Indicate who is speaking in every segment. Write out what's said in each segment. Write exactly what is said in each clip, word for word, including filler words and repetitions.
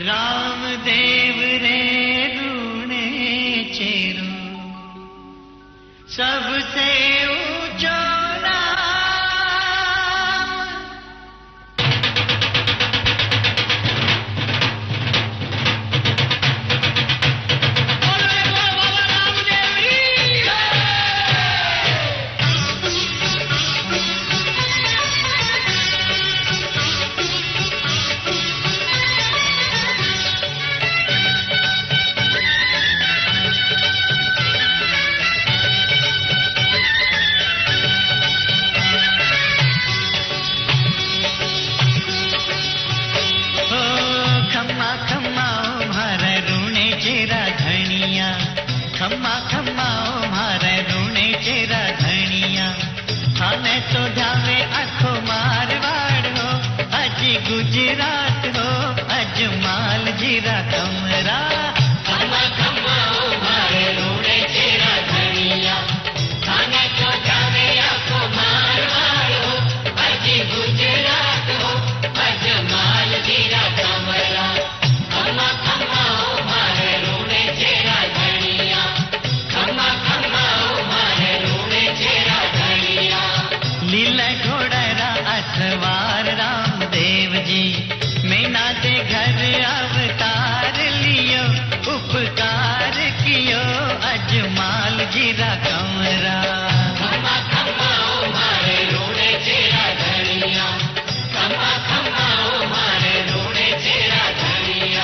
Speaker 1: रामदेव रे रूणे चेरो सबसे ऊंचो खम्मा खम्मा मारे रूणे चेरा धनिया थाने तो ढावे आखो मारवाड़ हो अजी गुजरात हो अजमाल जीरा कमरा खम्मा खम्मा मारे रूणे चेरा धनिया थाने तो ढावे आखो मारवाड़ हो अजी गुजरात हो अजमाल जीरा कमरा खम्मा खम्मा मारे रूणे चेरा लीला घोड़ा असवार रामदेव जी मैना दे घर अवतार लियो उपकार कियो अजमाल जीरा कमरा खम्मा खम्मा मारे रोने चेरा धनिया खम्मा खम्मा मारे रोने चेरा धनिया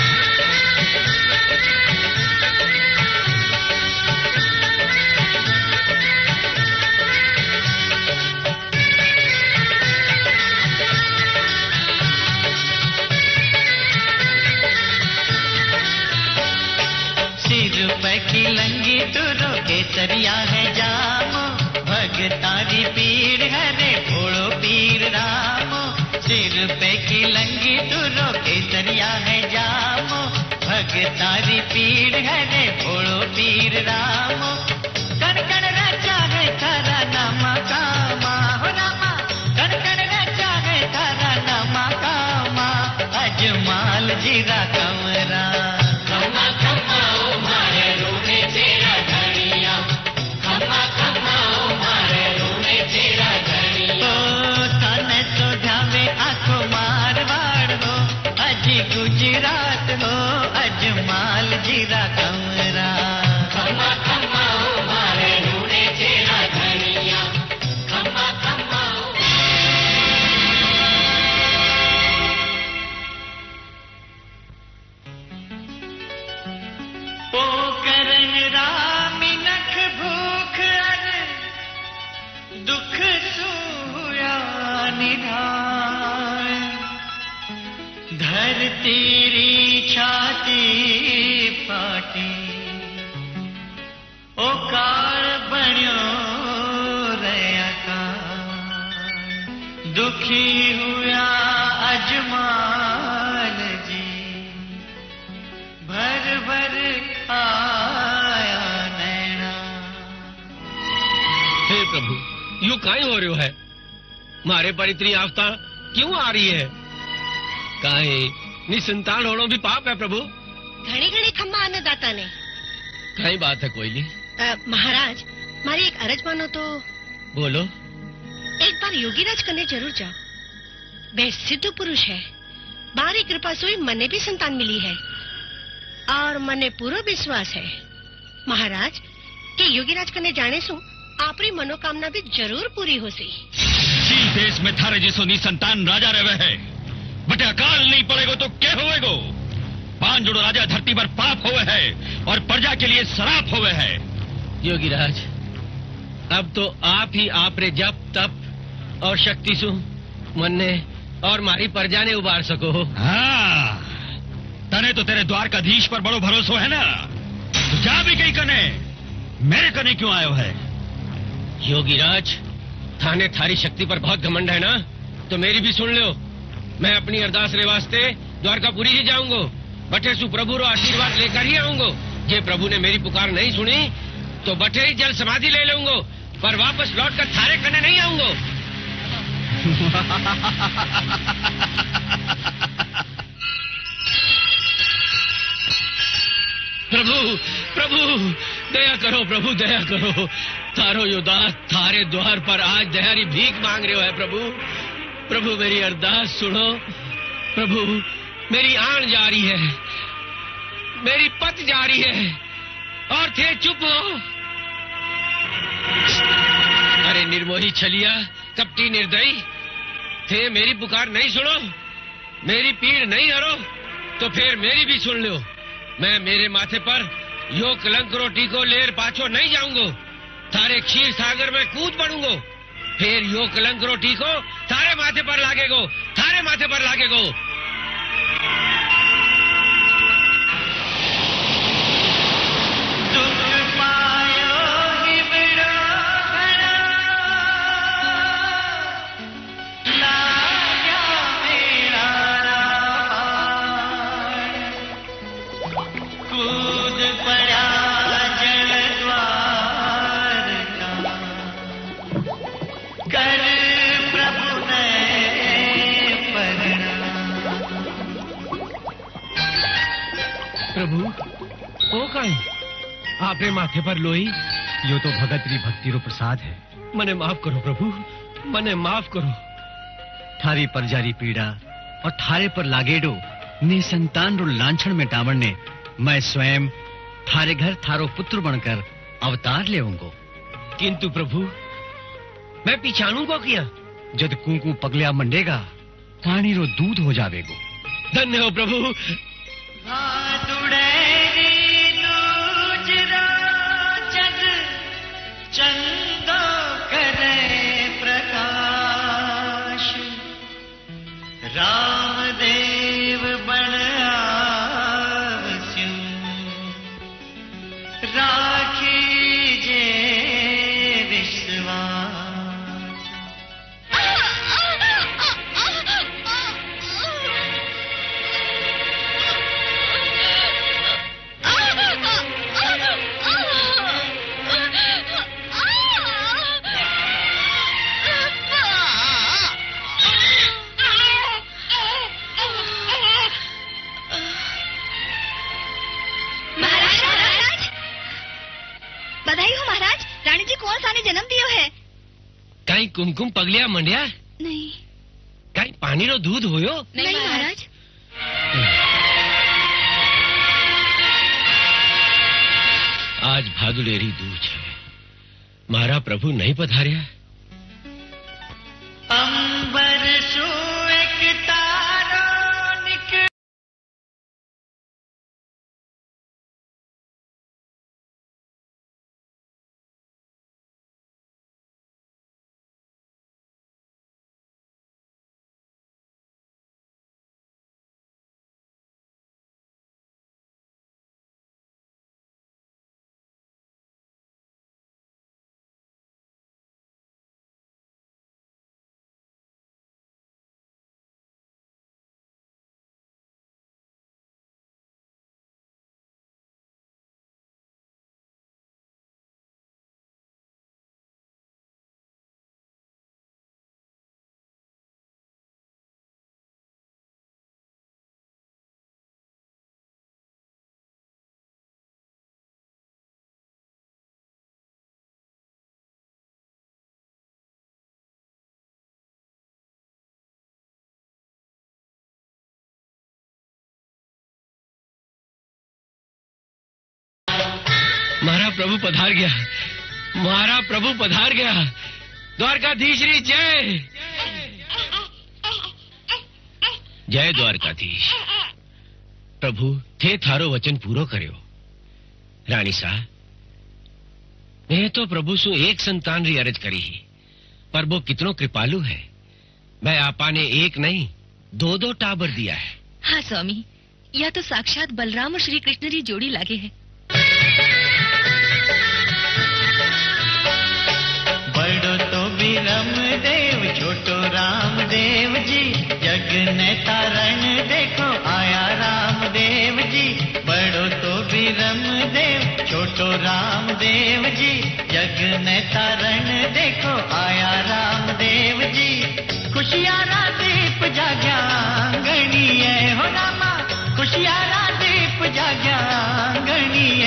Speaker 1: की लंगी तुरो केसरिया है जामो भगतारी पीर हरे भोड़ो पीर रामो सिर पे की लंगी तुरो केसरिया है जामो भगतारी पीर हरे भोड़ो पीर रामो कण कण राजा है थारा नामा कामा हो रामा कण कण राजा है थारा नामा कामा अजमाल जीरा कमरा खम्मा खम्मा मारे रोने चेरा धनिया खम्मा खम्मा मारे रोने चेरा धनिया ओ थाने तो ढावे आखो मारवाड़ हो अजी गुजरात हो अजमाल जीरा कमरा खम्मा खम्मा मारे रोने चेरा धनिया खम्मा खम्मा ओ करन रामी नख भूख अर दुख सूया निधान धरती री छाती पाटी ओ काल बण्यो रया का दुखी हुआ अजमाल जी भर भर आया नैना
Speaker 2: हे प्रभु यू काई हो रहो है मारे पर इतनी आस्था क्यों आ रही है काहे निसंतान होना भी पाप है प्रभु
Speaker 3: घणी घणी खम्मा अन्नदाता ने
Speaker 2: कई बात है कोई नहीं
Speaker 3: महाराज मारी एक अरज मानो तो
Speaker 2: बोलो
Speaker 3: एक बार योगीराज कने जरूर जाओ वे सिद्ध पुरुष है बारी कृपा से मने भी संतान मिली है और मने पूरा विश्वास है महाराज के योगीराज कने जाने सु आपरी मनोकामना भी जरूर पूरी हो सी
Speaker 4: जी देश में थारे जैसो नी संतान राजा रहे है बटे अकाल नहीं पड़ेगो तो क्या होएगो पांच जोड़ो राजा धरती पर पाप होवे है और प्रजा के लिए शराप होवे है
Speaker 2: योगीराज अब तो आप ही आप रे जप तप और शक्ति सु मन्ने और मारी प्रजा ने उबार सको
Speaker 4: हाँ तने तो तेरे द्वारकाधीश पर बड़ो भरोसा है ना तो जा भी कहीं कने मेरे कने क्यों आयो है
Speaker 2: योगीराज थाने थारी शक्ति पर बहुत घमंड है ना तो मेरी भी सुन लो मैं अपनी अरदास रे वास्ते द्वारकापुरी ही जाऊंगा बटे सु प्रभु रो आशीर्वाद लेकर ही आऊंगा जे प्रभु ने मेरी पुकार नहीं सुनी तो बटे ही जल समाधि ले लूंगा पर वापस लौट कर थारे कने नहीं आऊंगा प्रभु प्रभु दया करो, प्रभु दया करो। थारो यो दास थारे द्वार पर आज दयारी भीख मांग रहे हो है प्रभु। प्रभु मेरी अरदास सुनो। प्रभु मेरी आन जा रही है, मेरी पत जा रही है और थे चुप हो। अरे निर्मोही छलिया, कपटी निर्दयी, थे मेरी पुकार नहीं सुनो, मेरी पीड़ नहीं हरो तो फिर मेरी भी सुन लो। मैं मेरे माथे पर यो कलंक रोटी को लेर पाछो नहीं जाऊंगो, थारे क्षीर सागर में कूद पड़ूंगो। फिर यो कलंक रोटी को थारे माथे पर लागेगो, थारे माथे पर लागेगो। प्रभु ओ काई आपरे माथे पर लोई,
Speaker 5: यो तो भगत री भक्ति रो प्रसाद है।
Speaker 2: मने माफ करो प्रभु, मने माफ करो।
Speaker 5: थारी परजारी पीड़ा और थारे पर लागेडो निसंतान रो लांछन में टावण ने मैं स्वयं थारे घर थारो पुत्र बनकर अवतार लेऊंगो।
Speaker 2: किंतु प्रभु मैं पिछाणू को किया,
Speaker 5: जद कुंकू पगलिया मंडेगा पानी रो दूध हो जावेगो।
Speaker 2: धन्य हो प्रभु।
Speaker 1: चंदो करे प्रकाश, रामदेव बन आवस्यु, राखी जे विश्वास।
Speaker 6: जन्म दियो है।
Speaker 2: कहीं कुमकुम पगलिया मंडिया?
Speaker 6: नहीं।
Speaker 2: कहीं पानी रो दूध होयो?
Speaker 6: नहीं महाराज।
Speaker 2: आज भादुड़ेरी दूज है, मारा प्रभु नहीं पधारिया।
Speaker 1: अंबर सो एक तारो निकल,
Speaker 2: मारा प्रभु पधार गया, मारा प्रभु पधार गया। द्वारकाधीश री जय, जय द्वारकाधीश। प्रभु थे थारो वचन पूरो कर्यो। रानी सा, मैं तो प्रभु सु एक संतान री अरज करी ही, पर वो कितनो कृपालु है। मैं आपा ने एक नहीं दो दो टाबर दिया है।
Speaker 6: हाँ स्वामी, यह तो साक्षात बलराम और श्री कृष्ण री जोड़ी लागे है।
Speaker 1: बड़ो तो विरम देव, छोटो राम देव जी, जग ने तारण देखो आया राम देव जी। बड़ो तो विरम देव, छोटो राम देव जी, जग ने तारण देखो आया राम देव जी। खुशियारा दीप जाग्या गणिए हो रामा, खुशियारा दीप जाग्या गणिए।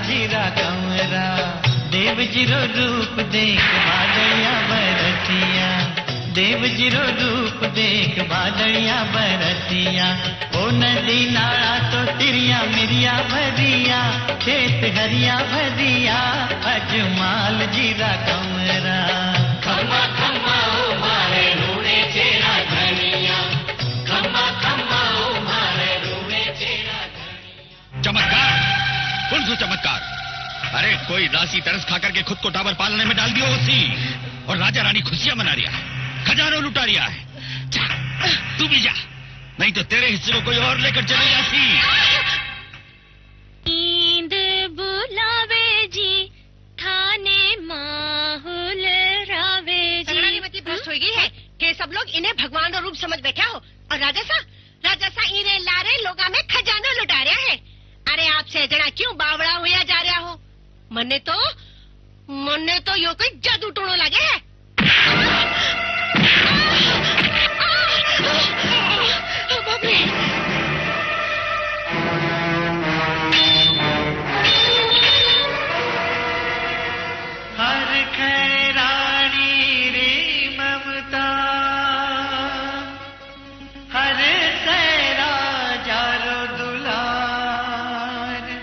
Speaker 1: जीरा कमरा देव जीरो रूप देख बादलिया बरसिया देव जीरो रूप देख बादलिया बरसिया ओ नदी नाला तो तिरिया मिरिया भरिया खेत हरिया भरिया अजमाल जीरा कमरा खम्मा खम्मा ओ मारे रूणे चेरा धनिया खम्मा खम्मा ओ मारे रूणे चेरा धनिया।
Speaker 4: चमत्कार, कौन सा चमत्कार? अरे कोई दासी तरस खाकर के खुद को टावर पालने में डाल दिया उसी और राजा रानी खुशियां मना रिया है, खजाना लुटा रिया है। जा, तू भी जा, नहीं तो तेरे हिस्से को कोई और लेकर चले जाती।
Speaker 6: नींद बुलावे जी थाने माहौल रावे जी।
Speaker 3: मती भ्रष्ट हो गई है कि सब लोग इन्हें भगवान का रूप समझ बैठा हो और राजा सा राजा सा इन्हें लारे लोगा में खजाना लुटा रहा है। अरे आपसे जना क्यों बावड़ा हुआ जा रहा हो? मने तो मने तो यो कोई जादू टोनो लगे है।
Speaker 1: हर खैरानी रे ममता हर सैरा जारो दुलार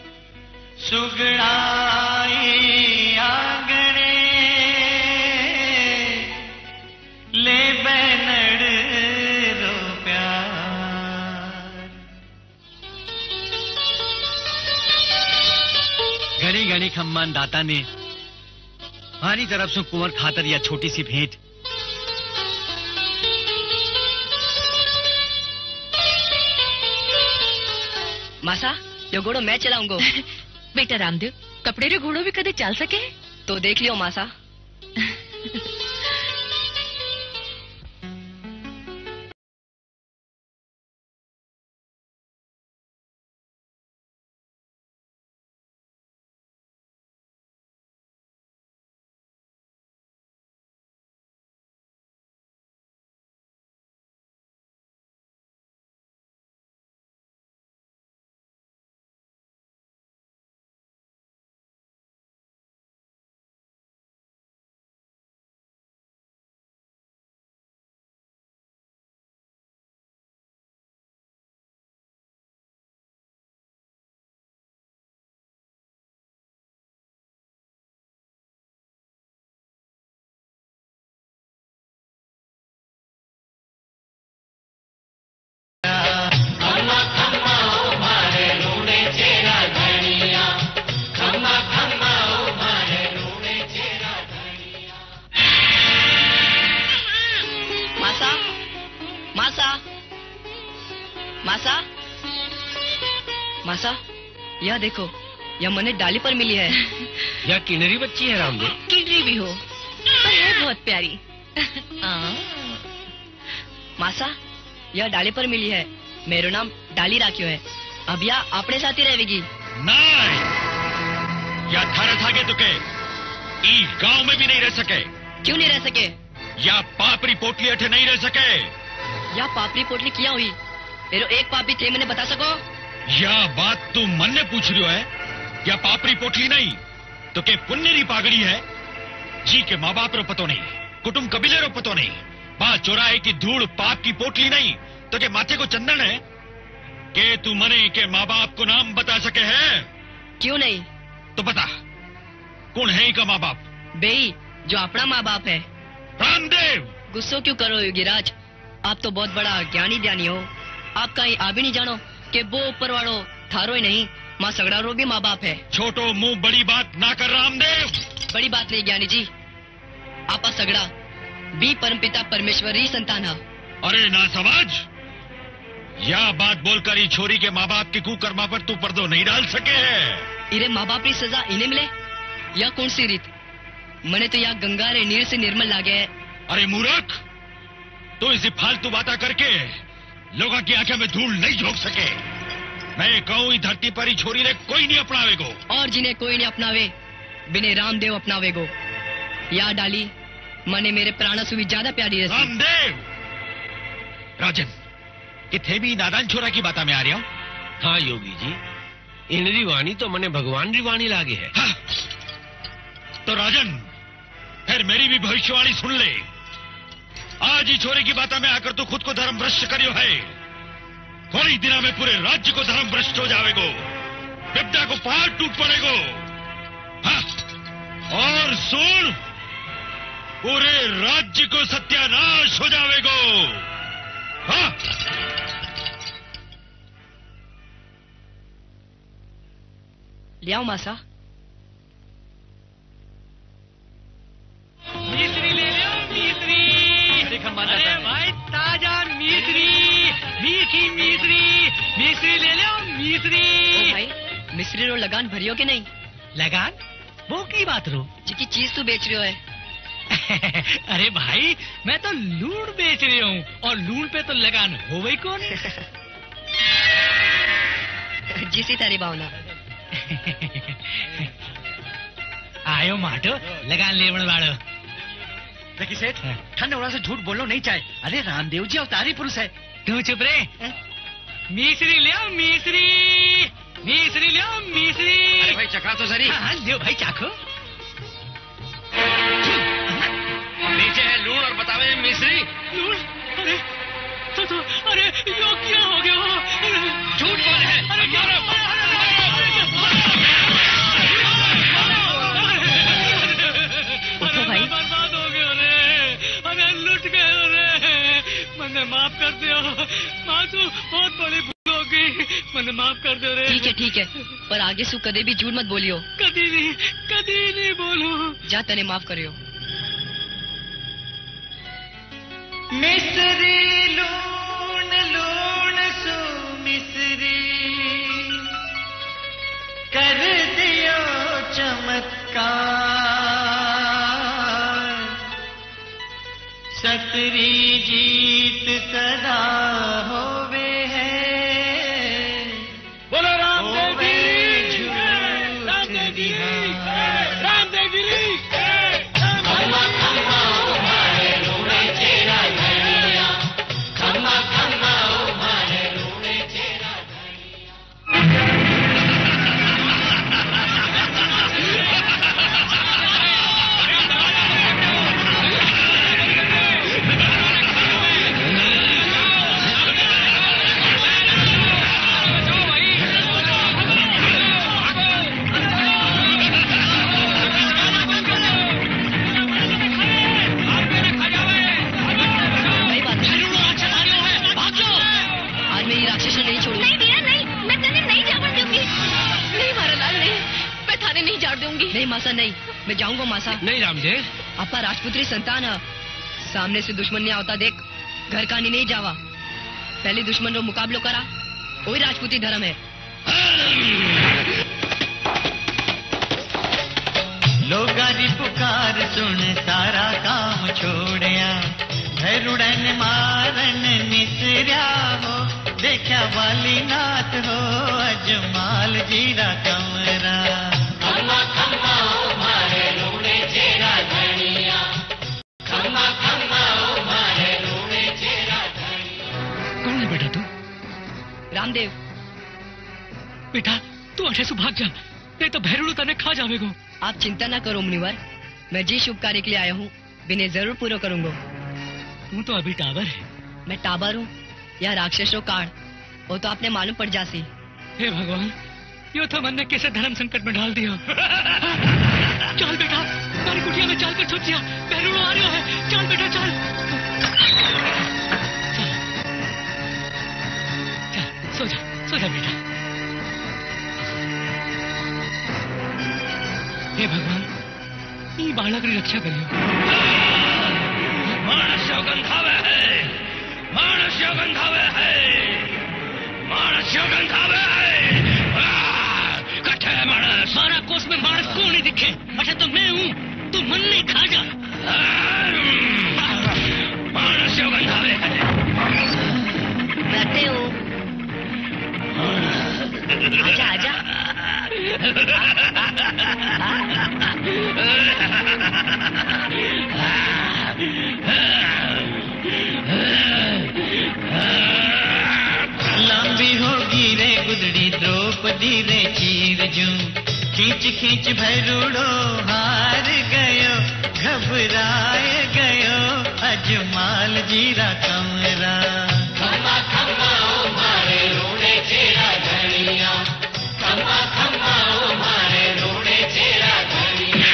Speaker 1: सुगड़ाई आंगणे ले बैनड़ रो प्यार।
Speaker 5: घड़ी घड़ी खम्मान दाता ने मारी तरफ से कुंवर खातर या छोटी सी भेंट।
Speaker 7: मासा यो घोड़ो मैं चलाऊंगा।
Speaker 6: बेटा रामदेव कपड़े रे घोड़ो भी कदे चल सके
Speaker 7: तो देख लियो मासा। मासा मासा यह देखो यह मने डाली पर मिली है।
Speaker 2: यह किन्नरी बच्ची है रामदेव।
Speaker 6: किन्नरी भी हो पर है बहुत प्यारी।
Speaker 7: मासा यह डाली पर मिली है। मेरा नाम डाली राख्यो है। अब यह अपने साथ ही रहेगी।
Speaker 4: नहीं, या थारे थागे तुके ई गांव में भी नहीं रह सके।
Speaker 7: क्यों नहीं रह सके?
Speaker 4: या पापरी पोटली अठे नहीं रह सके।
Speaker 7: या पापरी पोटली किया हुई मेरो एक पापी थे मैंने बता सको?
Speaker 4: या बात तू मन ने पूछ रही है या पापरी पोटली नहीं तो के पुण्यरी पागड़ी है जी के माँ बाप रो पतो नहीं, कुटुंब कबीले रो पतो नहीं, बात चौराहे की धूड़ पाप की पोटली नहीं तो के माथे को चंदन है के तू मने के माँ बाप को नाम बता सके है?
Speaker 7: क्यों नहीं?
Speaker 4: तो बता कौन है का माँ बाप?
Speaker 7: बेई जो अपना माँ बाप है।
Speaker 4: रामदेव
Speaker 7: गुस्सो क्यों करो योगीराज? आप तो बहुत बड़ा ज्ञानी ध्यानी हो। आप कहीं आ भी नहीं जानो कि वो ऊपर वालों थारो ही नहीं माँ सगड़ा रो भी माँ बाप है।
Speaker 4: छोटो मुंह बड़ी बात ना कर रामदेव।
Speaker 7: बड़ी बात नहीं ज्ञानी जी, आपा सगड़ा भी परमपिता परमेश्वर ही संतान है।
Speaker 4: अरे ना समझ, यह बात बोलकर ही छोरी के माँ बाप के कुकर्मा पर तू पर्दो नहीं डाल सके है।
Speaker 7: इरे माँ बाप की सजा इन्हें मिले या कौन सी रीत? मने तो यह गंगा रे नीर से निर्मल लागे है।
Speaker 4: अरे मूर्ख, तू इसी फालतू बातें करके लोगों की आंखें में धूल नहीं झोंक सके। मैं कहूँ इस धरती पर ही छोरी रे कोई नहीं अपनावेगो।
Speaker 7: और जिन्हें कोई नहीं अपनावे बिने रामदेव अपनावेगो। या डाली मने मेरे प्राणों से भी ज्यादा प्यारी है।
Speaker 4: रामदेव राजन, कि थे भी नादान छोरा की बात में आ रही हो?
Speaker 2: हाँ योगी जी, इनरी वाणी तो मने भगवान री वाणी लागे है।
Speaker 4: हाँ। तो राजन फिर मेरी भी भविष्यवाणी सुन ले। आज ही छोरे की बात में आकर तो खुद को धर्म भ्रष्ट करियो है। थोड़ी दिना में पूरे राज्य को धर्म भ्रष्ट हो जावेगो, विद्या को पहाड़ टूट पड़ेगो। हाँ। और सुन, पूरे राज्य को सत्यानाश हो जावेगो। हाँ।
Speaker 7: ले आओ मासा।
Speaker 8: मिश्री ले लो, मिश्री। अरे भाई ताजा मिश्री, मीठी मिश्री, मिश्री ले लो, मिश्री।
Speaker 7: ओ भाई, मिश्री रो लगान भरियो के नहीं?
Speaker 8: लगान? वो की बात रो?
Speaker 7: जिकी चीज तू बेच रहे हो है।
Speaker 8: अरे भाई, मैं तो लूण बेच रही हूँ और लूण पे तो लगान हो गई कौन?
Speaker 7: जिसी तारी भावना।
Speaker 8: आयो माटो, लगान लेवण वालो।
Speaker 5: देखिए सेठ, ठंड उड़ा से झूठ बोलना नहीं चाहे। अरे रामदेव जी अवतारी पुरुष है।
Speaker 8: तू चुप रे। मिश्री ले आओ, मिश्री, मिश्री ले आओ, मिश्री।
Speaker 2: अरे भाई चखा तो सही।
Speaker 8: हाँ, लियो भाई चाखो।
Speaker 2: नीचे है लूण और बतावे मिश्री।
Speaker 8: लूण? अरे तो तो अरे यो क्या हो गया?
Speaker 2: झूठ बोले है।
Speaker 8: अरे क्या?
Speaker 7: उठो भाई।
Speaker 8: बर्बाद हो गए रे, अरे लुट गए रे। मने माफ कर दियो, माँ तू बहुत बड़ी भूल हो गई, मने माफ कर दो रे।
Speaker 7: ठीक है ठीक है, पर आगे सु कदे भी झूठ मत बोलियो।
Speaker 8: कदी नहीं, कदी नहीं बोलू।
Speaker 7: जा तने माफ करियो।
Speaker 1: मिश्री लूण लूण सु मिश्री कर दियो चमत्कार। सतरी जीत सदा होवे है।
Speaker 8: बोलो रामदेव
Speaker 1: होवे
Speaker 8: गिरी,
Speaker 1: झूठ
Speaker 8: रामदेव गिरी,
Speaker 1: बिहार।
Speaker 8: रामदेव गिरी।
Speaker 7: नहीं मासा नहीं, मैं जाऊंगा मासा।
Speaker 2: नहीं रामदेव,
Speaker 7: आपका राजपुत्री संतान है। सामने से दुश्मन नहीं आवता देख, घर कहानी नहीं जावा। पहले दुश्मन रो मुकाबलो करा, वही राजपूती धर्म है।
Speaker 1: लोगारी पुकार सुन सारा काम छोड़या। भैरुड़न मारन निसर्या हो, देखा वाली नाथ हो अजमाल जीरा कमरा। खम्मा खम्मा ओ मारे रूणे चेरा धनिया। खम्मा खम्मा ओ मारे रूणे चेरा धनिया।
Speaker 8: कौन है बेटा तू?
Speaker 7: रामदेव।
Speaker 8: बेटा तू अठे से भाग जा, नहीं तो भैरुड़ू तने खा जावेगो।
Speaker 7: आप चिंता ना करो मुनिवर, मैं जिस शुभ कार्य के लिए आया हूँ विनय जरूर पूरा करूंगा।
Speaker 8: तू तो अभी टावर है।
Speaker 7: मैं टाबर हूँ या राक्षसों काड़, वो तो आपने मालूम पड़ जासी।
Speaker 8: हे भगवान, यो तो मन ने कैसे धर्म संकट में डाल दिया। चल बेटा, तारी कुटिया में चल कर छुप जा, भैरुड़ू आ रहा है। चल बेटा चल, चल, चल सो जा, सो जा बेटा। हे भगवान, ये बालक की रक्षा करियो।
Speaker 2: मानस गंधावे है, मानस गंधावे है, मानस गंधावे है। कट्ठे मानस, मारा कोस में मानस को नहीं दिखे। अच्छा तो मैं हूँ, तू मन नहीं खा जा। मानस गंधावे है।
Speaker 7: बैठे हूँ, आजा आजा।
Speaker 1: लंबी होगी रे गुदड़ी द्रौपदी चीरे चीर जूं खींच खींच भैरूड़ो हार गयो घबराए गयो अजमाल जीरा कमरा खम्मा खम्मा ओ मारे रोने चेरा घड़िया खम्मा खम्मा ओ मारे रोने चेरा घड़िया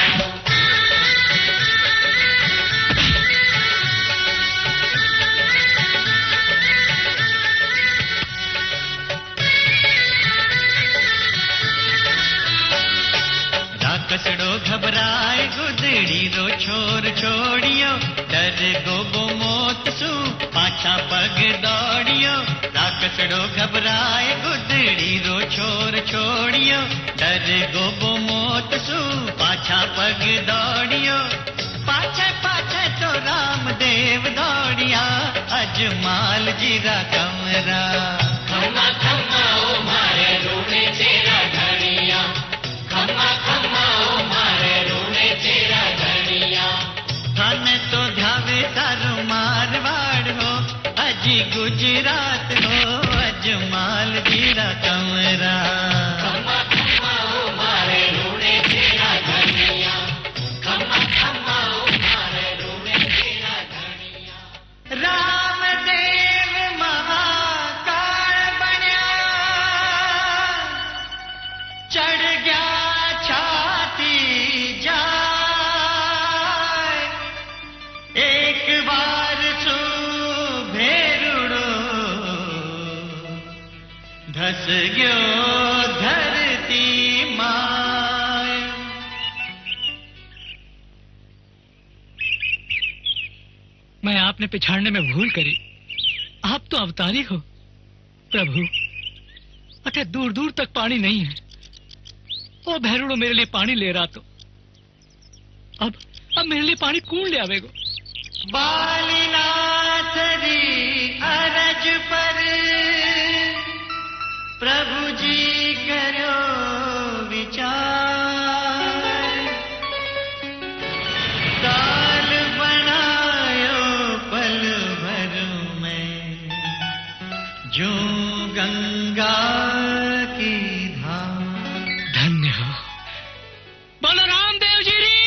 Speaker 1: कसड़ो घबराए गुदड़ी रो छोर छोड़ियो डर गोबो मोत सू पाछा पग दौड़ियो राकसड़ो घबराए गुदड़ी रो छोर छोड़ियो डर गोबो मोत सू पाछा पग दौड़ियो पाछे पाछे तो रामदेव दौड़िया अजमाल जीरा कमरा खम्मा खम्मा ओ मारे रोने चेरा घड़िया खम्मा खम्मा ओ मारे रोने चेरा घड़िया थाने तो ध्यावे तारो मारवाड़ हो अजी गुजरात हो अजमाल जीरा कमरा खम्मा खम्मा ओ मारे रोने चेरा घड़िया खम्मा खम्मा ओ मारे रोने चेरा घड़िया रामदेव महाकाल बन्या चढ़ गया एक बार सू भेरुड़ो धस गयो धरती माय
Speaker 8: मैं आपने पिछाड़ने में भूल करी। आप तो अवतारी हो प्रभु। अठे दूर दूर तक पानी नहीं है। ओ भैरूड़ो मेरे लिए पानी ले रहा तो अब अब मेरे लिए पानी कौन ले आवेगो?
Speaker 1: बालीनाथ री अरज पर प्रभु जी करो विचार दाल बनायो पल भर में जो गंगा की धार
Speaker 8: धन्य हो बोलो रामदेव जी री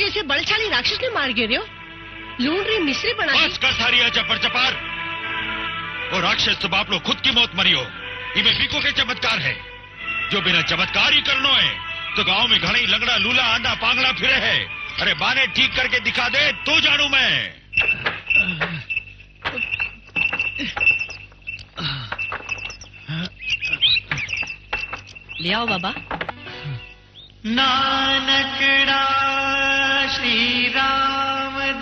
Speaker 3: जैसे बलशाली राक्षस ने मार गिरो लूंडरी मिस्री बना दी।
Speaker 4: बस कर थारी चपर चपार। वो राक्षस तो बाप लो खुद की मौत मरियो। इमे बीको के चमत्कार है जो बिना चमत्कार ही करनो है तो गांव में घड़ी लंगड़ा लूला आंडा पांगड़ा फिरे है। अरे बाने ठीक करके दिखा दे तो जानू मैं।
Speaker 7: ले आओ बाबा।
Speaker 1: नानकड़ा श्री राम दे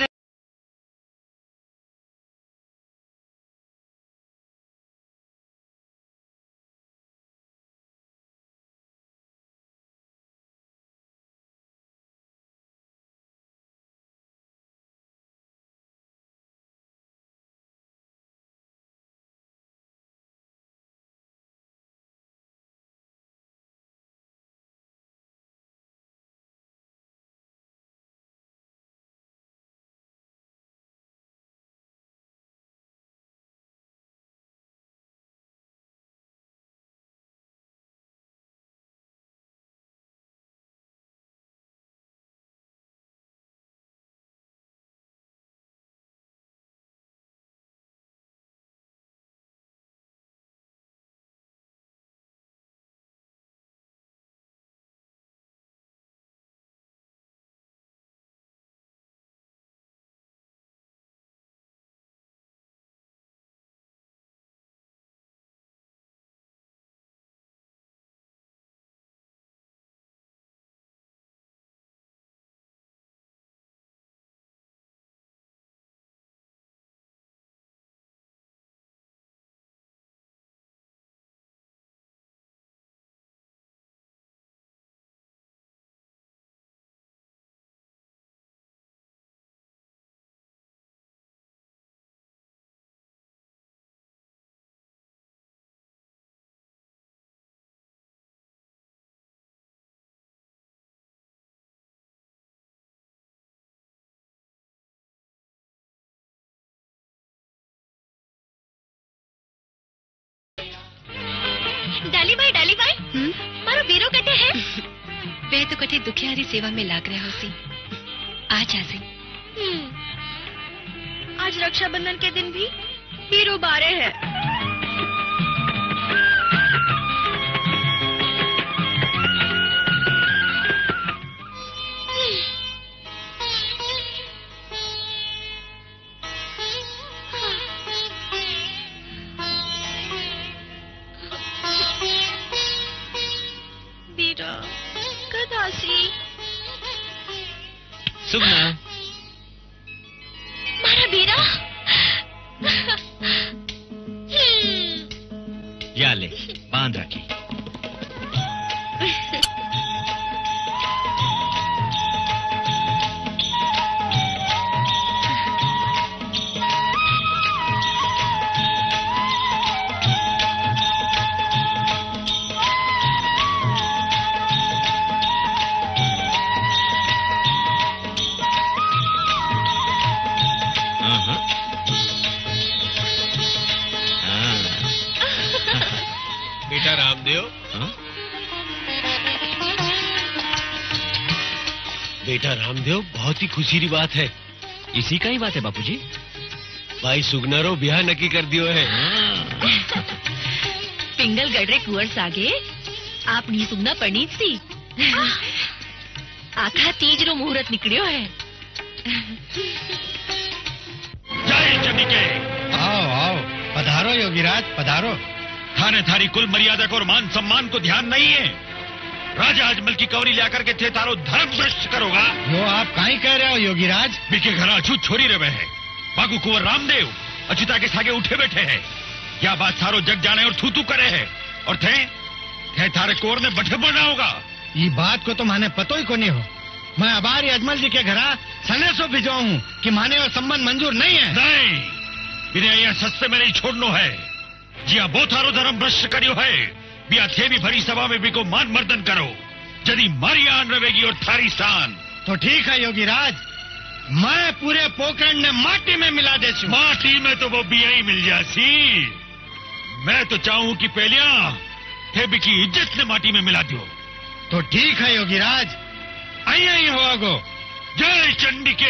Speaker 6: डाली भाई डाली भाई मारो बीरो कटे है।
Speaker 9: वे तो कटे दुखियारी सेवा में लाग रहा होसी। आज आसी
Speaker 6: आज रक्षाबंधन के दिन भी बीरो बारे है।
Speaker 2: सुगना
Speaker 6: मारा बीरा
Speaker 4: या ले बांध रखी।
Speaker 2: बेटा रामदेव, बेटा रामदेव बहुत ही खुशी की बात है।
Speaker 4: इसी का ही बात है बापूजी।
Speaker 2: भाई सुगनारो ब्याह नक्की कर दियो है।
Speaker 6: पिंगल गडरे कुंवर सागे आपनी सुगना परनीत सी आखा तीज रो मुहूर्त निकलियो है।
Speaker 4: जय चंडिके।
Speaker 5: आओ आओ पधारो योगीराज पधारो।
Speaker 4: थाने थारी कुल मर्यादा को और मान सम्मान को ध्यान नहीं है। राजा अजमल की कवरी ले आकर के थे तारो धर्म भ्रष्ट करोगा।
Speaker 5: यो आप काई कह रहे हो योगीराज?
Speaker 4: बिके घर अछूत छोरी रहे हैं। बागू कुंवर रामदेव अच्युता के सागे उठे बैठे हैं। क्या बात सारो जग जाने और थू थू करे है। और थे थे थारे कुंवर ने बठे बढ़ना होगा।
Speaker 5: ये बात को तो माने पतो ही को नहीं हो। मैं अबारी अजमल जी के घरा सनेसो भिजवाऊं हूँ कि माने वो संबंध मंजूर नहीं है।
Speaker 4: नहीं, बिना यहाँ सस्ते में नहीं छोड़नो है। जिया बो थारो धर्म भ्रष्ट करियो है बिया थे भी भरी सभा में भी को मान मर्दन करो। यदि मारी आन रहेगी और थारी स्थान
Speaker 5: तो ठीक है योगीराज, मैं पूरे पोखरण ने माटी में मिला देसू।
Speaker 4: माटी में तो वो बिया ही मिल जासी। मैं तो चाहूं कि पहलिया थे भी की इज्जत ने माटी में मिला दो।
Speaker 5: तो ठीक है योगीराज, आई आई होगो
Speaker 4: जय चंडिके।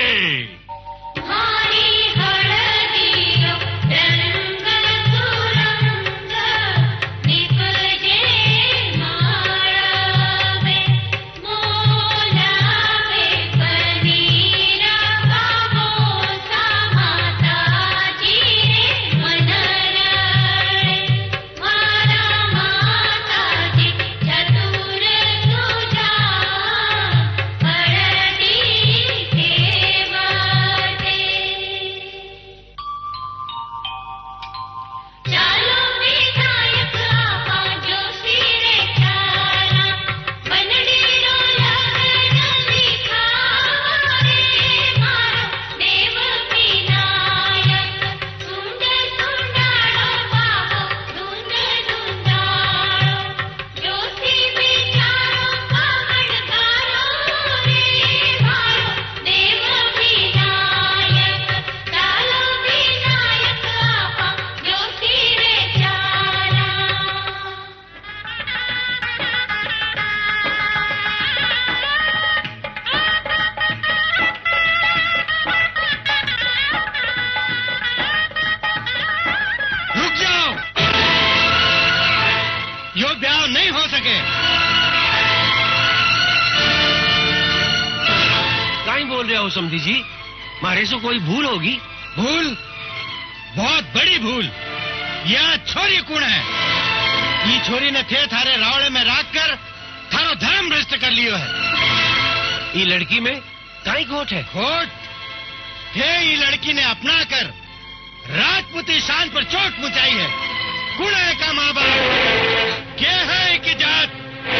Speaker 2: समधी जी, मारे से कोई भूल होगी?
Speaker 4: भूल? बहुत बड़ी भूल। यह छोरी कौन है? ये छोरी ने थे थारे रावड़े में राख कर थारो धर्म भ्रष्ट कर लियो है।
Speaker 2: ये लड़की में काई खोट है?
Speaker 4: खोट थे ये लड़की ने अपना कर राजपूती शान पर चोट पहुंचाई है। कौन है का माँ बाप? क्या है कि जात?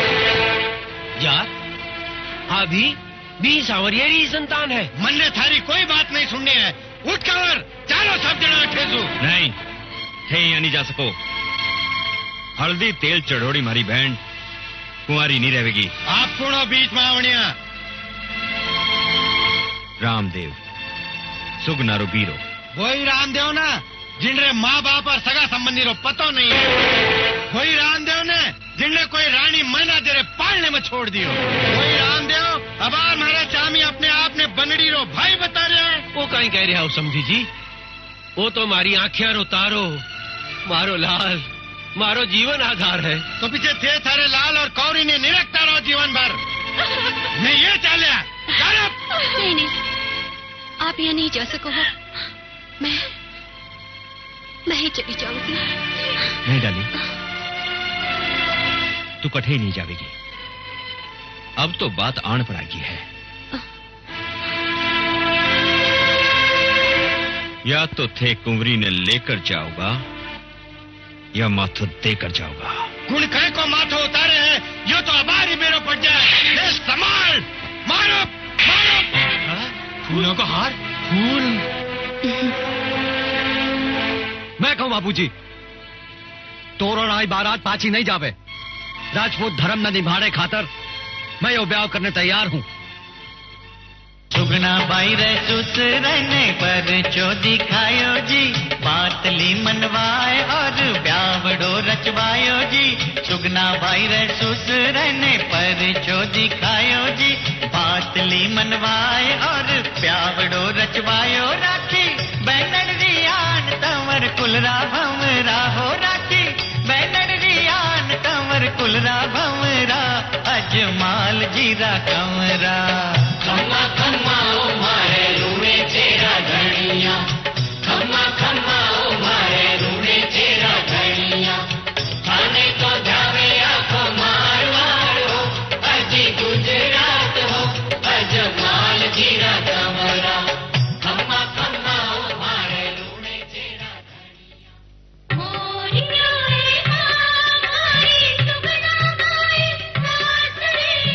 Speaker 2: जात? अभी भी सावरियरी संतान है।
Speaker 4: मन ने थारी कोई बात नहीं सुननी है। उठ कावर, चारों सब जना ठेसू।
Speaker 10: नहीं, थे यहाँ नहीं जा सको। हल्दी तेल चढ़ोड़ी मारी बहन कुंवारी नहीं रहेगी।
Speaker 4: आप कौन बीच में आवनिया?
Speaker 10: रामदेव, सुगनारो बीरो।
Speaker 4: वही रामदेव ना जिनरे माँ बाप और सगा संबंधी रो पतो नहीं है। वही रामदेव ने जिनने कोई रानी मना तेरे पालने में छोड़ दियो। वही रामदेव अब हमारा चामी अपने आप ने बनड़ी रो भाई बता रहे हैं।
Speaker 2: वो कहीं कह रहा हो समझी जी? वो तो मारी आंखें रो तारो, मारो लाल, मारो जीवन आधार है।
Speaker 4: तो पीछे थे थारे लाल और कौरी ने निरखता रहो जीवन भर। मैं ये चाले
Speaker 9: नहीं नहीं, आप यहाँ नहीं जा सको हो। मैं मैं ही चली जाऊंगी।
Speaker 10: नहीं डाली, तू कठे नहीं जाएगी। अब तो बात आन पर आई है। या तो थे कुंवरी ने लेकर जाओगा या माथो देकर जाओगा।
Speaker 4: कुण कहे को माथो उतारे है, यो तो अबार ही मेरो पड़ जाए। ले संभाल, मारो मारो।
Speaker 5: फूलों का हार? फूल? मैं कहूं बाबूजी, तोर और आई बारात पाछी नहीं जावे। राजपूत धर्म न निभाने खातर मैं यो ब्याह करने तैयार हूँ।
Speaker 1: सुगना बाई रे सुसरने पर चो दिखायो जी, बात ली मनवाए और ब्यावड़ो रचवायो जी। सुगना बाई रे सुसरने पर चो दिखायो जी, बात ली मनवाए और ब्यावड़ो रचवायो। राखी बैनर रियान तंवर कुलरा भंवरा हो। राखी बैनर रियान तंवर कुलरा भंवरा, अजमाल जीरा कंवरा। खम्मा खम्मा ओ मारे रूणे तेरा घड़िया, खम्मा खम्मा ओ मारे रूणे तेरा घड़िया। थाने तो जावे आखो मारवाड़ हो, अजी गुजरात हो, अजमाल जीरा कंवरा। खम्मा खम्मा ओ मारे रूणे तेरा घड़िया। मोरिया रे मारी सुगना बाई सासरे,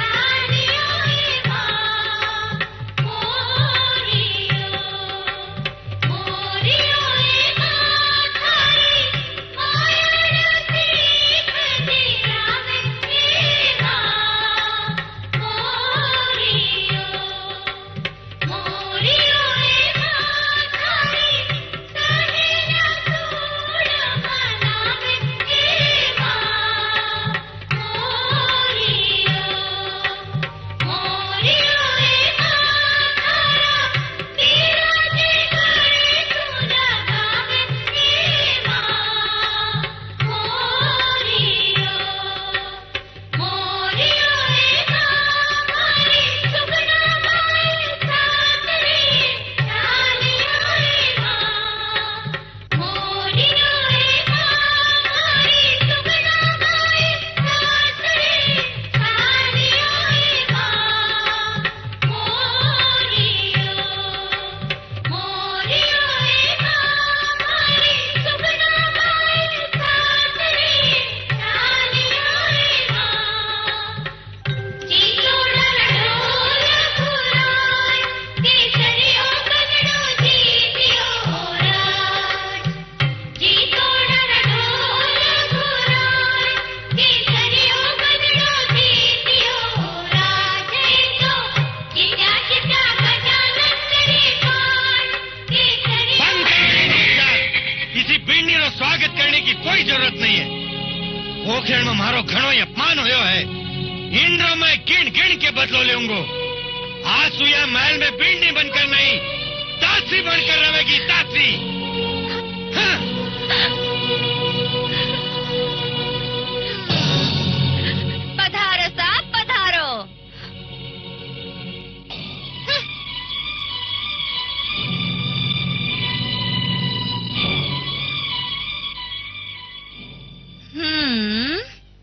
Speaker 1: सारिया रे मां मोरियो।
Speaker 10: पोखरण में मारो घणो ही अपमान होयो है। इंद्र में गिण गिण के बदलो लेऊंगो। आज सुया महल में बीड़नी बनकर नहीं, दासी बनकर रहेगी, दासी। हाँ।
Speaker 6: पधारो साहब, पधारो। हम्म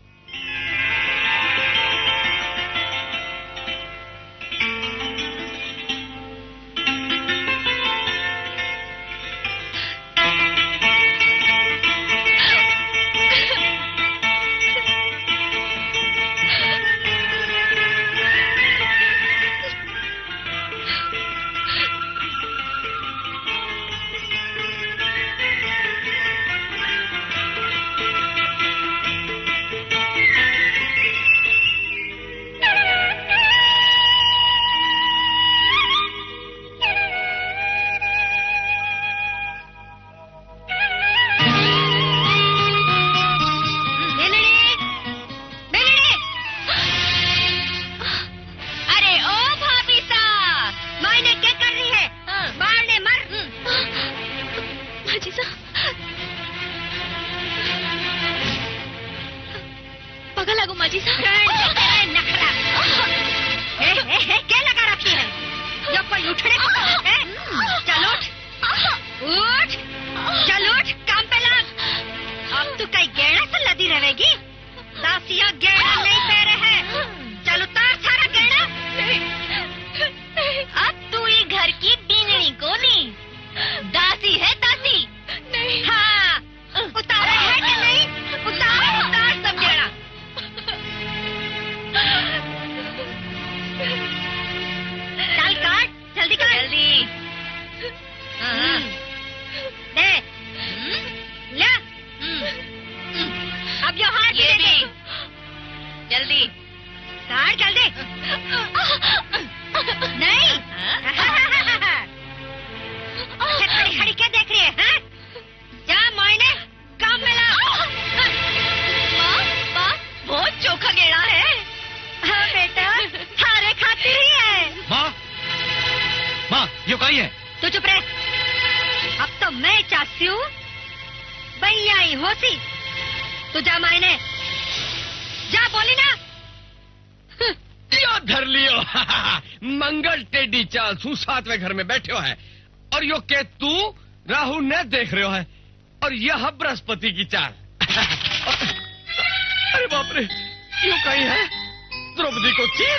Speaker 2: सातवें घर में बैठे हो है और यो के तू राहु ने देख रहे हो है और यह बृहस्पति की चाल। अरे बाप रे, यो कहीं है द्रौपदी को चीर।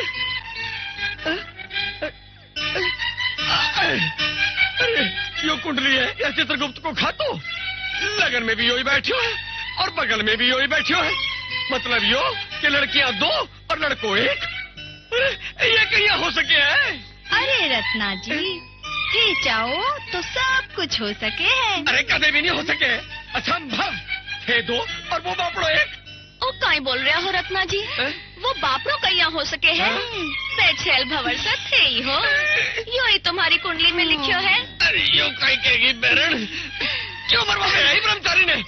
Speaker 2: अरे यो कुंडली है या चित्रगुप्त को खातो। लगन में भी यो ही बैठे है और बगल में भी यो ही बैठे है। मतलब यो कि लड़कियां दो और लड़को एक। ये कहीं हो सके है?
Speaker 6: अरे रत्ना जी, ही चाहो तो सब कुछ हो सके है।
Speaker 2: अरे कदे भी नहीं हो सके, असंभव। थे दो और वो बापड़ो एक।
Speaker 6: ओ काई बोल रहे हो रत्ना जी? है? वो बापड़ो कहीं हो सके है? छेल भवर सा थे ही हो। यो ही तुम्हारी कुंडली में लिखियो है।
Speaker 2: अरे यो कहीं कहेगी बेरन, क्यों मरवा में आई ब्रह्मचारी ने?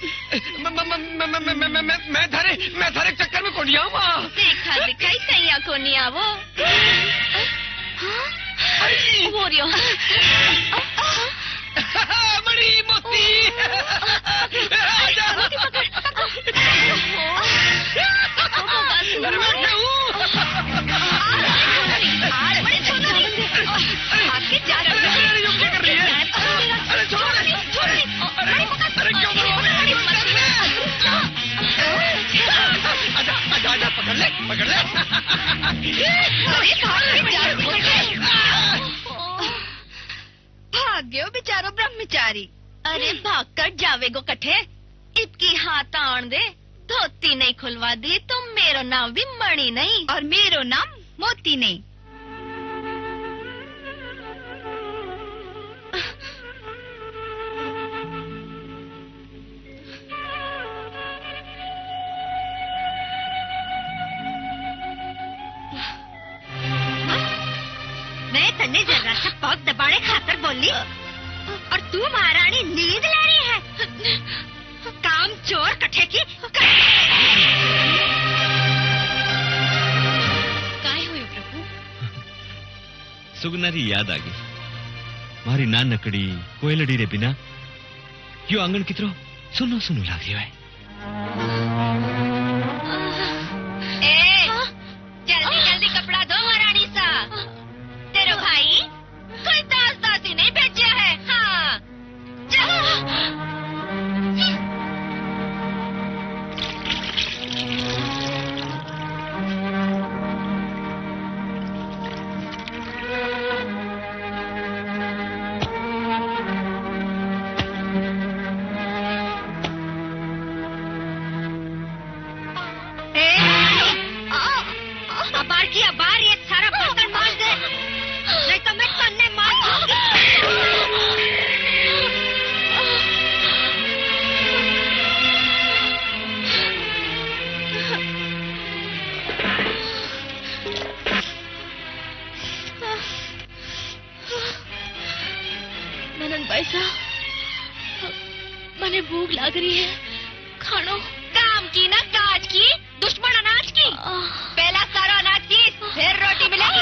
Speaker 2: मैं थारे मैं थारे चक्कर में कोनी आऊँ।
Speaker 6: देखा दिखाई कहीं को नहीं आवो। बोरियो
Speaker 2: बड़ी मोती। अरे मैं क्या हूँ?
Speaker 6: आपके क्या कर रही है?
Speaker 2: अरे छोड़ो छोड़ो। अरे क्यों आजा आजा आजा, पकड़ ले पकड़ ले।
Speaker 6: भाग्यो बेचारो ब्रह्मचारी। अरे भाग कर जावे गो कठे, इतकी हाथ आन दे। धोती नहीं खुलवा दी तो मेरो नाम भी मणि नहीं और मेरो नाम मोती नहीं। मैं तन्ने जरा सा पग दबाने खातर बोली और तू महारानी नींद ले रही है।
Speaker 3: काम चोर कट्ठे की
Speaker 9: काय हुए प्रभु?
Speaker 4: सुगनारी याद आ गई। मारी नानकड़ी कोयलड़ी रे बिना यो आंगन कितरो सुनो सुनो लाग रही है।
Speaker 6: ए, जल्दी जल्दी कपड़ा धो महारानी सा। तेरा भाई कोई दास दासी नहीं भेजा है। हाँ चल।
Speaker 9: મને ભૂખ લાગ રહી है। खानो
Speaker 6: काम की ना काज की, दुश्मन अनाज की। पहला करो अनाज की, फिर रोटी मिलेगी।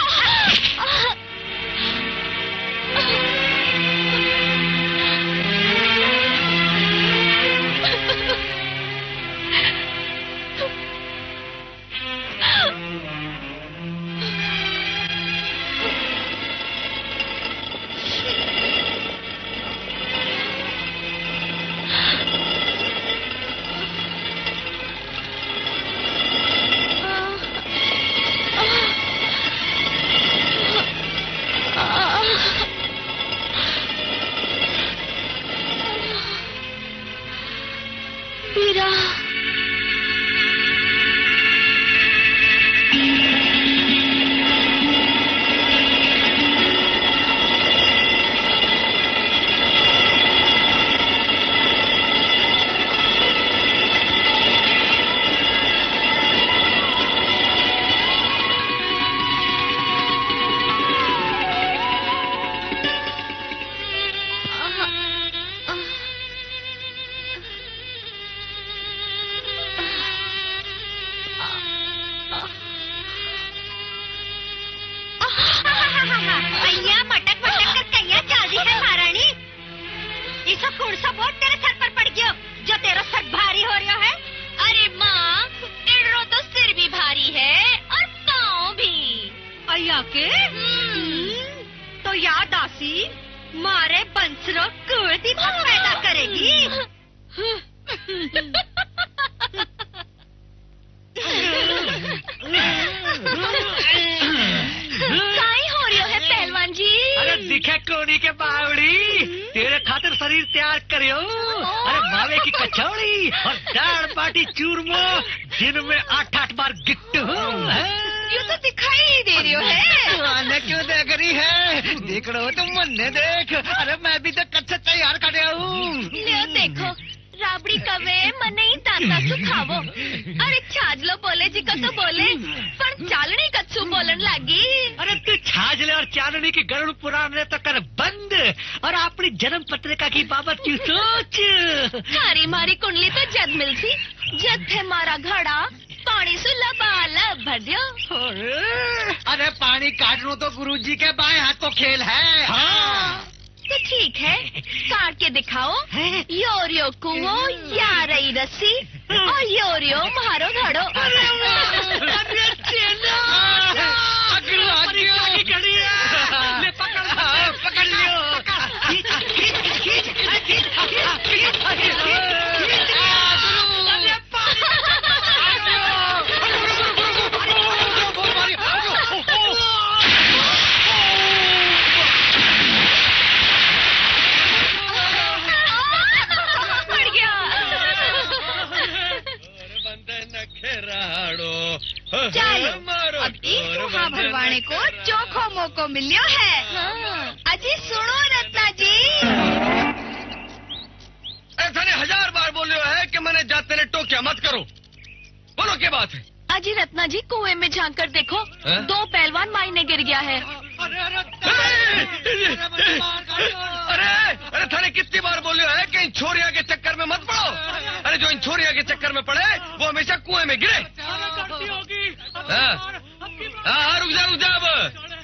Speaker 10: अरे अरे थाने कितनी बार बोले है कि इन छोरिया के चक्कर में मत पड़ो। अरे जो इन छोरिया के चक्कर में पड़े वो हमेशा कुएं में गिरे। हाँ हाँ रुक जा रुक जा अब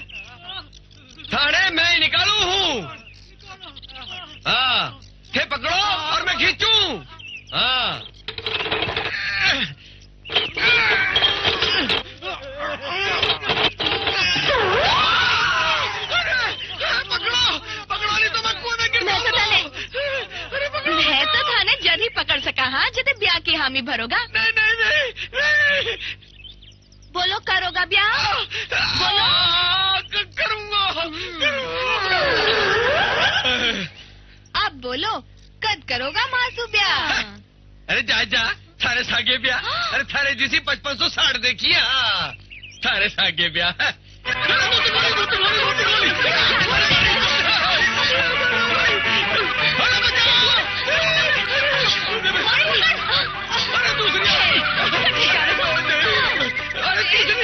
Speaker 10: थाने मैं ही निकालू हूँ। हाँ थे पकड़ो और मैं खींचूं। हाँ पकड़ो पकड़ो नहीं तो मैं कुएं में गिर जाऊंगा।
Speaker 6: मैं तो थाने जद ही पकड़ सका। हाँ जब ब्याह की हामी भरोगा।
Speaker 10: नहीं नहीं नहीं, नहीं।
Speaker 6: बोलो करोगा ब्याह? बोलो
Speaker 10: करूंगा
Speaker 6: अब बोलो कद करोगा मासू ब्याह?
Speaker 10: अरे जा जा थारे सागे ब्याह। अरे थारे जिसी पचपन सौ साठ देखिए। हाँ थारे सागे ब्याह। अरे दूसरी अरे तीसरी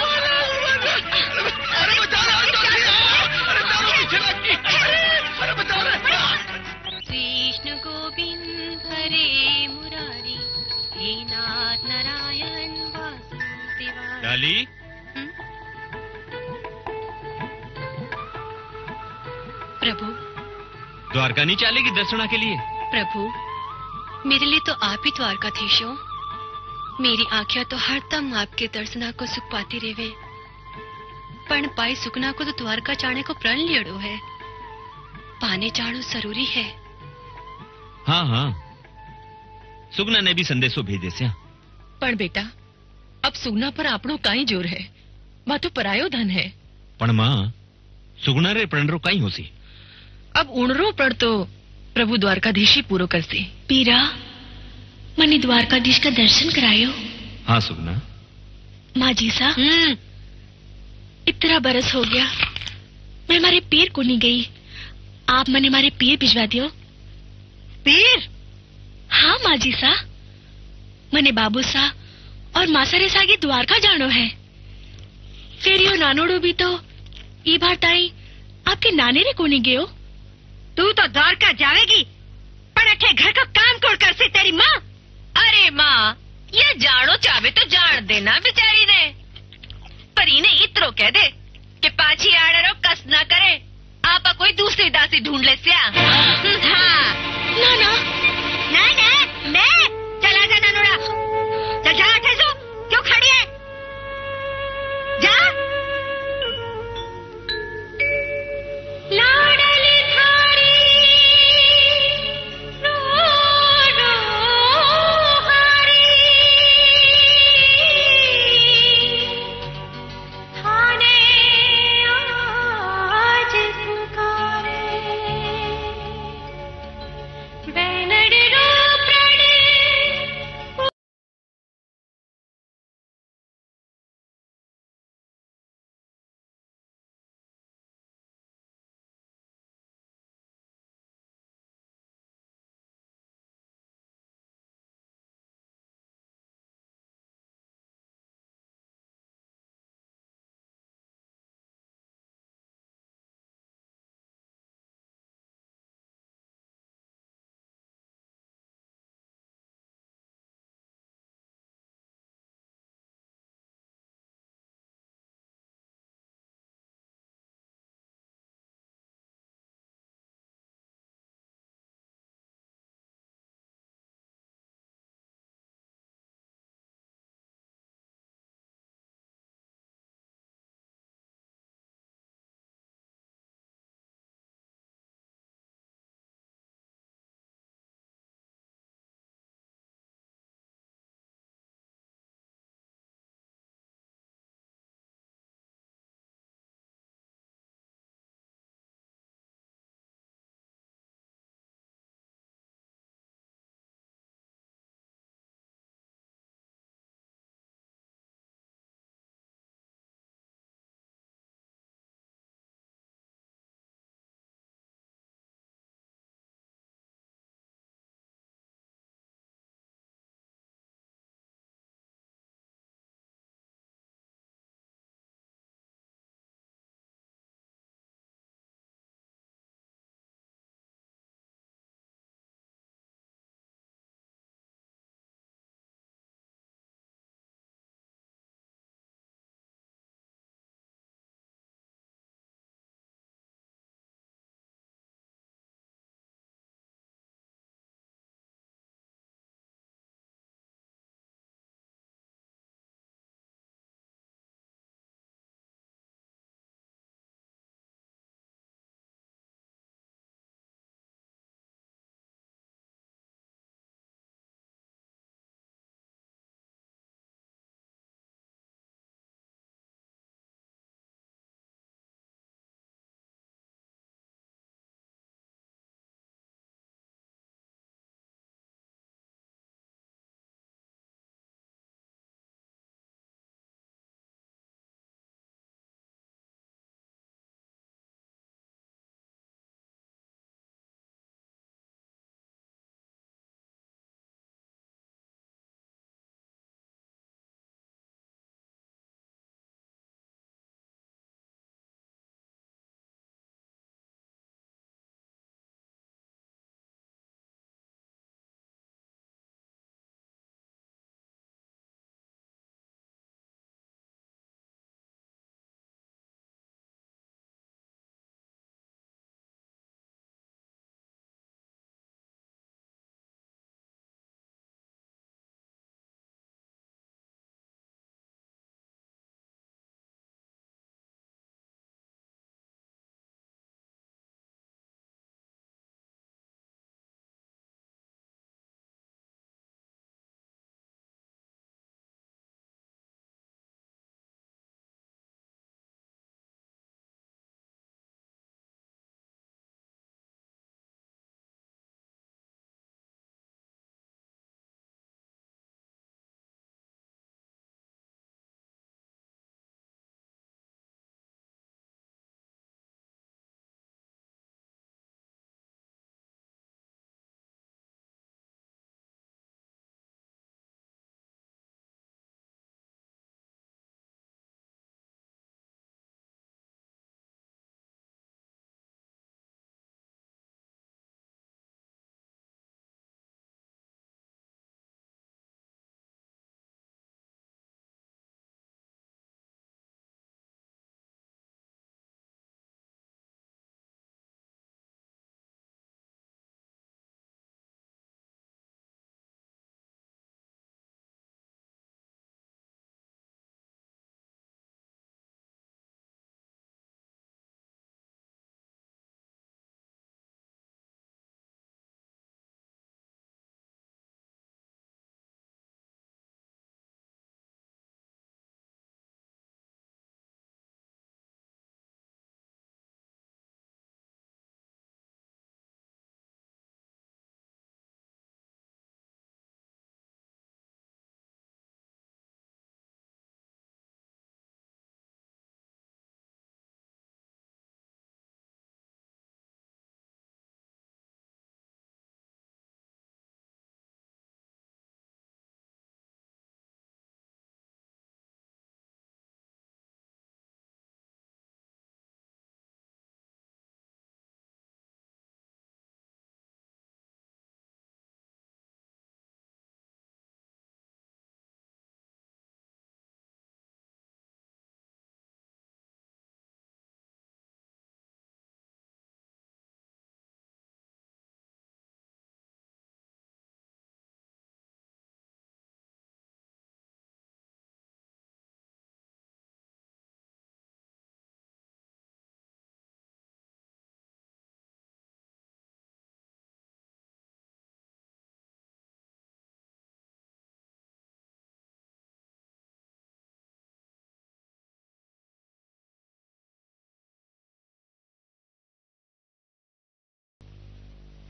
Speaker 10: अरे बचा रहा अरे चारों पीछे लगी। अरे बचा रहा
Speaker 9: कृष्ण गोविंद हरे मुरारी हे नाथ नारायण वासुदेवा।
Speaker 4: डाली
Speaker 9: प्रभु
Speaker 4: द्वारका नहीं चलेगी दर्शना के लिए?
Speaker 9: प्रभु मेरे लिए तो आप ही द्वारकाधीश हो। मेरी आँखें तो हरदम आपके दर्शना को सुख पाती रेवे, पण पाई सुखना को तो द्वारका जाने को प्रण लियड़ो है। पाने जानो जरूरी है।
Speaker 4: हाँ हाँ सुगना ने भी संदेशो भेजे से।
Speaker 11: पण बेटा अब सुगना पर आपनो काई जोर है। मां तो परायो धन है।
Speaker 4: पण मां सुगना रे प्रणरो काई होसी।
Speaker 11: अब उणरो प्रण तो प्रभु द्वारकाधीश ही पूरो करसी।
Speaker 3: पीरा मने द्वारकाधीश का दर्शन करायो।
Speaker 4: हाँ सुगना।
Speaker 3: माँ जी सा इतना बरस हो गया मैं मारे पीर को नहीं गई। आप मने मारे पीर भिजवा दियो।
Speaker 6: पीर?
Speaker 3: हाँ माँ जी सा मने बाबू सा और मासारे सागे द्वारका जानो है। फिर यो नानोड़ो भी तो ये बार ताई आपके नाने रे कोनी गयो।
Speaker 6: तू तो द्वारका जावेगी पर अठे घर का काम कौन कर सी तेरी माँ? अरे माँ ये जानो चाहे तो जान देना बेचारी ने, पर इन्हें इतरो कह दे कि पाछी आड़े रो कस ना करे। आपा कोई दूसरी दासी ढूंढ ले सिया। हाँ
Speaker 3: ना ना
Speaker 6: ना ना मैं चला जा नानोड़ा। चल जा अठे सो क्यों खड़ी है? जा
Speaker 3: लाडली थारी रो रो हरी थाने आज पुकारे बैनड़ रो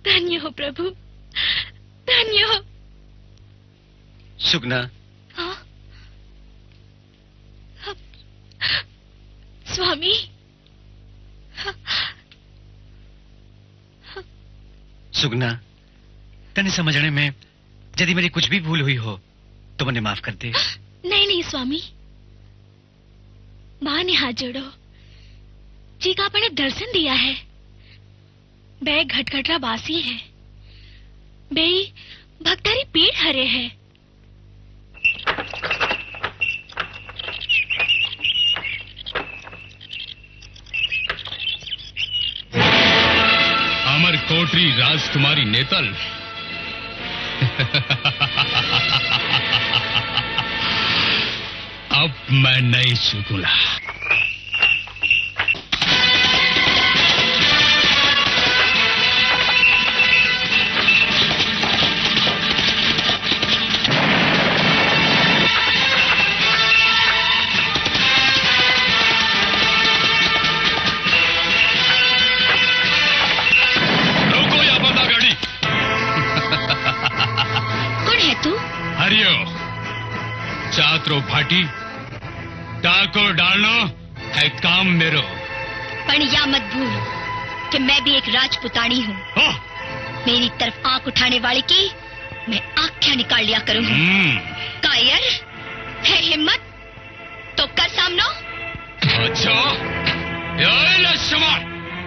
Speaker 9: धन्य हो प्रभु, धन्य हो।
Speaker 5: सुगना,
Speaker 9: हाँ? स्वामी,
Speaker 5: सुगना, तने समझने में यदि मेरी कुछ भी भूल हुई हो तो मुझे माफ कर दे।
Speaker 9: नहीं नहीं स्वामी, मां ने हाथ जोड़ो जी का आपने दर्शन दिया है। बे घटघटरा बासी है, बे भक्तारी पेट हरे है।
Speaker 10: अमर कोटरी राजकुमारी नेतल, अब मैं नहीं झुकूंगा। हरियो, चात्रो भाटी डाको डालनो है काम मेरो।
Speaker 12: पर या मत भूल कि मैं भी एक राजपुतानी हूँ। मेरी तरफ आंख उठाने वाले की मैं आंखें निकाल लिया करूँगी। कायर है हिम्मत तो कर सामना।
Speaker 10: अच्छा, लक्ष्मण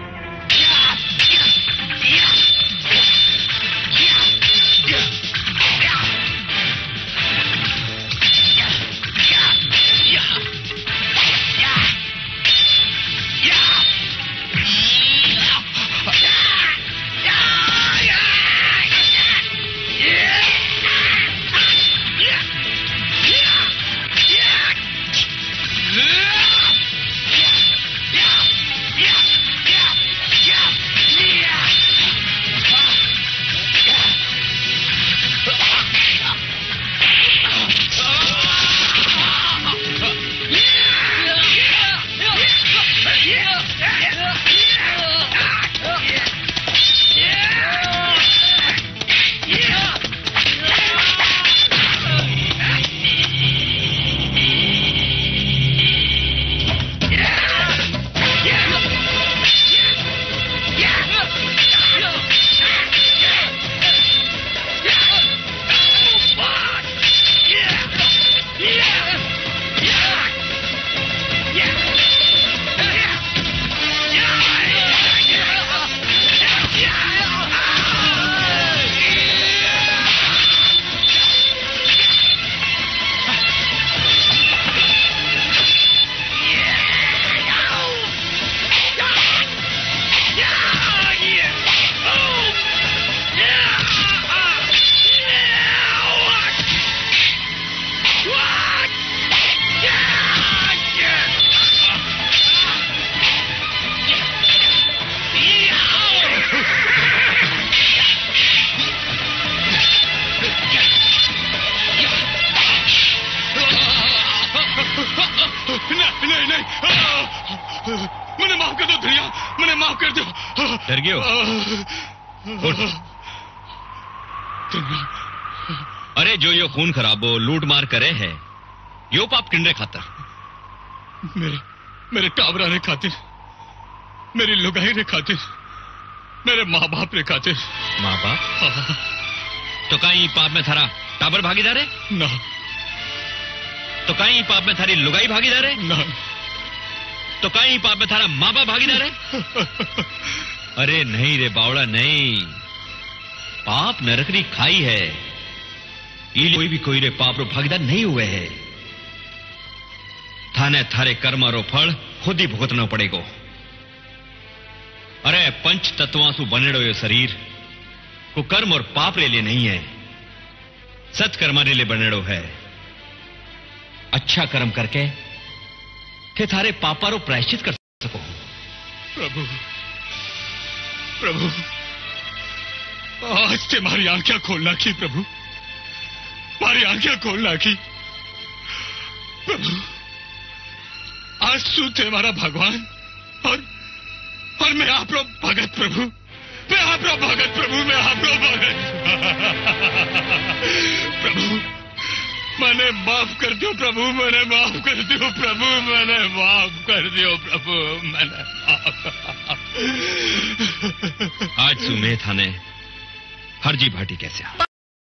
Speaker 4: मैंने माफ कर दो धनिया, मैंने माफ कर दो।
Speaker 10: डर गए हो? अरे जो यो खून खराबो लूट मार करे है यो पाप किंडे खातर?
Speaker 4: मेरे मेरे टाबरा ने खातिर, मेरी लुगाई ने खातिर, मेरे माँ बाप ने खातिर।
Speaker 10: माँ बाप? तो कहीं पाप में थारा टाबर भागीदार है?
Speaker 4: ना।
Speaker 10: तो कहीं पाप में थारी लुगाई भागीदार है?
Speaker 4: ना।
Speaker 10: तो कहीं पाप में थारा माँ बाप भागीदार है? अरे नहीं रे बावड़ा नहीं, पाप नरकरी खाई है, ये कोई भी कोई रे पाप रो भागीदार नहीं हुए है। थाने थारे कर्म रो फल खुद ही भुगतना पड़ेगो। अरे पंच तत्वांसु बनेड़ो ये शरीर को कर्म और पाप रे लिए नहीं है, सत्कर्मा रे लिए बनेड़ो है। अच्छा कर्म करके थे थारे पापारो प्रायश्चित कर सको।
Speaker 4: प्रभु प्रभु आज ते मारी आंखें खोलना की प्रभु, मारी आंखें खोलना की प्रभु। आज तू थे हमारा भगवान और और मैं आप रो भगत प्रभु। मैं आपरो भगत प्रभु, मैं आपरो भगत। प्रभु मैंने माफ कर दो प्रभु, मैंने माफ कर दो प्रभु, मैंने माफ कर दो प्रभु, मैंने
Speaker 13: आज सुमेध थाने हरजी भाटी कैसे आ?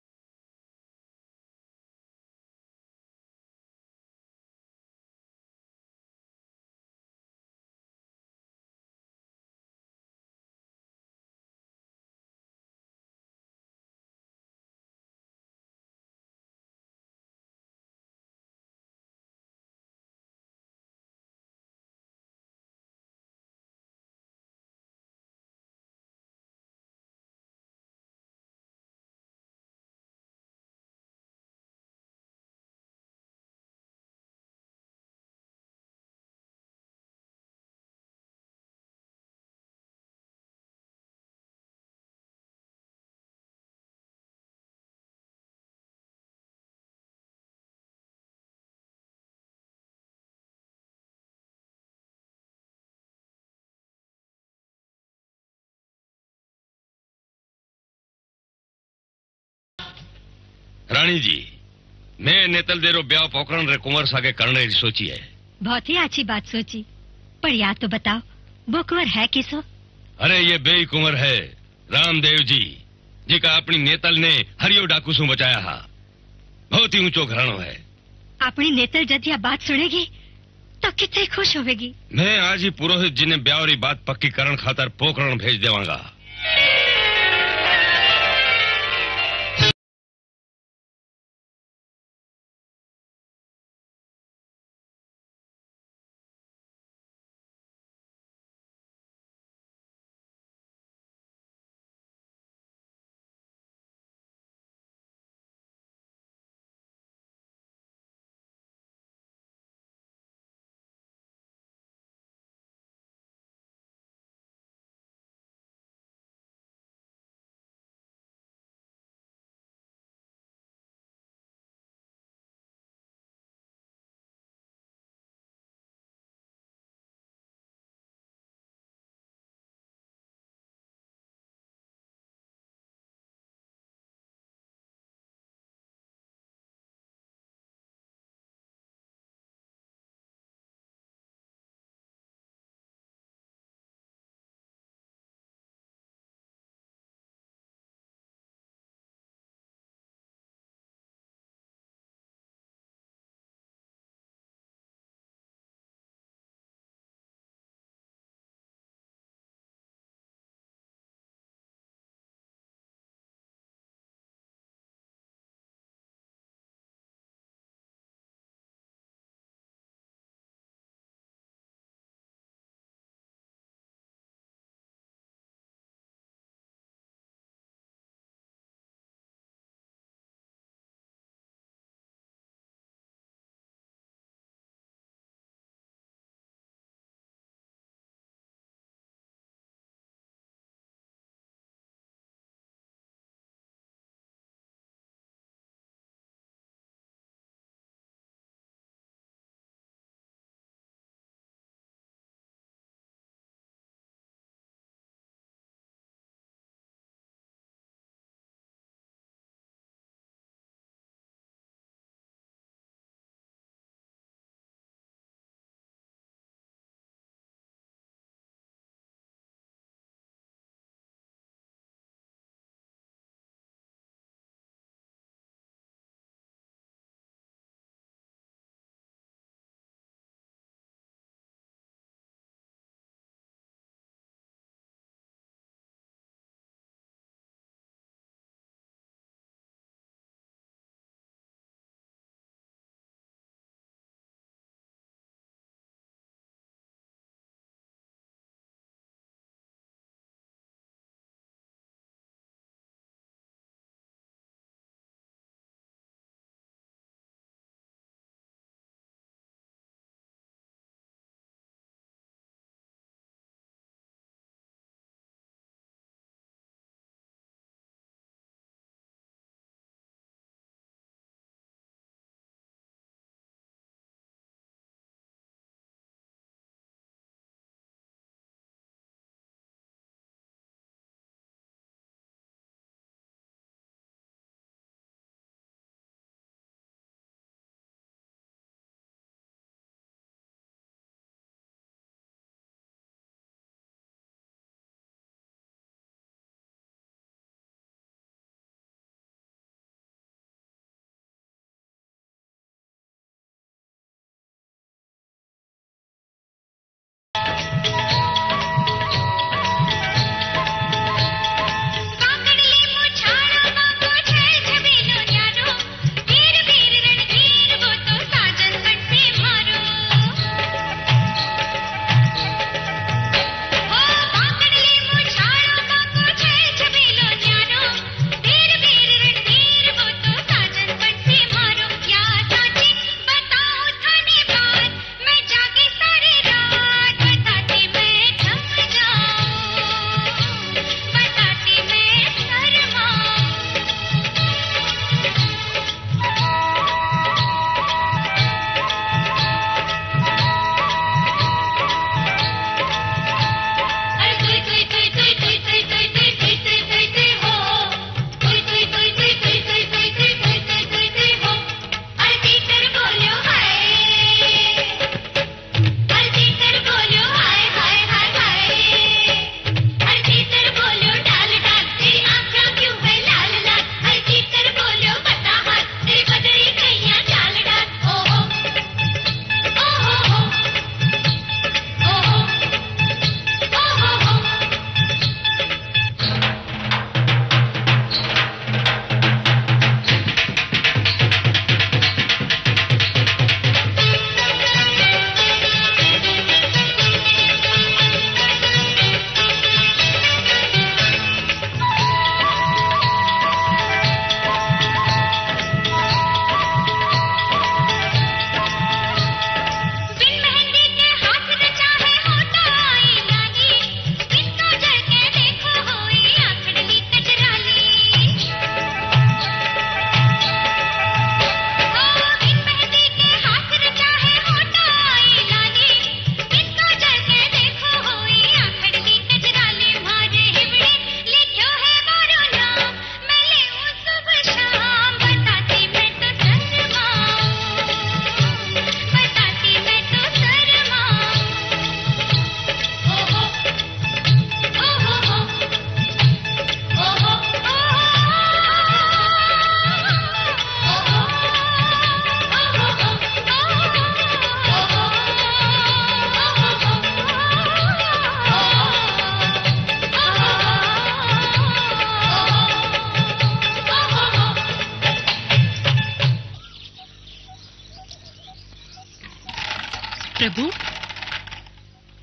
Speaker 2: रानी जी, मैं नेतल देरो ब्याह पोकरण रे कुंवर सागे करने की सोची है।
Speaker 12: बहुत ही अच्छी बात सोची, पर याद तो बताओ वो कुंवर है किसो?
Speaker 2: अरे ये बेई कुंवर है रामदेव जी, जिका अपनी नेतल ने हरियो डाकू सु बचाया हा। बहुत ही ऊंचो घरानो है।
Speaker 12: अपनी नेतल जब यह बात सुनेगी तो कितनी खुश होगी।
Speaker 2: मैं आज ही पुरोहित जी ने ब्याह री बात पक्की करण खातर पोकरण भेज देवांगा।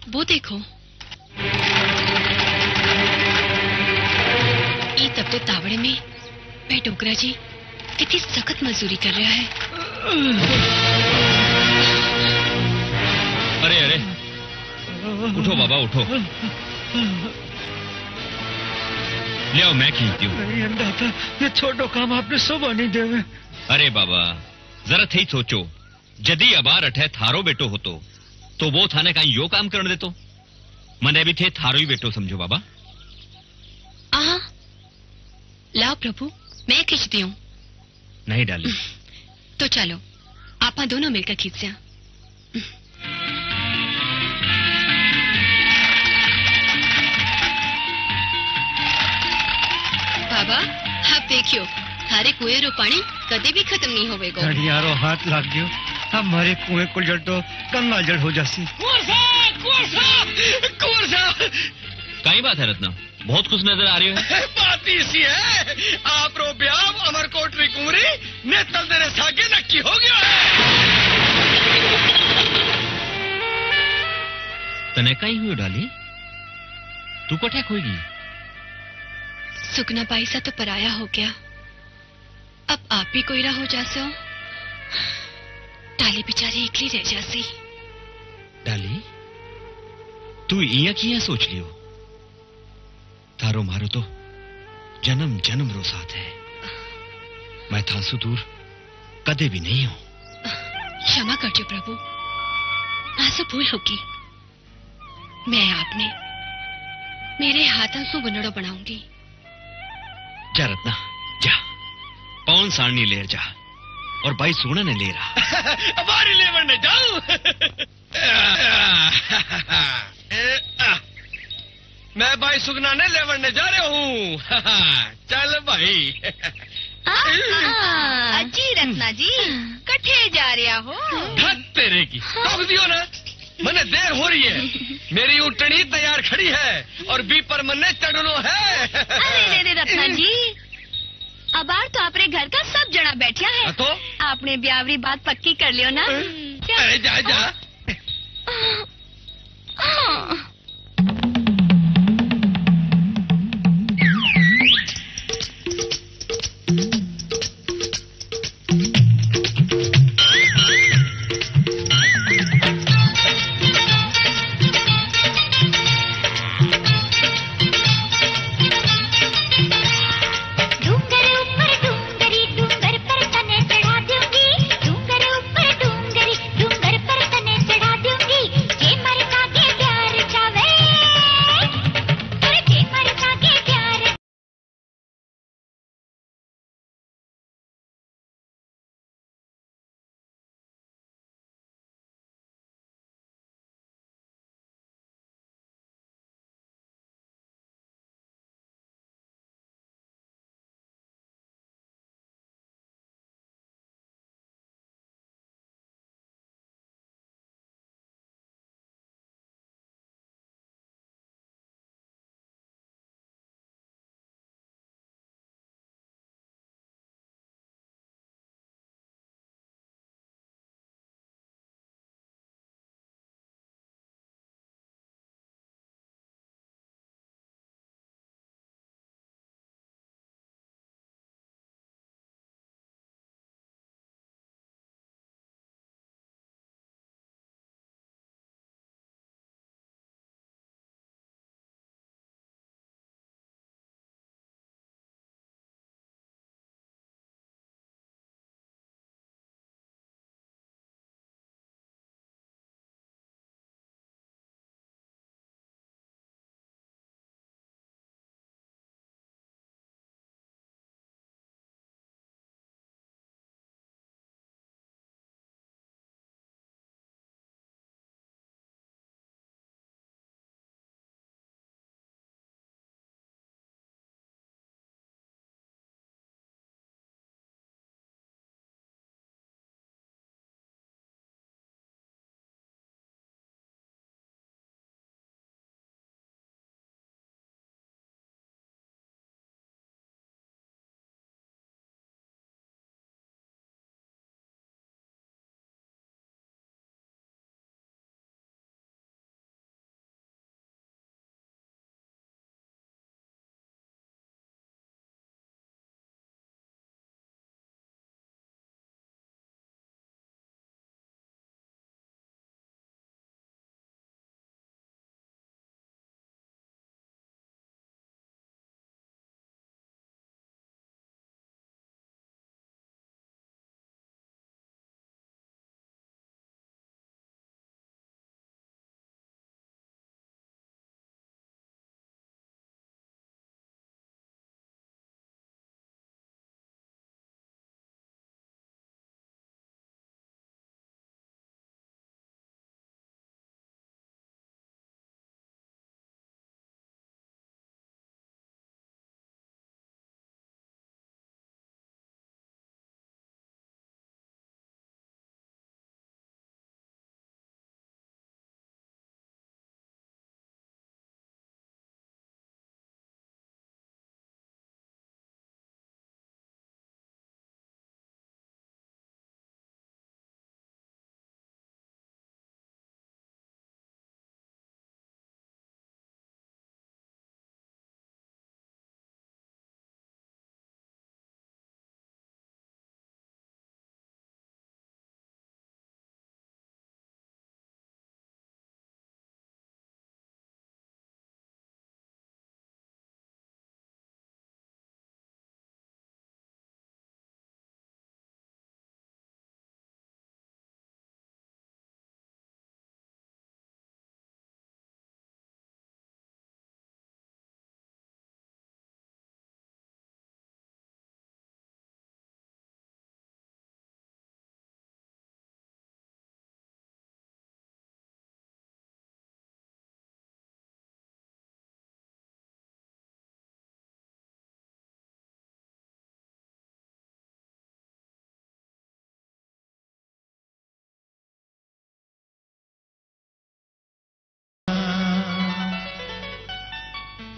Speaker 9: वो देखो, ये तपते तावड़े में मैं डोगरा जी कितनी सख्त मजदूरी कर रहा है।
Speaker 13: अरे अरे उठो बाबा उठो, ले आओ मैं खींचती हूँ।
Speaker 8: नहीं अंदाता, ये छोटो काम आपने सुबह नहीं देवे।
Speaker 13: अरे बाबा जरा थी सोचो, जदी अबार अठे थारो बेटो होतो तो वो थाने कहीं यो काम करने देतो, मने भी थे थारो ही बेटो समझो बाबा।
Speaker 9: आहा, लाओ प्रभु मैं खींचती हूँ।
Speaker 13: नहीं डाली
Speaker 9: तो चलो आप दोनों मिलकर खींचते हैं। बाबा आप देखियो, थारे कुएं रो पानी कदे भी खत्म नहीं होवेगो।
Speaker 8: घड़ियारो हाथ लाग गयो, हमारे कुएं को जड़ तो गंगा जड़ हो जासी।
Speaker 10: कुंवर साहब, कुंवर साहब, कुंवर साहब।
Speaker 13: कई बात है रत्ना, बहुत खुश नजर आ रही है।
Speaker 10: बात इसी है, आप रो ब्याह अमर कोटरी कुंवरी ने तल तेरे सागे नक्की हो गया है।
Speaker 13: तने कहीं हुई डाली, तू कोठे खोएगी।
Speaker 9: सुगना बाई सा तो पराया हो गया, अब आप भी कोयरा हो जासो, डाली बेचारी एकली रह जासी।
Speaker 13: डाली तू इया किया सोच लियो, थारो मारो तो जन्म जन्म रो साथ है, मैं थासु दूर कदे भी नहीं हूं।
Speaker 9: क्षमा करजो प्रभु, आसो भूल होगी। मैं आपने मेरे हाथों से बनड़ो बनाऊंगी।
Speaker 13: जा रत्ना जा, पवन सारणी ले जा और भाई सुगना ने ले रहा।
Speaker 10: हमारी लेवर ने जाऊं। मैं भाई सुगना ने लेवर ने जा रहा हूँ। चल भाई।
Speaker 12: अजी रत्ना जी कठे जा रहा हो?
Speaker 10: धत तेरे की, रोक दियो ना, मने देर हो रही है। मेरी ऊँटनी तैयार खड़ी है और बी पर मन्ने चढ़नो है।
Speaker 12: अरे रे रत्ना जी, अबार तो आपरे घर का सब जना बैठा है,
Speaker 10: तो
Speaker 12: आपने ब्यावरी बात पक्की कर लियो ना।
Speaker 10: अरे जा जा।
Speaker 12: डूंगर ऊपर डूंगरी डूंगर पर तने चढ़ा दूंगी, ये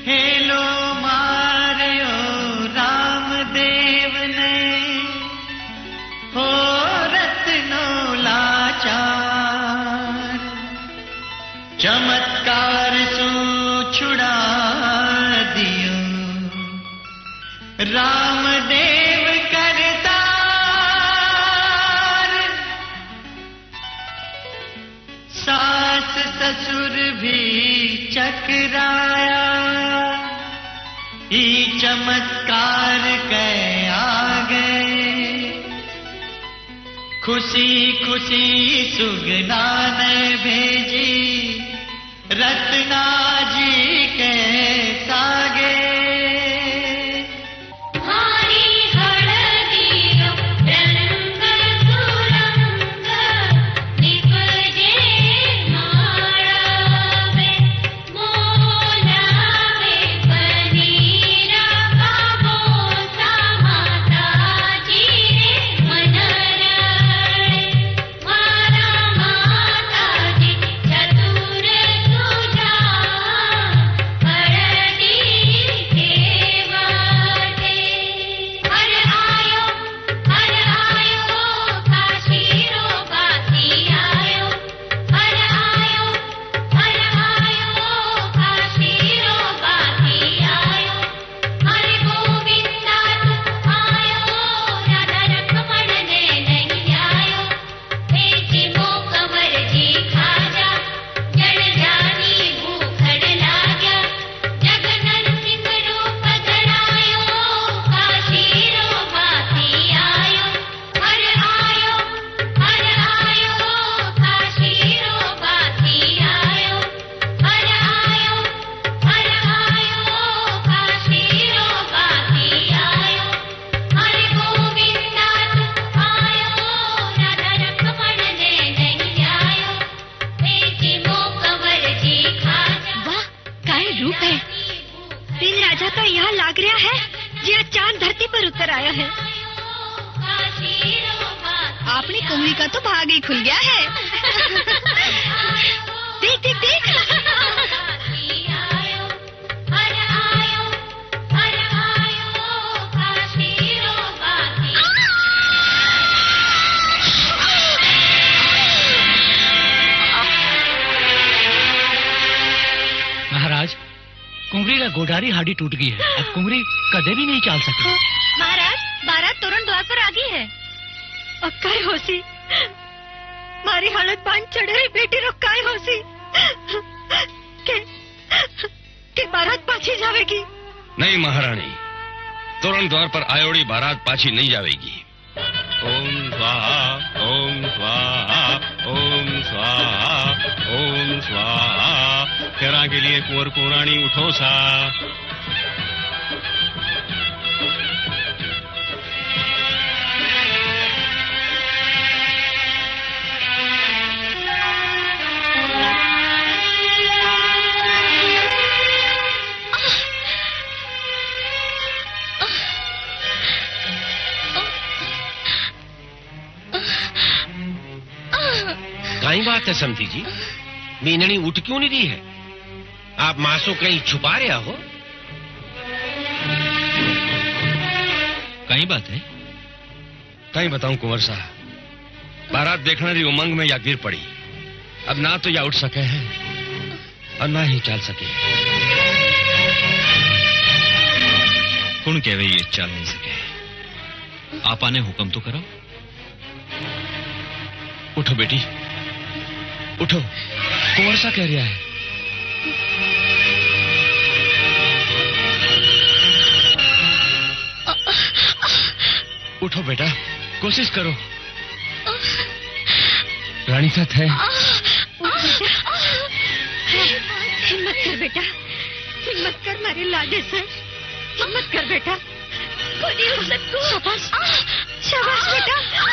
Speaker 1: हेलो मारियो रामदेव ने हो रत्नो लाचार चमत्कार सो छुड़ा दियो रामदेव करतार सास ससुर भी चकराया ई चमत्कार के आगे खुशी खुशी सुगना ने भेजी रत्ना जी के सागे
Speaker 8: गोडारी हाडी टूट गई है। अब कुंवरी कदे भी नहीं चाल सके।
Speaker 12: महाराज बारात तोरण द्वार पर आ गई है। अब काय होसी मारी हालत बांध चढ़े रही बेटी रो काय होसी के के बारात पाछी जावेगी।
Speaker 2: नहीं महारानी, तोरण द्वार पर आयोड़ी बारात पाछी नहीं जावेगी। ओम स्वाहा ओम स्वाहा ओम स्वाहा ओम स्वाहा। फेरा के लिए कुंवर कुंवरानी उठो सा। कई बात है समधी जी, मीननी उठ क्यों नहीं रही है? आप मासो कहीं छुपा रहा हो?
Speaker 13: कहीं बात है?
Speaker 2: कहीं बताऊं कुंवर साहब, बारात देखने की उमंग में या गिर पड़ी। अब ना तो या उठ सके हैं और ना ही चल सके।
Speaker 13: कौन कहवे ये चल नहीं सके? आपा ने हुक्म तो करो।
Speaker 2: उठो बेटी उठो, कुंवर सा कह रहा है। उठो बेटा, कोशिश करो। रानी साथ है।
Speaker 12: हिम्मत कर बेटा, हिम्मत कर मारे लाजे से। हिम्मत कर बेटा, शाबाश शाबाश बेटा।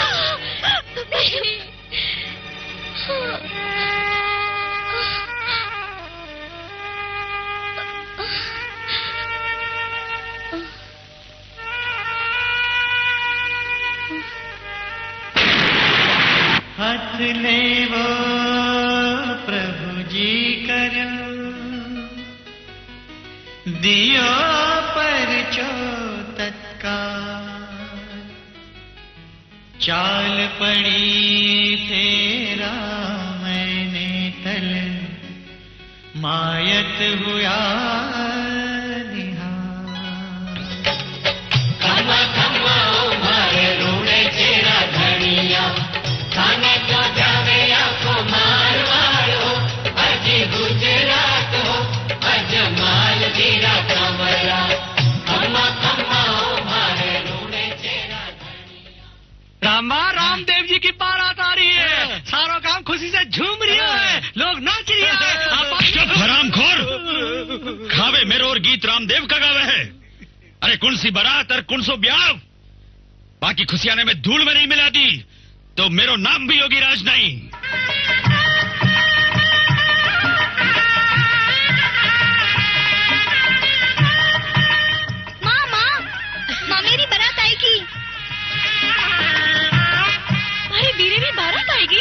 Speaker 1: हाथ ले वो प्रभु जी करो, दियो पर चो तत्काल, चाल पड़ी फेरा मैंने तल, मायत हुआ निहाल। खम्मा खम्मा मारे रूड़े चेरा धनिया, खाने को जावे आंखों मारवाड़ो, अजी गुजरात हो अजमाल दीरा कमरा। खम्मा खम्मा मारे रूड़े चेरा धनिया।
Speaker 8: रामा रामदेव जी की बारात आ रही है, सारा काम खुशी से झूम रही है, लोग नाच रही है।
Speaker 4: चुप हरामखोर, खावे मेरो और गीत रामदेव का गावे है। अरे कौन सी बारात और कौन सो ब्याह, बाकी खुशियाने में धूल में नहीं मिला दी तो मेरो नाम भी योगी राज नहीं।
Speaker 12: माँ माँ माँ मेरी बारात आएगी।
Speaker 6: अरे बीरे भी बारात आएगी।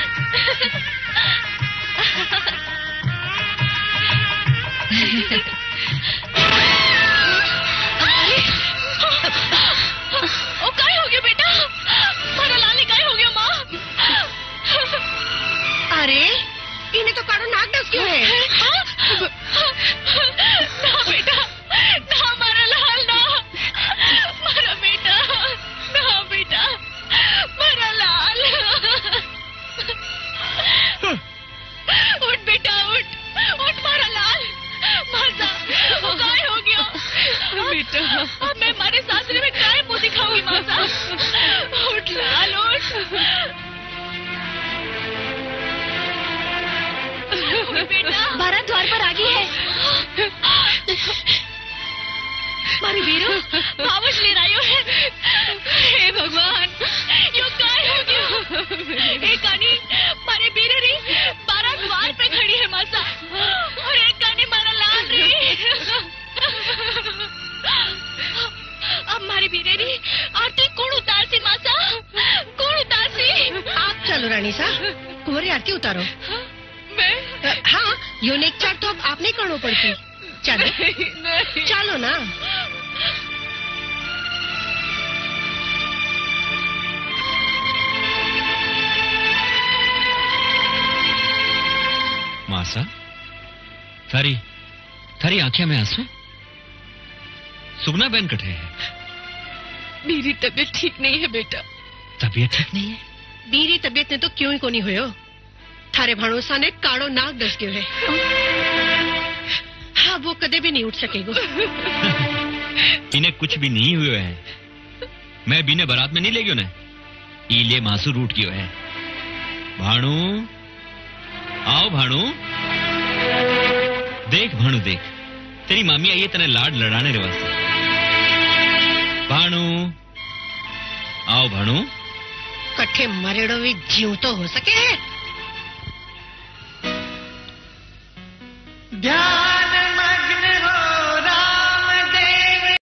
Speaker 6: ओ काय हो गया बेटा, मारा लाली काय हो गया माँ।
Speaker 3: अरे इन्हें तो काड़ो नाक डस क्यों है?
Speaker 6: ना बेटा ना, मारा लाल ना, मारा बेटा ना, बेटा मारा लाल। उठ बेटा उठ उठ, मारा लाल माता, वो काय हो गया बेटा। अब मैं मारे सासरे में काय मुंह दिखाऊंगी माता। उठ लाल उठ बेटा।
Speaker 12: बारात द्वार पर आ गई है।
Speaker 6: मारी वीरो पावश ले रही है। हे भगवान यो काय हो गया। एक कानी मारे बीरे री बारात द्वार पे खड़ी है माता, और एक कानी मारा लाल री। अब मारी बीरे री आरती कौन उतारसी माता, कौन उतारसी?
Speaker 3: आप चलो रानी सा, कुंवरी आरती उतारो।
Speaker 6: मैं
Speaker 3: अ, हाँ यूनिक चाट तो अब आप नहीं करना पड़ती। चलो
Speaker 6: नहीं, नहीं।
Speaker 3: चलो ना।
Speaker 13: मासा, थारी थारी आंखें में आंसू, सुगना बहन कटे है।
Speaker 11: मेरी तबीयत ठीक नहीं है बेटा।
Speaker 13: तबीयत ठीक नहीं है?
Speaker 3: बीरी तबीयत ने तो क्यों ही कोनी हुयो, थारे भाणोसा ने काड़ो नाक दस गयो है। हाँ वो कदे भी नहीं उठ सकेगो।
Speaker 13: इन्हें कुछ भी नहीं हुआ है, मैं बीने बारात में नहीं ले गयो ना, इले मासू रूट गयो है। भाणु आओ भाणु, देख भाणु देख, तेरी मामी आई है तने लाड लड़ाने रे वास्ते। भाणु आओ भाणु।
Speaker 3: कट्ठे मरेड़ो भी जीव तो हो सके है।
Speaker 1: ध्यान मग्न हो रामदेव।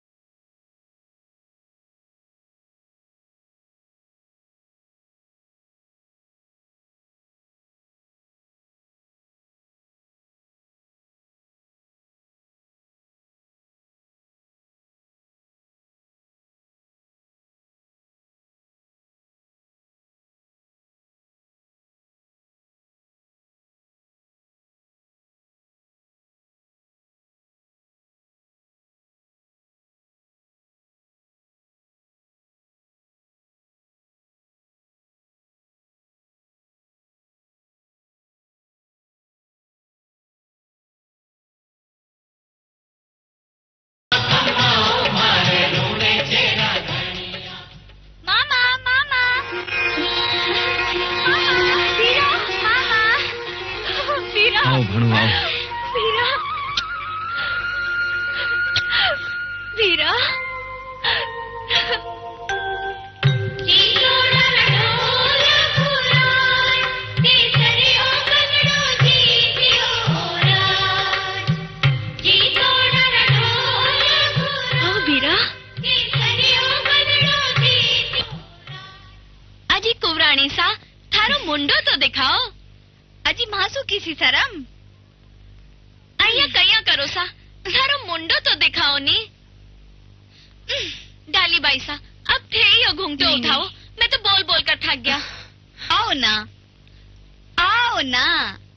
Speaker 13: आओ भाणु आओ।
Speaker 6: वीरा वीरा
Speaker 12: अजी कुवराणी सा थारो मुंडो तो दिखाओ। अजी मासू किसी शरम अया कया करो सा,
Speaker 6: थारो मुंडो तो दिखाओ नी। डाली बाई सा, अब थे ही हो घूंघटो उठाओ। मैं तो बोल बोल कर थक गया।
Speaker 12: आओ ना, आओ ना।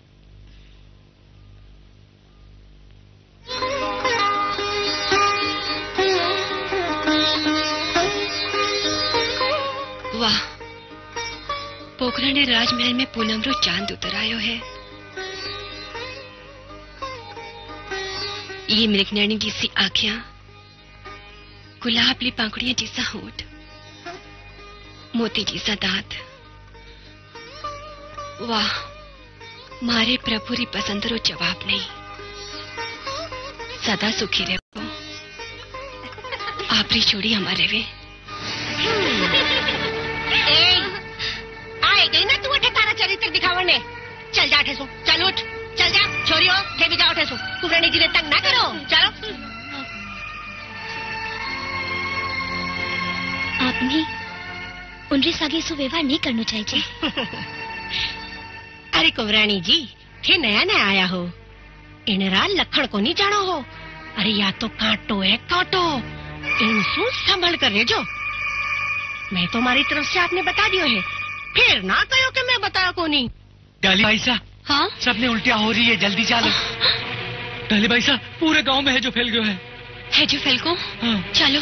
Speaker 9: वाह, पोखरा ने राजमहल में पूनम रो चांद उतर आयो है। ये मृगनयनी जैसी आँखियां, गुलाबली पांखड़ियां जैसा होठ, मोती जैसा दांत। वाह, मारे प्रभु री पसंद रो जवाब नहीं। सदा सुखी रहो, आपरी जोड़ी हमारे वे।
Speaker 3: आए गई ना तू अठे तारा चरित्र दिखावने। चल जा ठेसो, चल उठ, चल जा छोरियो, थे भी जाओ ठेसो। कुबरानी जी ने तंग ना करो, चलो।
Speaker 12: आपने उनरे सागे सो व्यवहार नहीं करना चाहिए।
Speaker 3: अरे कुबरानी जी, थे नया नया आया हो, इनरा लखण को नहीं जानो हो। अरे या तो कांटो है कांटो, इनसू संभल कर रेजो। मैं तो हमारी तरफ से आपने बता दियो है, फिर ना कहो कि मैं बताया को नहीं।
Speaker 8: डाली भाई साहब,
Speaker 9: हाँ
Speaker 8: सबने उल्टियां हो रही है, जल्दी चलो। डाली भाई साहब, पूरे गांव में है जो फैल गयो है।
Speaker 9: है जो फैल को?
Speaker 8: हाँ।
Speaker 9: चलो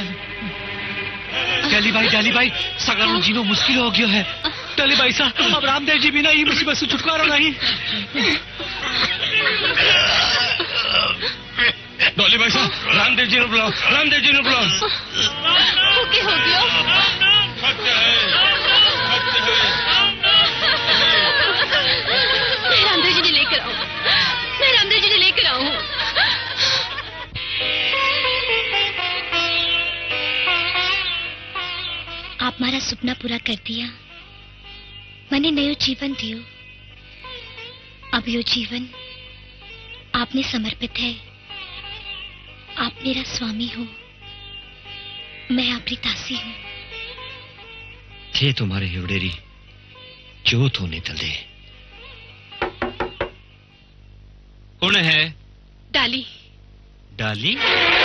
Speaker 8: चलो। डाली भाई, डाली भाई, सगळो जीनो मुश्किल हो गयो है। डाली भाई साहब, अब रामदेव जी बिना ये मुसीबत से छुटकारा नहीं।
Speaker 10: डॉली भाई साहब, रामदेव जी ने बुलाओ, रामदेव जी ने बुलाओ।
Speaker 6: ओके हो गयो।
Speaker 9: मैं रामदेव जी ने लेकर आऊं, मैं रामदेव जी ने लेकर आऊं।
Speaker 12: आप मारा सपना पूरा कर दिया, मैंने नयो जीवन दियो। अब यो जीवन आपने समर्पित है। आप मेरा स्वामी हो, मैं आपकी दासी हूँ।
Speaker 13: थे तुम्हारे हिवड़ेरी जोत होने तले। कौन है?
Speaker 9: डाली।
Speaker 13: डाली?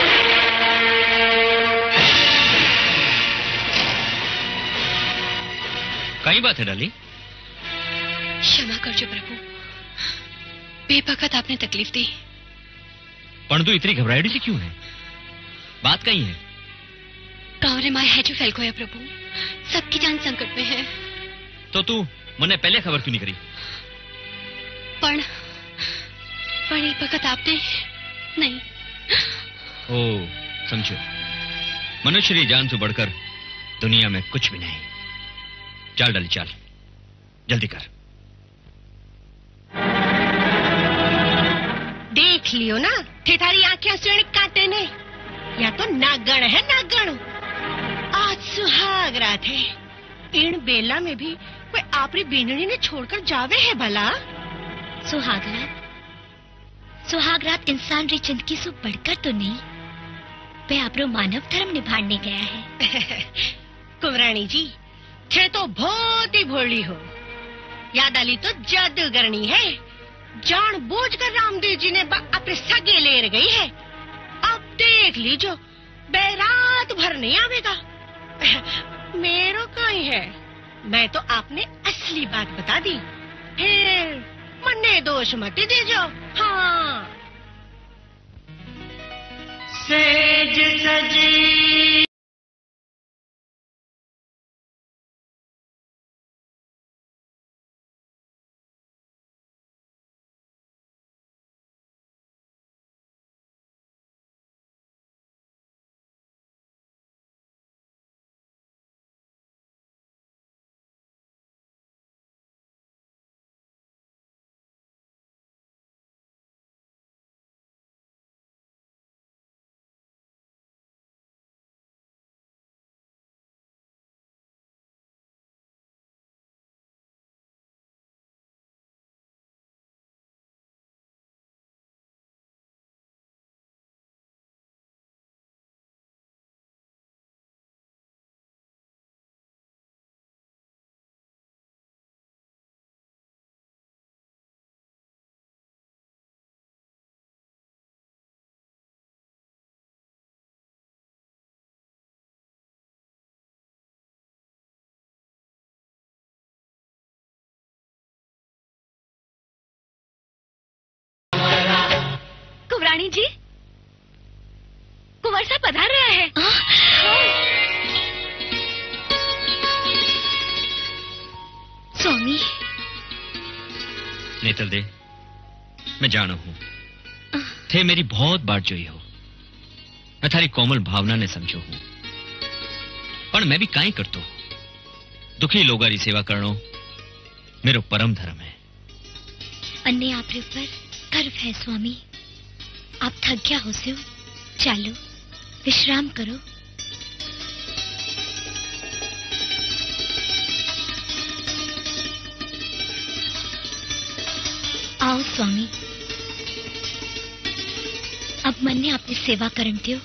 Speaker 13: कई बात है डाली?
Speaker 9: क्षमा करजो प्रभु, बेवकत आपने तकलीफ दी।
Speaker 13: पण तू इतनी घबराहटी सी क्यों है? बात कहीं है?
Speaker 9: गाँव रे माए है जो फैल गया प्रभु, सबकी जान संकट में है।
Speaker 13: तो तू मने पहले खबर क्यों नहीं करी?
Speaker 9: पण पण एक वक्त आपने नहीं।
Speaker 13: ओ समझो, मनुष्य की जान से बढ़कर दुनिया में कुछ भी नहीं। चल डाली चल, जल्दी कर।
Speaker 3: देख लियो ना, थे थारी आंखें स्वर्ण काटे ने। या तो नागण है नागण। आज सुहाग रात है, इन बेला में भी कोई आपरी बीनड़ी ने छोड़कर जावे है भला?
Speaker 12: सुहाग रात, सुहाग रात इंसान री जिंदगी से बढ़कर तो नहीं, वे आपरो मानव धर्म निभाने गया है।
Speaker 3: कुंवरानी जी, थे तो बहुत ही भोली हो। याद आली तो जादूगरनी है, जान बूझ कर रामदेव जी ने अपने सगे ले गई है। अब देख लीजो, बैरात भर नहीं आवेगा। मेरो कहीं है, मैं तो आपने असली बात बता दी, फिर मन्ने दोष मत दीजो। हाँ।
Speaker 1: सेज सजी
Speaker 6: रानी जी, कुंवर साहब पधार रहा है।
Speaker 12: स्वामी
Speaker 13: नेतल दे, मैं जानो हूं थे मेरी बहुत बात जोई हो, मैं थारी कोमल भावना ने समझो हूं, पर मैं भी काई करतो, दुखी लोगा री सेवा करनो मेरो परम धर्म है।
Speaker 12: अन्य आपरे ऊपर गर्व है स्वामी। आप थक गया हो से, चलो विश्राम करो। आओ स्वामी, अब मन ने अपनी सेवा करन दियो।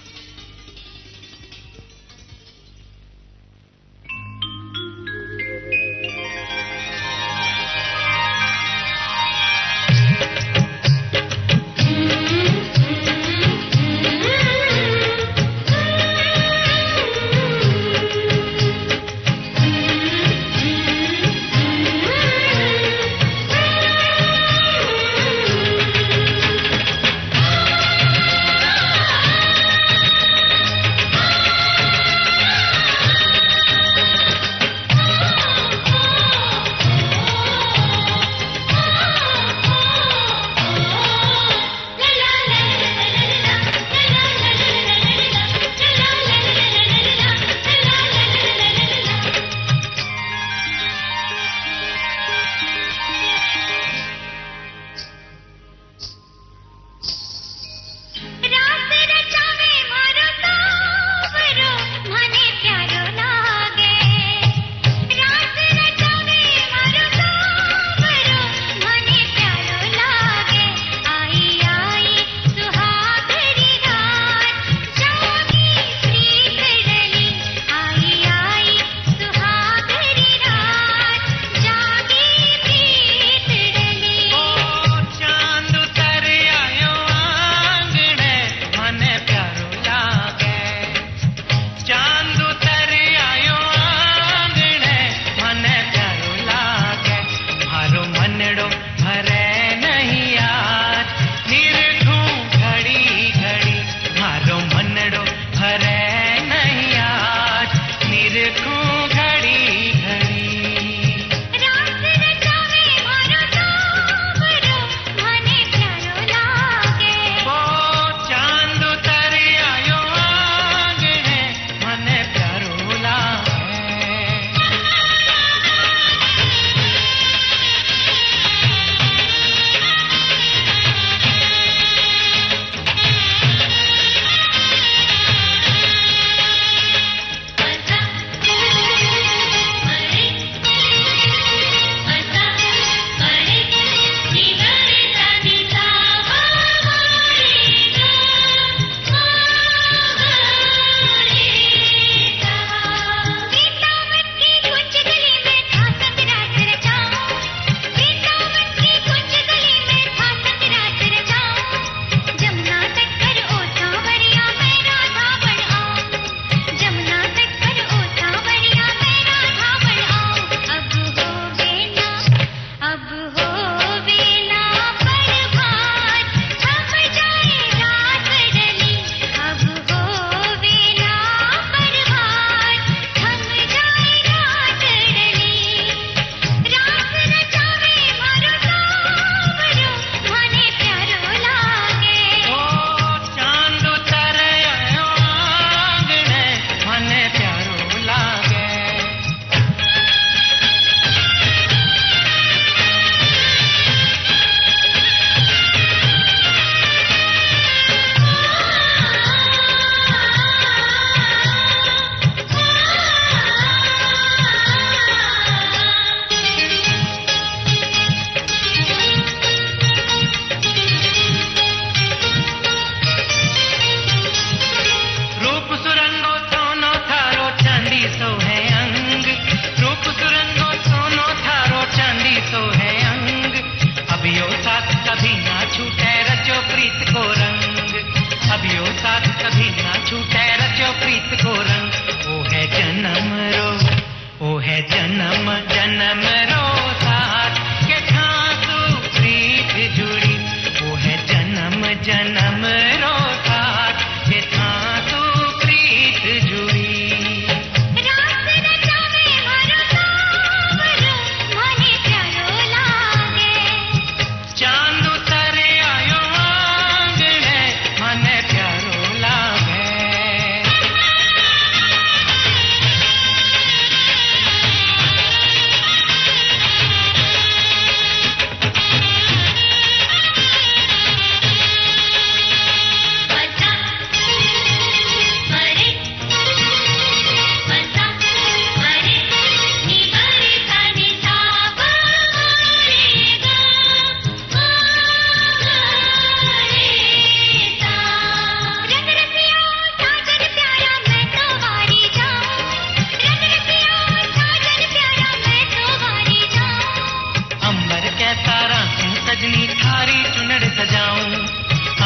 Speaker 1: जन्म जन्म रो साथ के ठासु प्रीत जुड़ी, वो है जन्म जन्म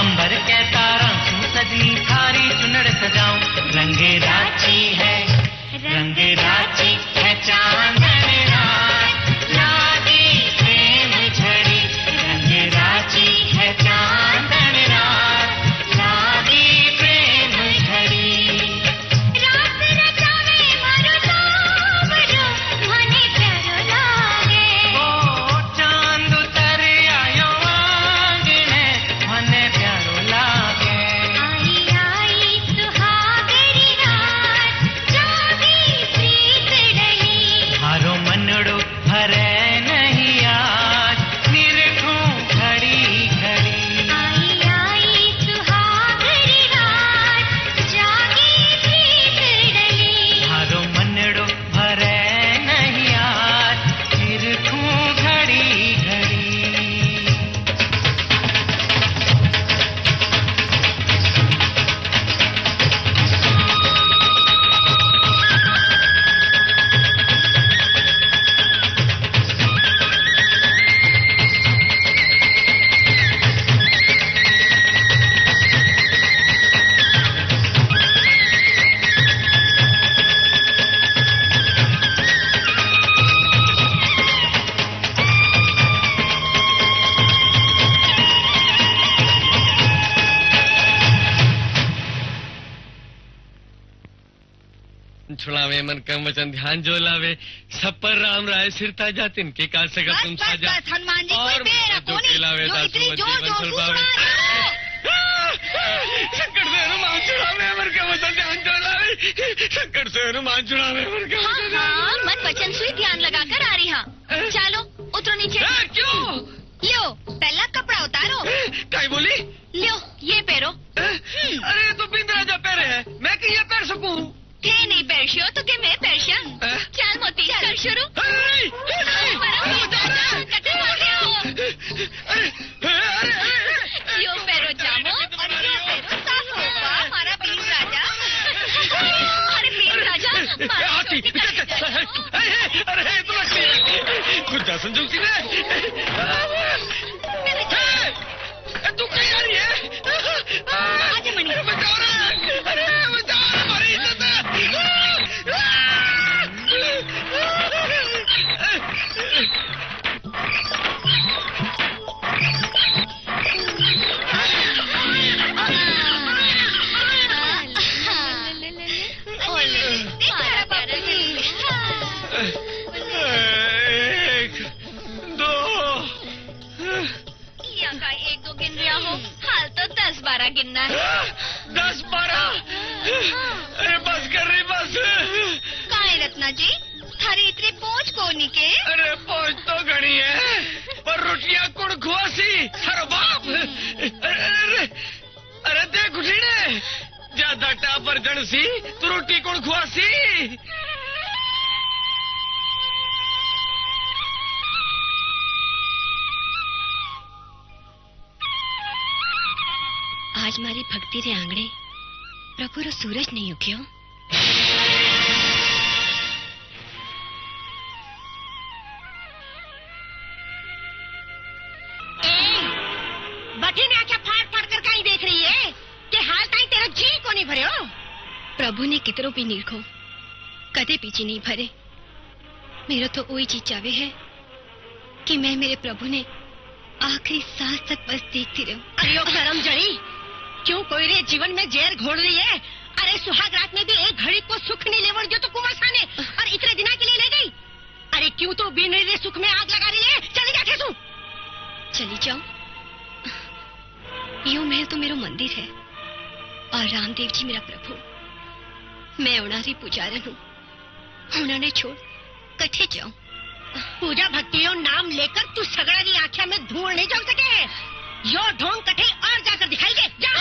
Speaker 1: अंबर के तारा तू सजनी थारी चुनड़ सजाऊं रंगे राची है रंगे राची है चांदन रात लागी प्रेम झड़ी रंगे राची है चांदन रात लागी प्रेम झड़ी रात रचावे मारो सावरो मने प्यारो लागे ओ चांद उतर आयो आंगने मने प्यारो लागे आई आई सुहागरी रात जागी प्रीत डली हारो मनड़ो भरे नहीं आज निरखूं घड़ी घड़ी आई आई सुहागरी रात जागी प्रीत डली हारो मनड़ो भरे नहीं आज निरखूं घड़ी घड़ी
Speaker 2: छुड़ावे मन का वचन ध्यान जो लावे सब पर राम राय सिरता जा तिनके का सगा तुम साजा
Speaker 12: हनुमान जी
Speaker 2: और जो खिलावे दासु जीवन सुलभावे संकट से हनुमान छुड़ावे मन का वचन ध्यान जो लावे संकट से हनुमान छुड़ावे मन का वचन
Speaker 12: हाँ मन वचन सुई ध्यान लगाकर आ रही हाँ चलो उतरो नीचे
Speaker 2: क्यों
Speaker 12: लियो पहला कपड़ा उतारो
Speaker 2: काय बोली
Speaker 12: लियो ये पहरो
Speaker 2: अरे तो बिंद्रा जा पहरे है मैं कि ये पहन सकूं
Speaker 12: थे नहीं पैरशियो तो के मैं पैरशिया चल मोती कर शुरू यो पैरो जामो और यो पैरो साफो हमारा बीन राजा अरे बीन राजा
Speaker 2: हाथी अरे कुछ समझो सी ने तू कहीं आ रही है
Speaker 12: आजा मणि
Speaker 2: बचाओ अरे बचाओ हमारी इज्जत एक दो
Speaker 12: यहाँ का एक दो गिन रहा हो हाल तो दस बारह गिनना है
Speaker 2: दस बारह अरे बस कर रही बस
Speaker 12: काहे रत्ना जी थारी इतनी पहुंच कोनी के
Speaker 2: अरे पहुंच तो घनी है पर रोटियां कुड़ खुआसी हर बाप अरे अरे देख उठी ने ज्यादा टापर जनसी तू रोटी कुड़ खुआसी
Speaker 9: आज मारी भक्ति रे आंगणे प्रभु रो सूरज नहीं उग्यो
Speaker 3: बठी ने आंखें फाड़ फाड़ कर कहीं देख रही है कि हाल ताई तेरा जी को नहीं भरे हो
Speaker 9: प्रभु ने कितरो भी नीरखो कदे पीछे नहीं भरे मेरा तो वही चीज चावे है कि मैं मेरे प्रभु ने आखिरी सांस तक बस देखती रहूं।
Speaker 3: अरे ओ करम जड़ी क्यों कोई रे जीवन में जहर घोल रही है अरे सुहाग रात में भी एक घड़ी को सुख नहीं लेवड़ जो तो कुमासा ने और इतने दिना के लिए ले गई अरे क्यों तो बिन रे सुख में आग लगा रही है चली जा खेसू
Speaker 9: चली जाओ यूं महल तो मेरा मंदिर है और रामदेव जी मेरा प्रभु मैं उनारी पुजारन हूँ उन्होंने छोड़ कठे जाऊं
Speaker 3: पूजा भक्तियों नाम लेकर तू सगड़ा की आंखें में धूल नहीं जम सके यो ढोंग कठे और जाकर दिखाई दे जा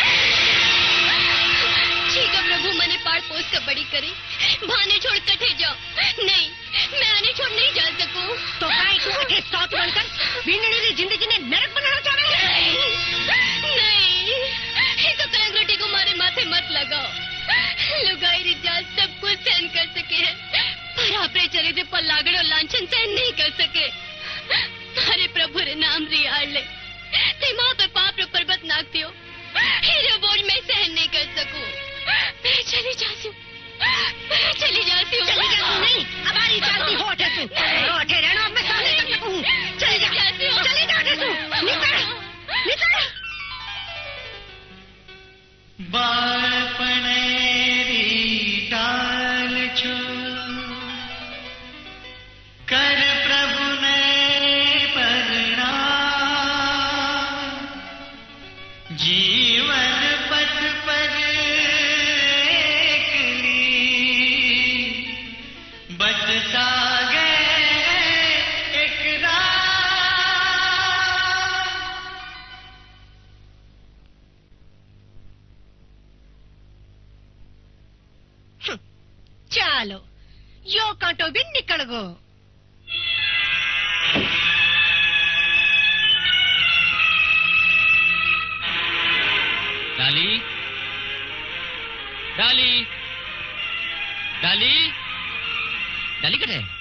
Speaker 9: ठीक है प्रभु मैंने पार पोस कर बड़ी करी भाने छोड़ कठे जाओ नहीं मैं आने छोड़ नहीं जा सकूं
Speaker 3: तो काई तू कठे सौत बनकर बिननी की जिंदगी ने नरक बनाना चाह रही है
Speaker 9: नहीं ये तो कलंक रोटी को मारे माथे मत लगाओ लुगाई रिजाल सब कुछ सहन कर सके हैं पर आपरे चरित्र पर लागड़ो लांछन सहन नहीं कर सके अरे प्रभु रे नाम रियाड़ ले ते मां पे पाप रो पर्वत नाख दियो
Speaker 1: बाळपणेरी टाल छो कर प्रभु ने प्रणाम जीवन पथ पर एकली बचता
Speaker 3: ચાલો યો કાંટો બી નીકળ ગો.
Speaker 2: डाली डाली डाली डाली कट है.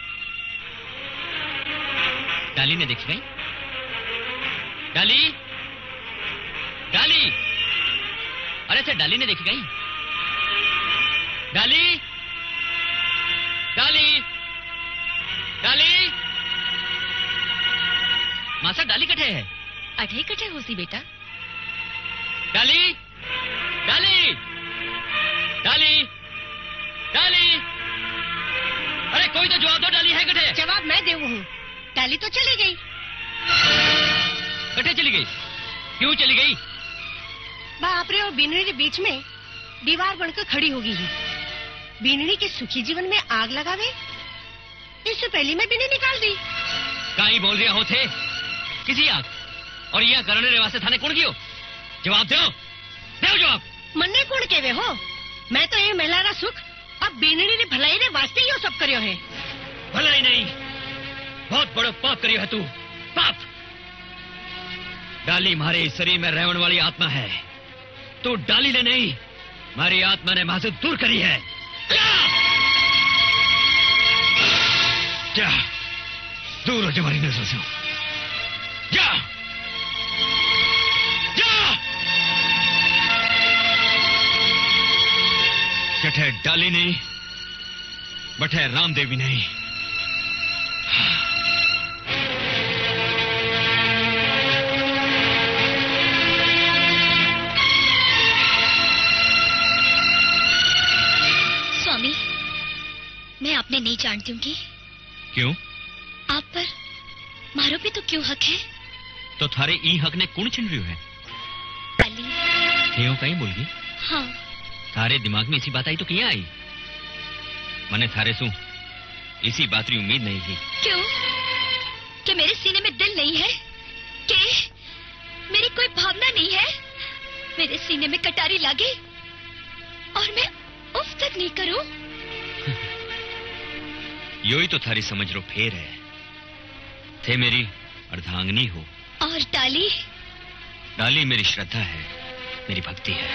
Speaker 2: डाली ने देखी गई. डाली डाली अरे अच्छा डाली ने देखी गई. डाली डाली डाली मासा डाली कटे है.
Speaker 9: अठे कटे होसी बेटा.
Speaker 2: डाली डाली डाली डाली अरे कोई तो जवाब दो. डाली है कटे.
Speaker 3: जवाब मैं देऊ हूँ. डाली तो चली गई.
Speaker 2: कटे चली गई. क्यों चली गई?
Speaker 3: बाप रे, और बीननी के बीच में दीवार बनकर खड़ी होगी. बीननी के सुखी जीवन में आग लगावे इससे पहले मैं बीनी निकाल दी.
Speaker 2: काई बोल रहा हो थे किसी आग और यहाँ करने रे वास्ते थाने कौन गयो? जवाब दो. दो जवाब.
Speaker 3: मन्ने कौन केवे हो? मैं तो ये महिला रा सुख अब बीननी री भलाई रे वास्ते यो सब करियो है.
Speaker 2: भलाई नहीं, बहुत बड़ो पाप करियो है तू. पाप. डाली मारे शरीर में रहने वाली आत्मा है. तू डाली ने नहीं, मारी आत्मा ने वहां से दूर करी है.
Speaker 13: क्या दूर हो जा हमारी नजर से. जा जा. कठे डाली नहीं, बठे रामदेवी नहीं.
Speaker 12: स्वामी, मैं आपने नहीं जानती हूँ कि
Speaker 13: क्यों?
Speaker 12: आप पर मारो भी तो क्यों हक है?
Speaker 13: तो थारे ई हक ने कौन छिन रही है?
Speaker 12: डाली.
Speaker 13: क्यों कहीं बोल गई?
Speaker 12: हाँ.
Speaker 13: थारे दिमाग में इसी बात आई तो क्या आई? मने थारे सू इसी बात की उम्मीद नहीं थी.
Speaker 12: क्यों? कि मेरे सीने में दिल नहीं है? कि मेरी कोई भावना नहीं है? मेरे सीने में कटारी लगे और मैं उफ तक नहीं करूं?
Speaker 13: यो ही तो थारी समझ रो फेर है. थे मेरी अर्धांगिनी हो.
Speaker 12: और डाली?
Speaker 13: डाली मेरी श्रद्धा है, मेरी भक्ति है.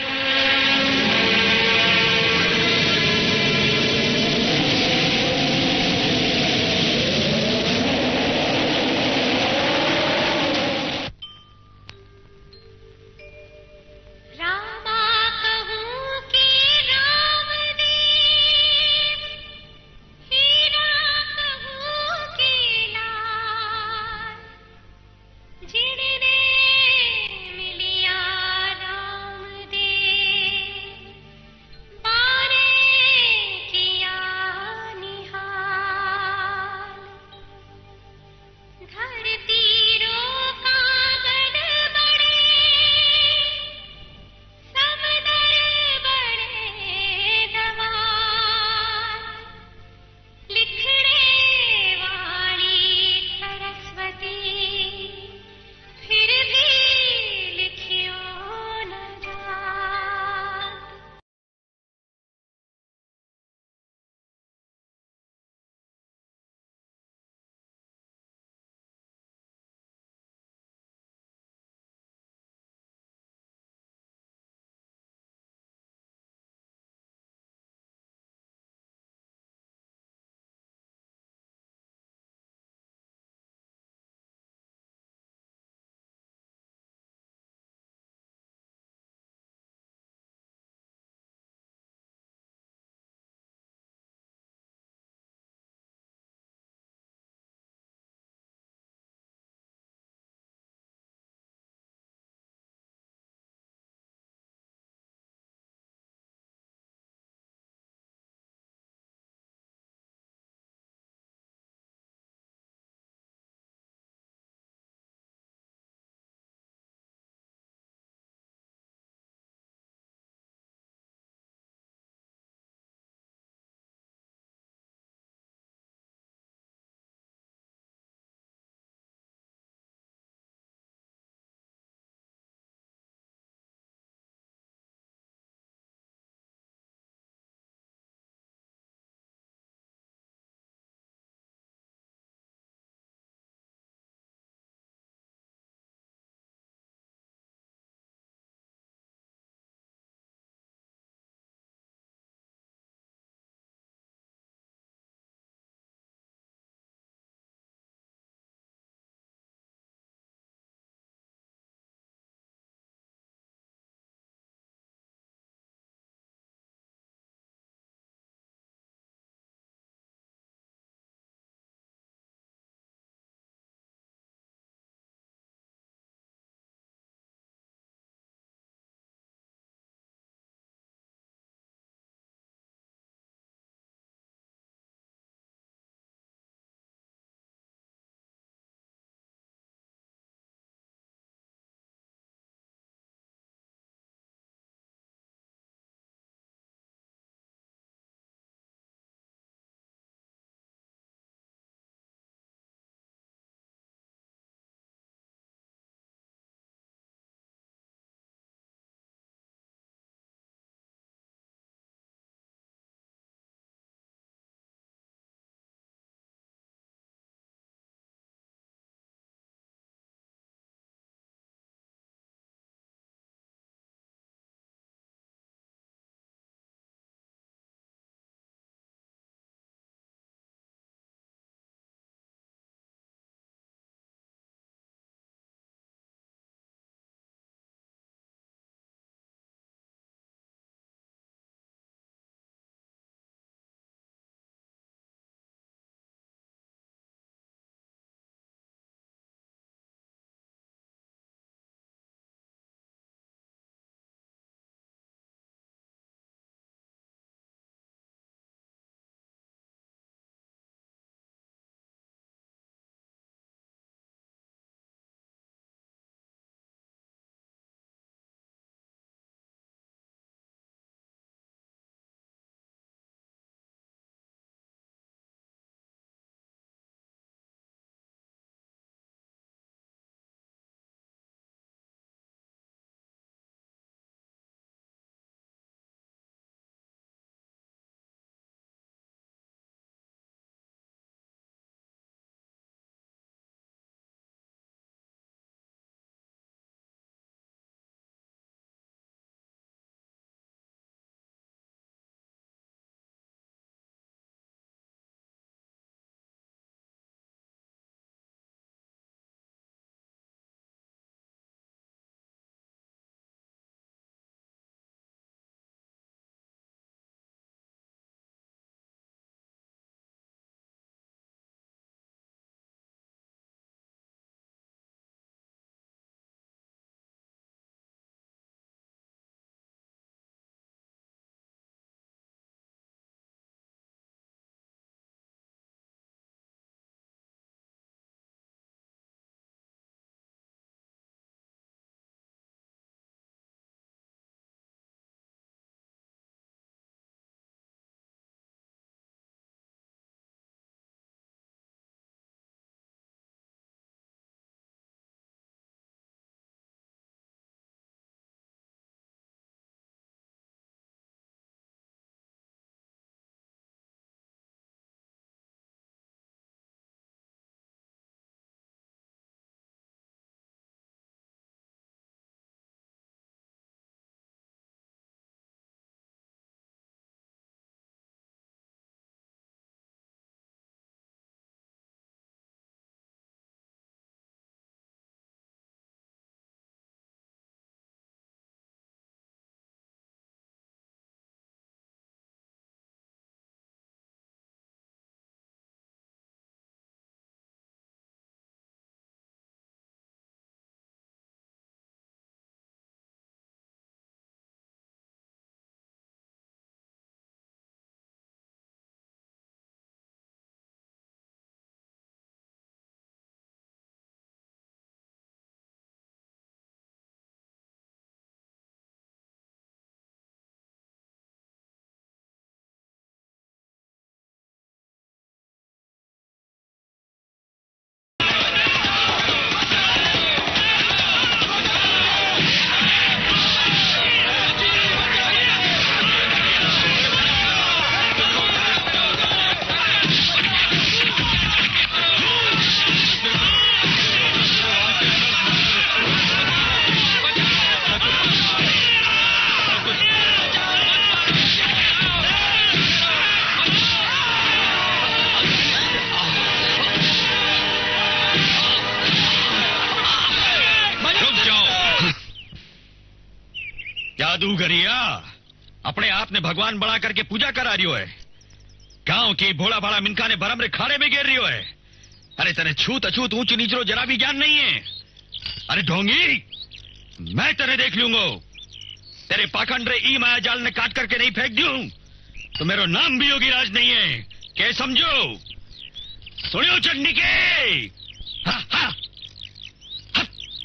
Speaker 4: जादूगरिया अपने आप ने भगवान बड़ा करके पूजा करा रही हो है। गांव की भोला भाला मिनका ने भरम रे खाड़े में गिर रही हो है। अरे तेरे छूत अछूत ऊंच नीचरो जरा भी ज्ञान नहीं है। अरे ढोंगी, मैं तेरे देख लूंगा। तेरे पाखंड रे ई माया जाल ने काट करके नहीं फेंक दूं तो मेरा नाम भी योगीराज नहीं है। क्या समझो? सुनियो चंडी के। हा, हा, हा।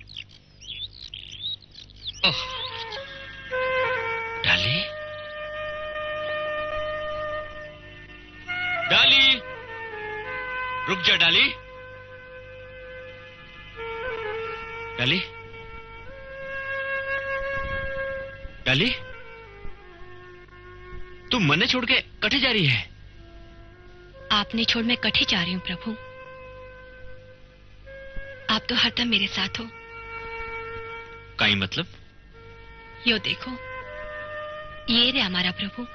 Speaker 4: ओह, डाली डाली, रुक जा डाली। डाली डाली, तू मन्ने छोड़ के कटे जा रही है?
Speaker 9: आपने छोड़ मैं कटे जा रही हूँ प्रभु। आप तो हरदम मेरे साथ हो।
Speaker 13: काई मतलब?
Speaker 9: यो देखो, ये रे हमारा प्रभु।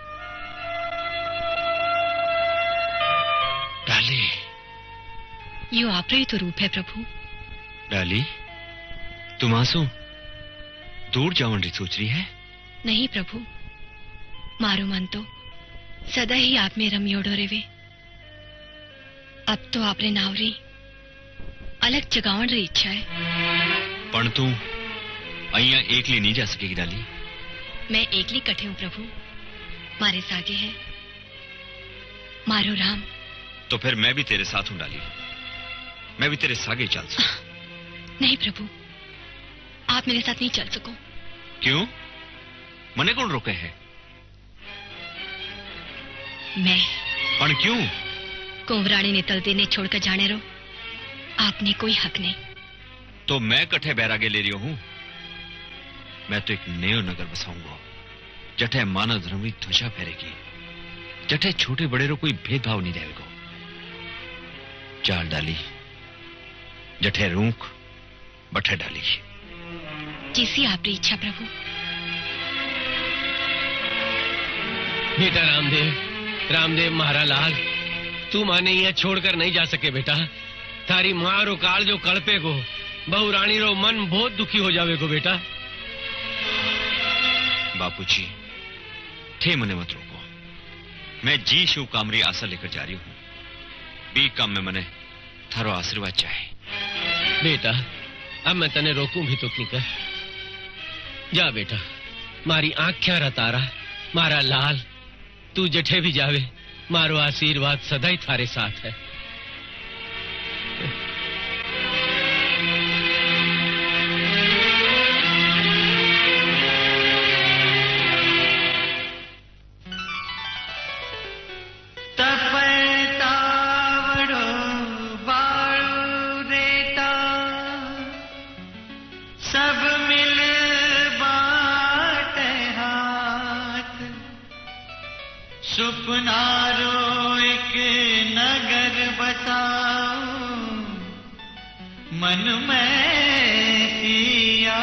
Speaker 13: डाली,
Speaker 9: यो आप ही तो रूप है प्रभु।
Speaker 13: डाली, तुम आंसू दूर जावन री सोच रही है?
Speaker 9: नहीं प्रभु, मारो मन तो सदा ही आप में रमियोड़ो रेवे। अब तो आपने नावरी अलग जगावण री इच्छा है।
Speaker 13: पण तू अहिया एकली नहीं जा सकेगी डाली।
Speaker 9: मैं एकली कठे हूँ प्रभु, मारे सागे है मारो राम।
Speaker 13: तो फिर मैं भी तेरे साथ हूं डाली, मैं भी तेरे सागे चल सकूं।
Speaker 9: नहीं प्रभु, आप मेरे साथ नहीं चल सको।
Speaker 13: क्यों? मने कौन रोके है?
Speaker 9: मैं।
Speaker 13: पण क्यों?
Speaker 9: कुंवराणी ने तल देने छोड़कर जाने रो, आपने कोई हक नहीं।
Speaker 13: तो मैं कठे बैरागे ले रही हूं। मैं तो एक नयो नगर बसाऊंगा, जठे मानव धर्म की ध्वजा फहरेगी, जठे छोटे बड़े रो कोई भेदभाव नहीं रहेगा। चाल डाली, जठे रूख बठे डाली।
Speaker 9: जैसी आपकी इच्छा प्रभु।
Speaker 2: बेटा रामदेव, रामदेव म्हारा लाल, तू माने यहाँ छोड़कर नहीं जा सके बेटा। थारी मां रो काल जो कड़पे को, बहु रानी रो मन बहुत दुखी हो जावे को बेटा।
Speaker 13: बापूजी, थे मने मत रोको। मैं जी शिव कामरी आशा लेकर जा रही हूं। बी काम में मने थारो आशीर्वाद चाहे।
Speaker 2: बेटा, अब मैं तने रोकूं भी तो की कर। जा बेटा, मारी आंख्या रा तारा, मारा लाल, तू जठे भी जावे, मारो आशीर्वाद सदा ही थारे साथ है।
Speaker 1: मन में इया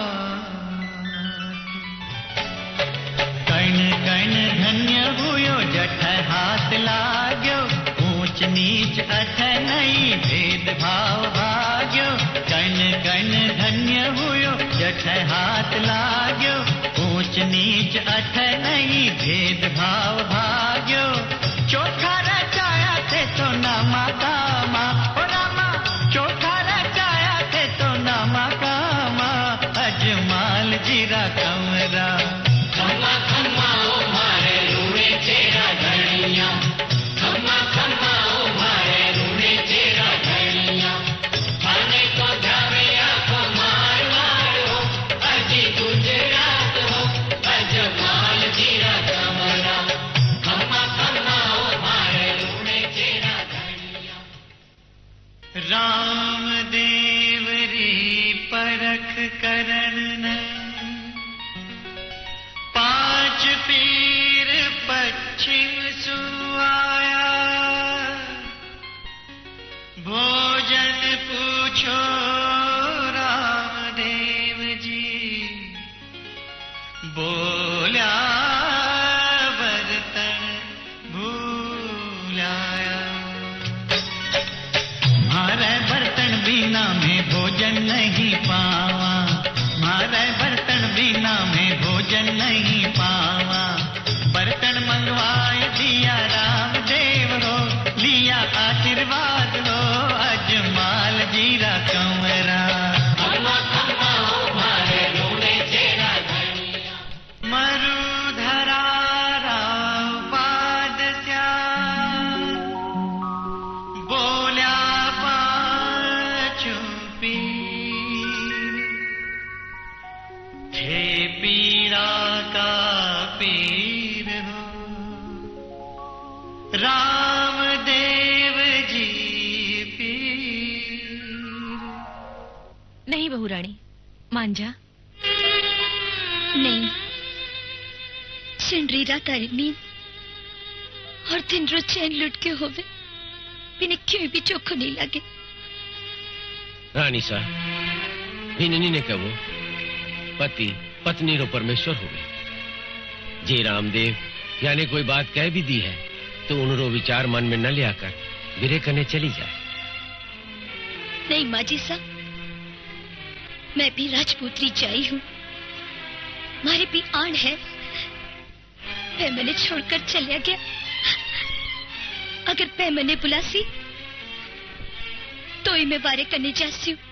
Speaker 1: कण कण धन्य हुयो जठ हाथ लाग्यो, ऊंच नीच अथ नहीं भेद भाव भाग्यो। कण कण धन्य हुयो जठ हाथ लाग्यो, ऊंच नीच अथ नहीं भेद भाव भाग्यो। चोखा रचाया थे तो नामा कामा, ओ रामा चोखा अजमाल जीरा कमरा। खम्मा खम्मा ओ मारे रूने चेरा धनिया, खम्मा खम्मा ओ मारे रूने चेरा धनिया। खाने को जावे आंखो मार मार हो, अजी गुजरात हो, अजमाल जीरा कमरा। खम्मा खम्मा ओ मारे रूने चेरा धनिया। राम देव री परख करण न पांच पीर पश्चिम सुआया। भोजन पूछो रामदेव जी, बोल्या बर्तन भूलाया। मारे बर्तन बिना में भोजन नहीं पावा, मारे बर्तन बिना में भोजन भोजन नहीं पावा। बर्तन मंगवाए दिया रामदेव हो, लिया आशीर्वाद हो अजमाल जीरा कंवरा। मरुधरा राव पाद श्याम, बोल्या पाछू पीर, थे पीड़ा का पीर हो रामदेव जी पीर।
Speaker 11: नहीं बहू रानी, मान जा।
Speaker 12: नहीं, सिंडरीरा तारी नींद और दिन रोज चैन लुट के होवे बिने क्यों भी चोखो नहीं लगे।
Speaker 2: रानी साहब, इन्हीं ने कहो पति पत्नी रो परमेश्वर हो गए। जे रामदेव यानी कोई बात कह भी दी है तो उनको विचार मन में न ले आकर गिरे करने चली जाए।
Speaker 12: नहीं माँ जी साहब, मैं भी राजपुत्री जाई हूँ, मारे भी आन है। वह मैंने छोड़कर चलिया गया। अगर वह मैंने बुलासी तो ही मैं बारे करने जाती हूँ।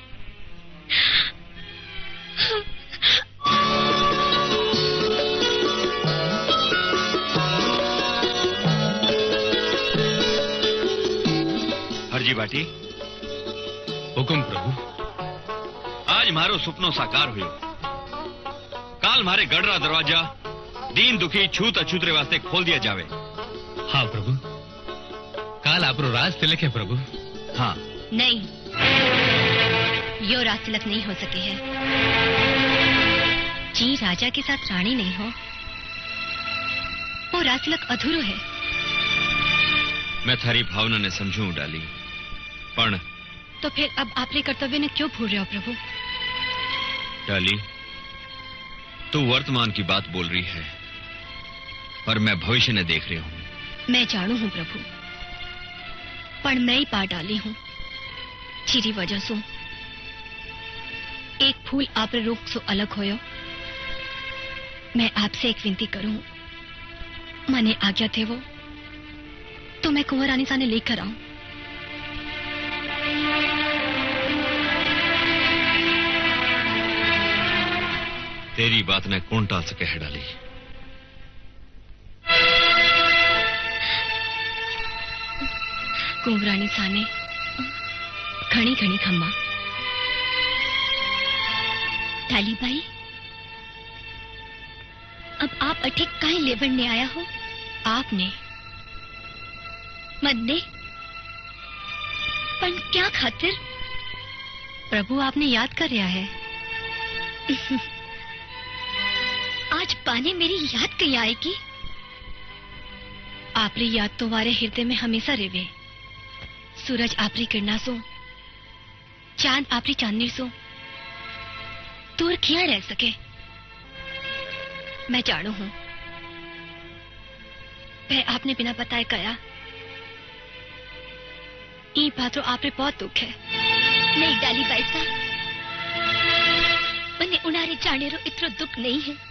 Speaker 13: हरजी बाटी,
Speaker 4: हुकुम प्रभु।
Speaker 13: आज मारो सुपनो साकार हुयो। काल मारे गढ़रा दरवाजा दीन दुखी छूत अछूतरे वास्ते खोल दिया जावे।
Speaker 4: हाँ प्रभु, काल आपरो राज तिलक है प्रभु।
Speaker 13: हाँ।
Speaker 12: नहीं, यो राज तिलक नहीं हो सके है। जी राजा के साथ रानी नहीं हो, वो राज तिलक अधूरो है।
Speaker 13: मैं थारी भावना ने समझू डाली, पण
Speaker 12: तो फिर अब आपने कर्तव्य ने क्यों भूल रहे हो प्रभु?
Speaker 13: डाली, तू वर्तमान की बात बोल रही है, पर मैं भविष्य ने देख रही हूँ।
Speaker 12: मैं जानू हूँ प्रभु, पर मैं ही पा डाली हूँ जीरी वजह से। एक फूल आप रूप सो अलग होयो। मैं आपसे एक विनती करूं, मने आज्ञा थे वो तो मैं कुंवर रानी साने लेकर आऊं।
Speaker 13: तेरी बात ने कौन टाल सके है डाली।
Speaker 12: कुंवर रानी साने घनी घनी खम्मा। डाली भाई, अब आप अठे काहे लेबन ने आया हो? आपने मन ने, पर क्या खातिर?
Speaker 11: प्रभु आपने याद कर लिया है।
Speaker 12: आज पाने मेरी याद कहीं आएगी?
Speaker 11: आपरी याद तो वारे हृदय में हमेशा रेवे। सूरज आपरी किरणा सो, चांद आपरी चांदनी सो दूर किया रह सके।
Speaker 12: मैं जानू हूं, वह आपने बिना बताए कया।
Speaker 11: ई बात रो आपरे बहुत दुख है।
Speaker 12: नहीं डाली बाई साहब, मने उनारे जाने रो इतरो दुख नहीं है।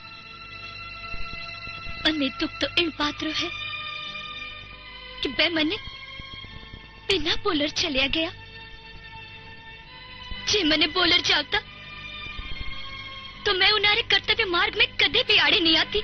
Speaker 12: मने दुख तो इन बात रो है कि बे मने बिना बोलर चलिया गया। जे मने बोलर जाता तो मैं उनारे कर्तव्य मार्ग में कदे भी आड़े नहीं आती।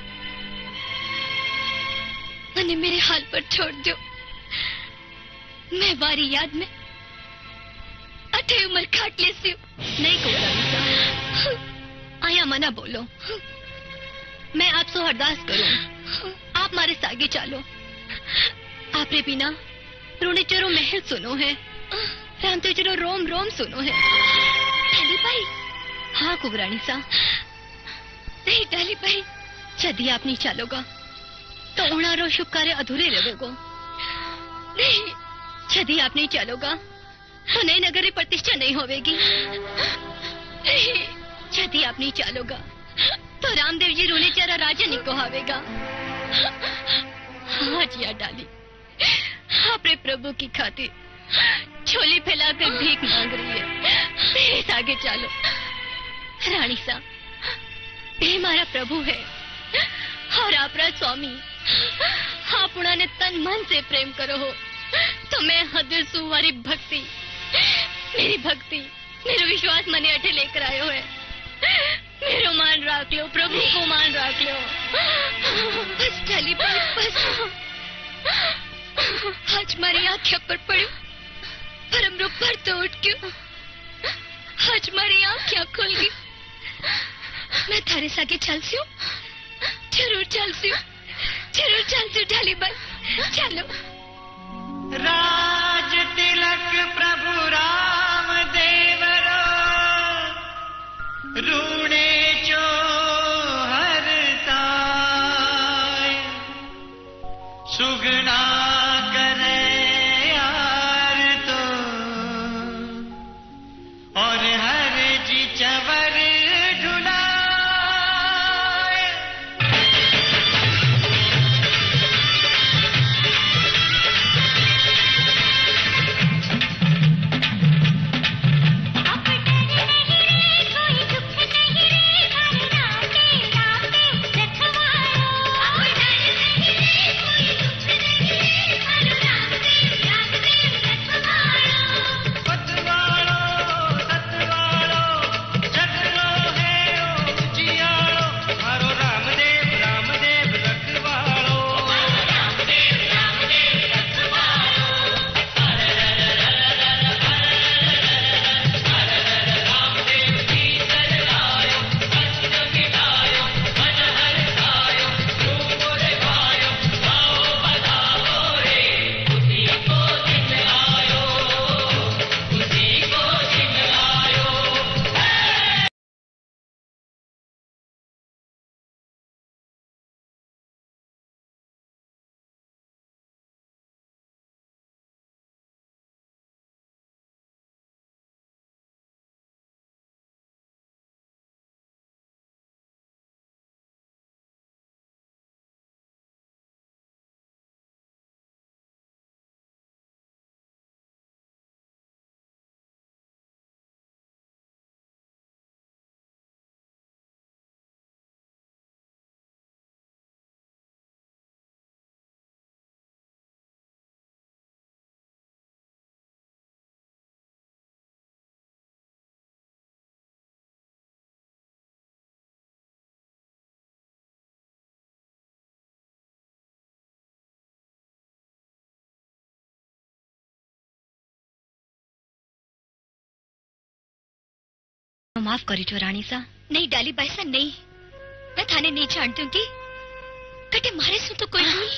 Speaker 12: मने मेरे हाल पर छोड़ दो। मैं वारी याद में अठे उम्र काट लेती हूँ।
Speaker 11: नहीं को
Speaker 12: आया मना बोलो।
Speaker 11: मैं आपसे अरदास करूं, आप मारे सागे चालो। आपरे बिना रोने चरो महल सुनो है, रामते चरो रोम रोम सुनो है।
Speaker 12: डाली भाई।
Speaker 11: हाँ कुबरानी सा।
Speaker 12: नहीं डाली भाई,
Speaker 11: यदि आप नहीं चालोगा तो उणारो शुभ कार्य अधूरे रहेगो।
Speaker 12: नहीं,
Speaker 11: यदि आप नहीं चलोगा तो नई नगर की प्रतिष्ठा नहीं होवेगी।
Speaker 12: नहीं,
Speaker 11: यदि आप नहीं चलोगा तो रामदेव जी रोने चारा राजा नहीं कोहावेगा। हाँ जिया डाली, अपने प्रभु की खातिर झोली फैलाकर भीख मांग रही है। मेरे आगे चलो। रानी साहब, ये हमारा प्रभु है। और अपराध स्वामी आपना ने तन मन से प्रेम करो हो तो मैं हदर सुवारी भक्ति मेरी भक्ति मेरा विश्वास मने अठे लेकर आयो है। मेरो मान राख लो प्रभु को मान राख लो। बस डाली भाई बस आज मारी आंखें पर पड़ो पर हमरो पर तो उठ गयो। आज मारी आंखें खुल गई। मैं थारे सागे चलसी हूँ जरूर चलसी हूँ जरूर चलसी हूँ डाली भाई चलो।
Speaker 1: राज तिलक प्रभु राम देवरो रूणे जो हरता सुगना करे यार तो और हर जी चवर ढुला।
Speaker 12: माफ करी जो रानी सा। नहीं डाली बाई सा नहीं मैं थाने नहीं जानती हूँ कि कटे मारे सु तो कोई भूल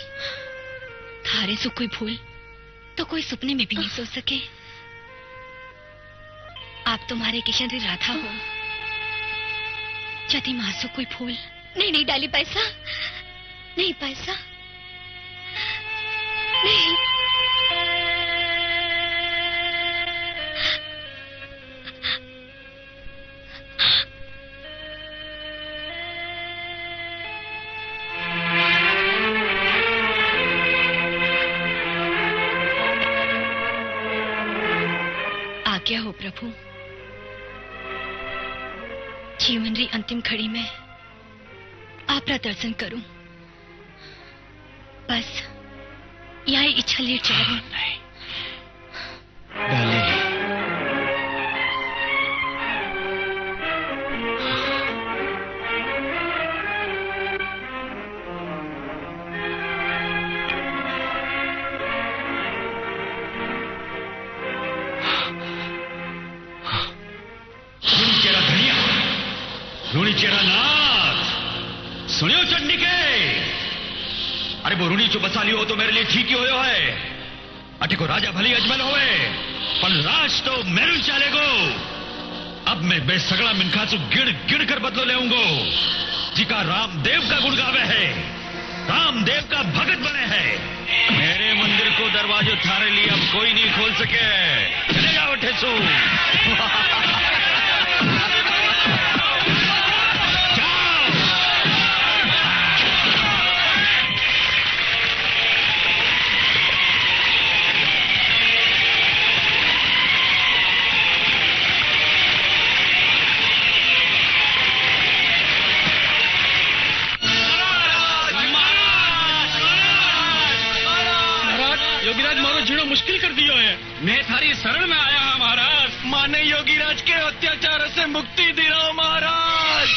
Speaker 12: थारे सु कोई भूल तो कोई सपने में भी नहीं सोच सके। आप तुम्हारे किशन री राधा हो जति मासो कोई भूल नहीं। नहीं डाली पैसा नहीं पैसा नहीं। क्या हो प्रभु जीवन री अंतिम घड़ी में आपरा दर्शन करूं बस यही इच्छा ले जा रही।
Speaker 4: सुनियो चंडी के अरे वो रूणी चो बसा लियो तो मेरे लिए ठीक ही होयो है। अटे को राजा भली अजमल होवे पर राज तो मेरू चलेगो। अब मैं बेसगड़ा मिनखा सु गिण गिण कर बदलो लेऊंगो जिका रामदेव का गुण गावे है रामदेव का भगत बने हैं। मेरे मंदिर को दरवाजो थारे लिए अब कोई नहीं खोल सके। चले जाओ ठेसू।
Speaker 10: Come on!
Speaker 4: मुश्किल कर दियो है।
Speaker 2: मैं थारी शरण में आया हूं महाराज।
Speaker 4: माने योगीराज के अत्याचार से मुक्ति दिलाओ महाराज।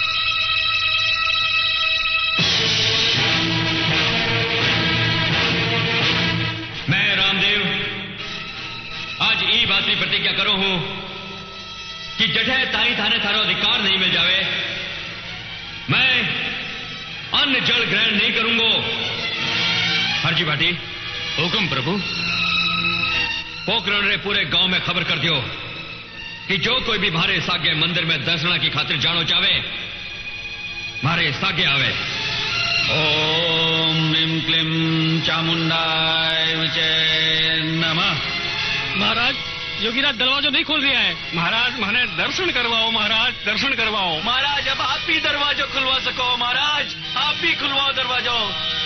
Speaker 2: मैं रामदेव आज ई बात की प्रतिज्ञा करो हूं कि जठे ताई थाने थारो अधिकार नहीं मिल जावे, मैं अन्न जल ग्रहण नहीं करूंगा। हरजी भाटी
Speaker 4: हुक्म प्रभु।
Speaker 2: पोखरण रे पूरे गांव में खबर कर दियो कि जो कोई भी मारे सागे मंदिर में दर्शना की खातिर जानो चाहे मारे सागे आवे।
Speaker 4: ओम नीम क्लीम चामुंडाय विजय नमः।
Speaker 8: महाराज योगीराज दरवाजा नहीं खोल रहा है।
Speaker 4: महाराज माने दर्शन करवाओ महाराज, दर्शन करवाओ महाराज। अब आप भी दरवाजा खुलवा सको महाराज, आप भी खुलवाओ दरवाजा।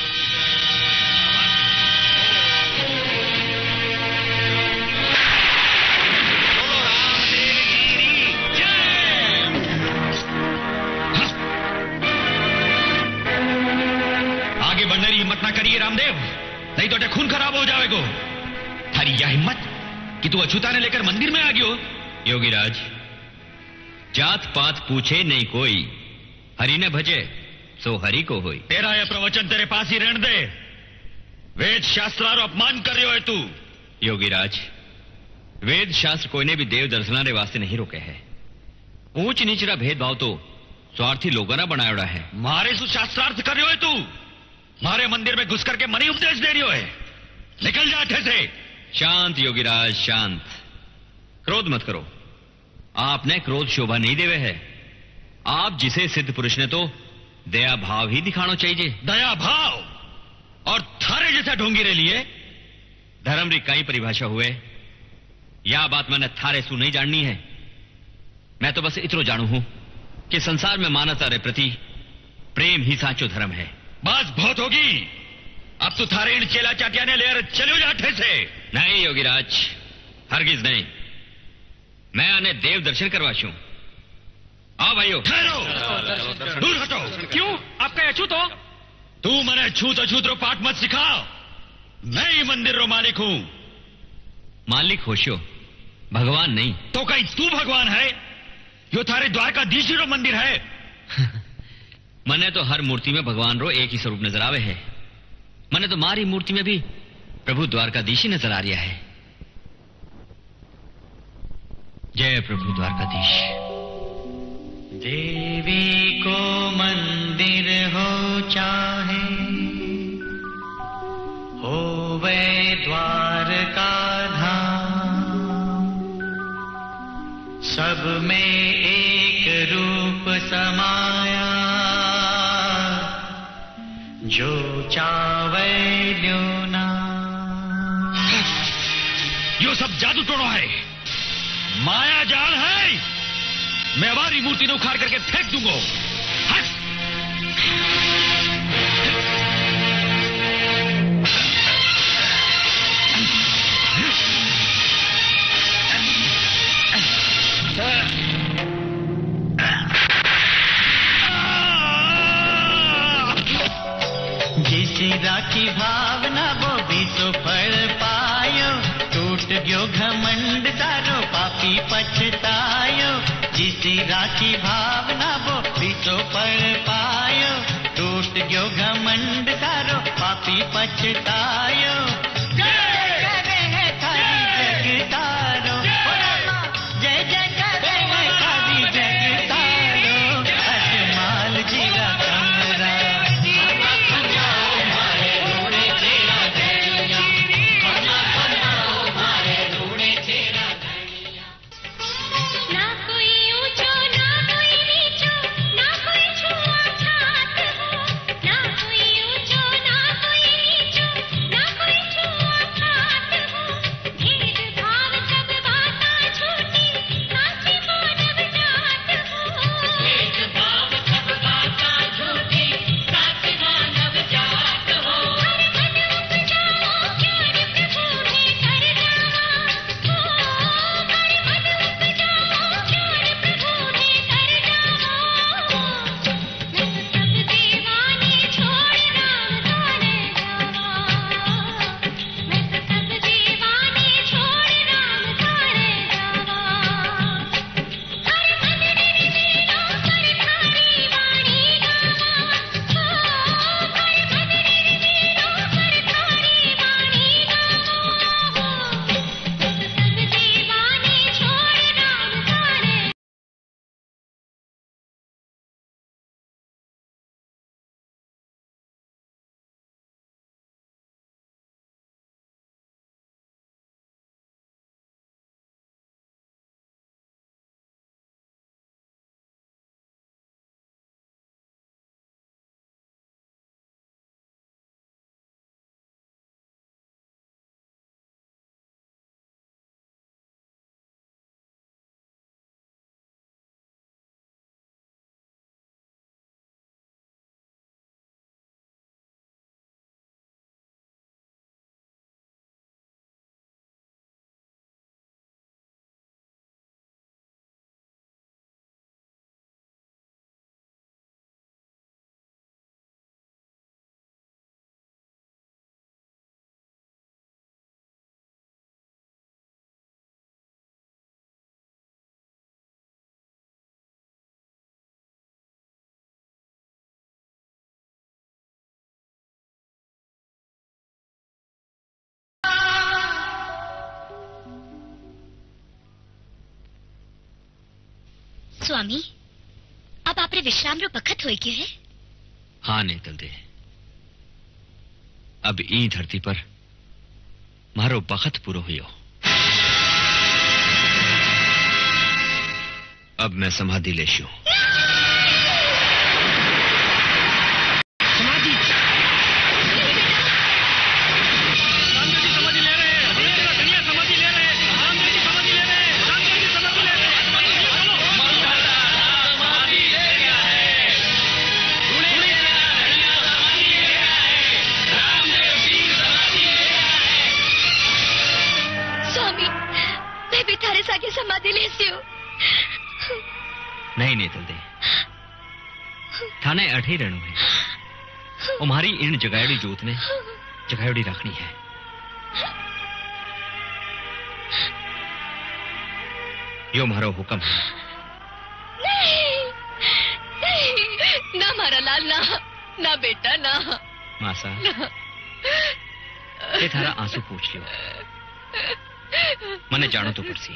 Speaker 4: आगे बढ़ने की हिम्मत ना करिए रामदेव, नहीं तो खून खराब हो जाएगा। थारी यह हिम्मत कि तू अछूता ने लेकर मंदिर में आ गयो।
Speaker 2: योगीराज जात पात पूछे नहीं कोई, हरि ने भजे सो हरि को होई।
Speaker 4: तेरा यह प्रवचन तेरे पास ही रहने दे। वेद शास्त्रारो अपमान कर रहे हो तू।
Speaker 2: योगीराज वेद शास्त्र कोई ने भी देव दर्शनारे वास्ते नहीं रोके है। ऊंच नीचरा भेदभाव तो स्वार्थी लोगों ने बनाया है।
Speaker 4: मारे सु शास्त्रार्थ कर रहे हो तू। मारे मंदिर में घुस करके मनी उपदेश दे रही है। निकल जा अठे से।
Speaker 2: शांत योगीराज शांत, क्रोध मत करो। आपने क्रोध शोभा नहीं देवे है। आप जिसे सिद्ध पुरुष ने तो दया भाव ही दिखाना चाहिए।
Speaker 4: दया भाव और थारे जैसा ढोंगी रे लिए
Speaker 2: धर्म री कई परिभाषा हुए, यह बात मैंने थारे सु नहीं जाननी है। मैं तो बस इतरो जानू हूं कि संसार में मानवता रे प्रति प्रेम ही साचो धर्म है।
Speaker 4: बस बहुत होगी। अब तो थारे इन चेला चाटिया ने ले चलो जाठे से।
Speaker 2: नहीं योगीराज हरगिज नहीं, मैं आने देव दर्शन करवाशू। आओ भाइयों।
Speaker 4: ठहरो, दूर हटो।
Speaker 8: क्यों आपका अछूत हो?
Speaker 4: तू मने छूत अछूत रो पाठ मत सिखाओ। मैं ही मंदिर रो मालिक हूं।
Speaker 2: मालिक होशो, भगवान नहीं।
Speaker 4: तो कहीं तू भगवान है? यो थारे द्वारकाधीश रो मंदिर है।
Speaker 2: मने तो हर मूर्ति में भगवान रो एक ही स्वरूप नजर आवे है। मने तो मारी मूर्ति में भी प्रभु द्वारकाधीश ही नजर आ रहा है। जय प्रभु द्वारकाधीश।
Speaker 1: देवी को मंदिर हो चाहे हो वे द्वारका धाम, सब में एक रूप समाया, जो चावे ल्योना।
Speaker 4: यो सब जादू टोना है, माया जाल है। मैं हमारी मूर्ति ने उखाड़ करके फेंक दूंगा। हट!
Speaker 1: जिस राखी भावना वो भी तो फल पायो, टूट गयो घमंड सारो पापी पछतायो। जिस राखी भावना वो भी तो फल पायो, टूट गयो घमंड सारो पापी पछतायो। जय करे है थारी जगतारो, जय जय करे है थारी जगतारो। अजमाल जीरा कमरा
Speaker 11: ना कोई
Speaker 12: स्वामी अब आपरे विश्राम रो बखत होई गयो है।
Speaker 13: हाँ नेतल दे, अब ई धरती पर मारो बखत पूरो हुयो। अब मैं समाधि लेशू।
Speaker 2: समाधि रामदेव जी समाधि ले रहे हैं, दुनिया समाधि ले रहे हैं, रामदेव जी समाधि ले रहे हैं, रामदेव जी समाधि ले रहे हैं। समाधि ले गया है, समाधि ले गया है, रामदेव जी समाधि ले गया है।
Speaker 12: स्वामी मैं भी थारे सागे समाधि लेसी हूँ।
Speaker 13: नहीं नेतल दे, थाने अठे रहनो है। तुम्हारी इन जगायोड़ी जोत ने जगायोड़ी रखनी है। यो मारो हुक्म है।
Speaker 11: नहीं, नहीं, ना मारा लाल ना, ना बेटा ना।
Speaker 13: मासा
Speaker 11: ना।
Speaker 13: ये थारा आंसू पूछ लियो, मने जानो तो पड़सी।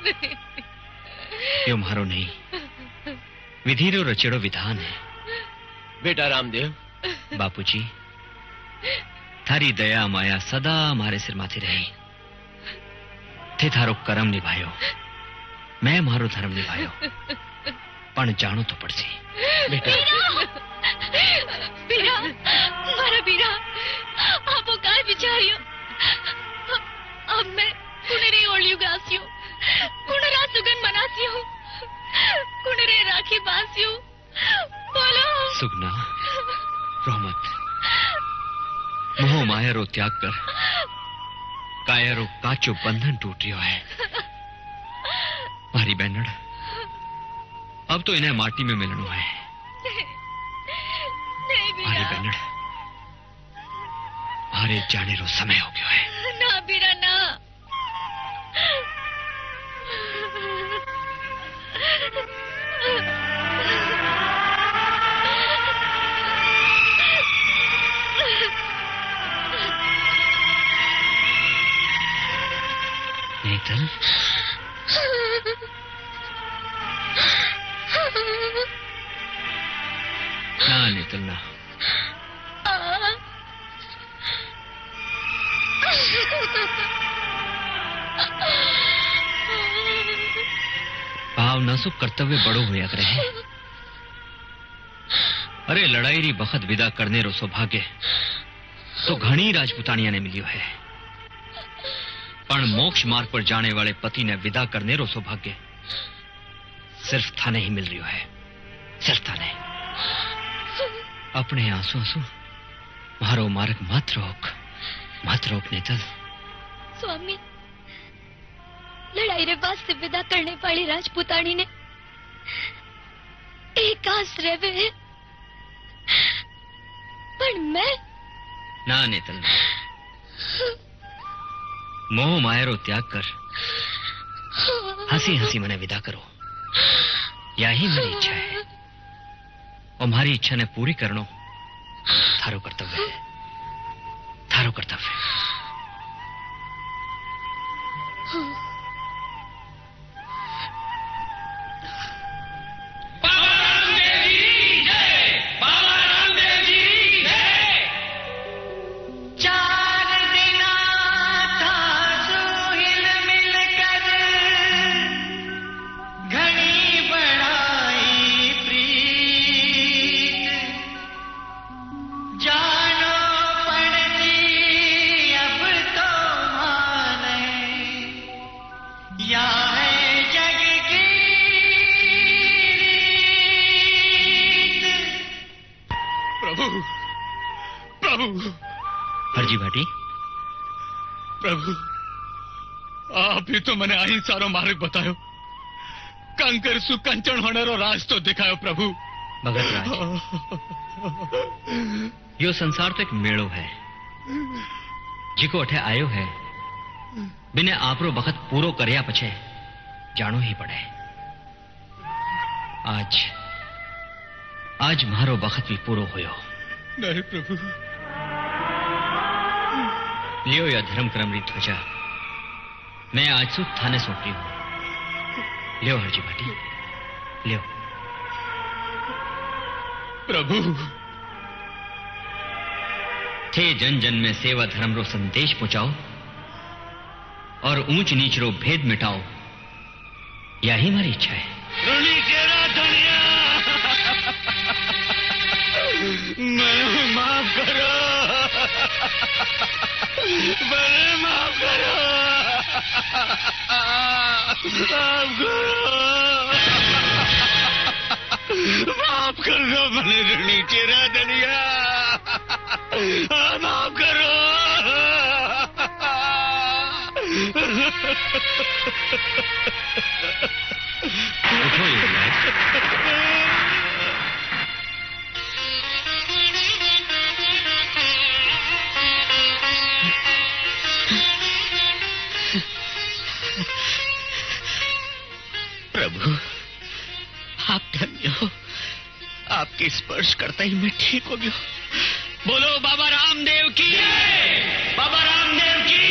Speaker 13: यो मारो नहीं, विधि रो रचेड़ो विधान है।
Speaker 2: बेटा रामदेव,
Speaker 13: बापूजी थारी दया माया सदा मारे सिर माथे रही। थे थारो कर्म निभायो, मैं मारो धर्म निभायो, पण जानो तो पड़सी।
Speaker 2: बेटा
Speaker 11: बीरा, मारा बीरा, आपो काय बिचारियो। अब मैं कुणरे ओलियो गासियो, कुणरा सुगन मनासियो, कुणरे राखी बासियो। बोलो
Speaker 13: सुगना रोमत, मोह माया रो त्याग कर काया रो काचो बंधन टूट रियो है। मारी बहनड़, अब तो इन्हें माटी में मिलनो है। मारी बहनड़, मारे जाने रो समय हो गयो है।
Speaker 11: ना बीरा ना।
Speaker 13: नेतल, ना नेतल ना। भाव न सो कर्तव्य बड़ो होया करे है। अरे लड़ाई री बखत विदा करने रो सौभाग्य तो घणी राजपुतानिया ने मिलियो है, पण मोक्ष मार्ग पर जाने वाले पति ने विदा करने रो सौभाग्य सिर्फ थाने ही मिल रही है। सिर्फ थाने। अपने आंसू आंसू मारो मार्ग मत रोक, मत रोक नेतल।
Speaker 12: स्वामी लड़ाई रे वास्ते विदा करने वाली राजपुतानी ने एक आस रहे, पर मैं
Speaker 13: ना नेतल ना। मोह माया रो त्याग कर हंसी हंसी मने विदा करो, यही मेरी इच्छा है। और हमारी इच्छा ने पूरी करनो थारो कर्तव्य है, थारो कर्तव्य। हरजी भाटी,
Speaker 10: प्रभु आप ही तो मैंने आई सारो मार्ग बतायो, कंकर सु कंचन होने रो राज तो दिखायो प्रभु।
Speaker 13: भगत राज, यो संसार तो एक मेड़ो है, जिको अठे आयो है बिने आपरो बखत पूरो करया पछे जानो ही पड़े। आज आज मारो बखत भी पूरो होयो।
Speaker 10: नहीं प्रभु।
Speaker 13: लियो या धर्म क्रम री ध्वजा मैं आज सु थाने सौंपी हूं। लियो हरजी भाटी,
Speaker 5: लियो।
Speaker 13: प्रभु थे जन जन में सेवा धर्म रो संदेश पहुंचाओ और ऊंच नीच रो भेद मिटाओ, यही हमारी इच्छा है।
Speaker 10: मैंने माफ करो, मैंने माफ करो, माफ करो, माफ कर दो मैंने ऋणी चेहरा धनिया, माफ करो।
Speaker 13: उठो युवराज।
Speaker 10: प्रभु आप धन्य हो, आपके स्पर्श करता ही मैं ठीक हो गया। बोलो बाबा रामदेव की, बाबा रामदेव की।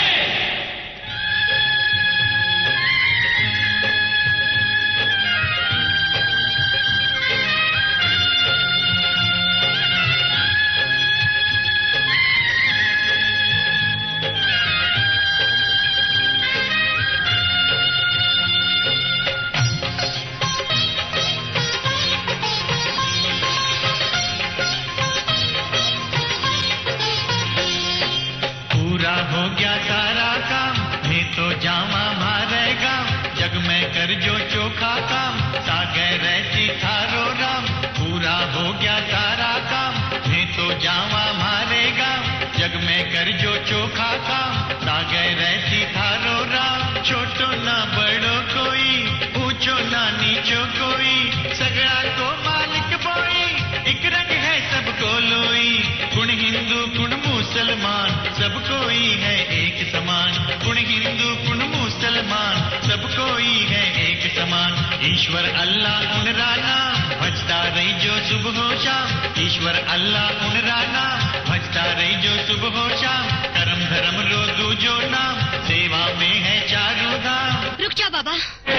Speaker 1: हो गया सारा काम, मैं तो जावा मारेगा, जग में कर जो चोखा काम, सागे रहती थारो राम। पूरा हो गया सारा काम, मैं तो जावा मारेगा, जग में कर जो चोखा काम, सागे रहती थारो राम। छोटो ना बड़ो कोई, ऊंचो ना नीचो कोई, सगड़ा को मालिक बोई, एक रंग है सबको लोई। कुण हिंदू कुण मुसलमान, सब कोई है एक समान। कुण हिंदू कुण मुसलमान, सब कोई है एक समान। ईश्वर अल्लाह उनरा नाम, भजता रही जो सुबह हो शाम। ईश्वर अल्लाह उनरा नाम, भजता रही जो सुबह हो शाम। कर्म धर्म रो दूजो नाम, सेवा में है चारों धाम।
Speaker 11: रुक जा बाबा।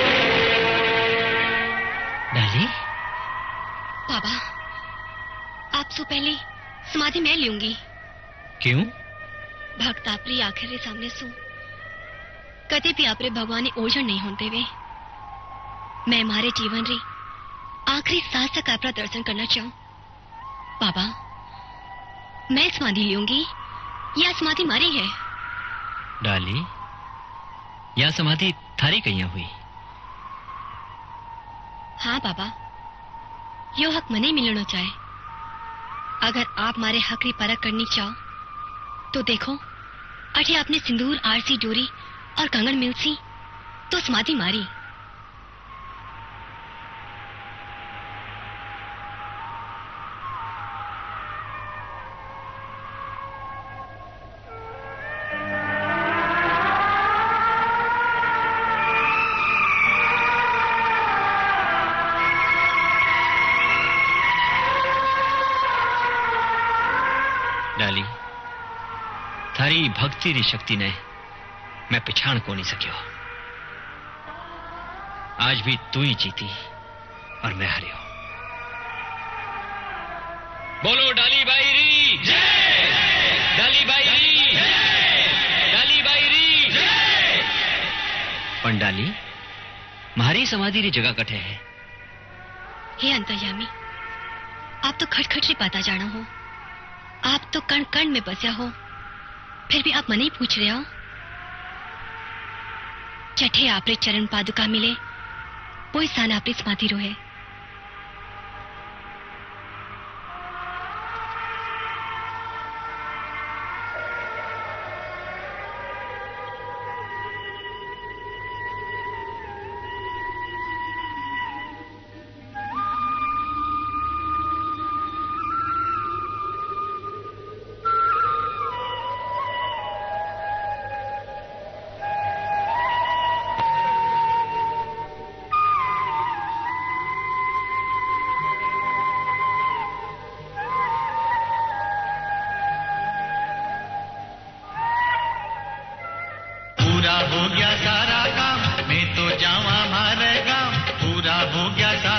Speaker 5: डाली?
Speaker 11: बाबा आपसे पहले समाधि मैं लूंगी।
Speaker 5: क्यों?
Speaker 11: भक्त आपरी आखिर सामने सू कदे भी आपरे भगवान ओझण नहीं होते वे। मैं हमारे जीवन री आखिरी सांस तक आपका दर्शन करना चाहूं। बाबा मैं समाधि लूंगी या समाधि मारी है?
Speaker 5: डाली या समाधि थारी कहीं हुई?
Speaker 11: हाँ बाबा, यो हक मने मिलना चाहे। अगर आप मारे हक री परख करनी चाहो तो देखो, अठे आपने सिंदूर आरसी डोरी और कंगन मिलसी तो समाधि मारी।
Speaker 13: डाली थारी भक्ति री शक्ति ने मैं पिछाण को नहीं सकियो। आज भी तू ही जीती और मैं हारियो। बोलो डाली बाई री जय, डाली बाई री जय, डाली बाई री जय। पण डाली मारी समाधि री जगह कठे है?
Speaker 11: हे अंतर्यामी, आप तो खटखट री पाता जाना हो। आप तो कण कण में बसा हो, फिर भी आप मने ही पूछ रहे हो। चठे आपरे चरण पादुका मिले, वो स्थान आपरी समाधि रो है।
Speaker 1: पूरा हो गया सारा काम, मैं तो जावा मारे गाँव। पूरा हो गया सारा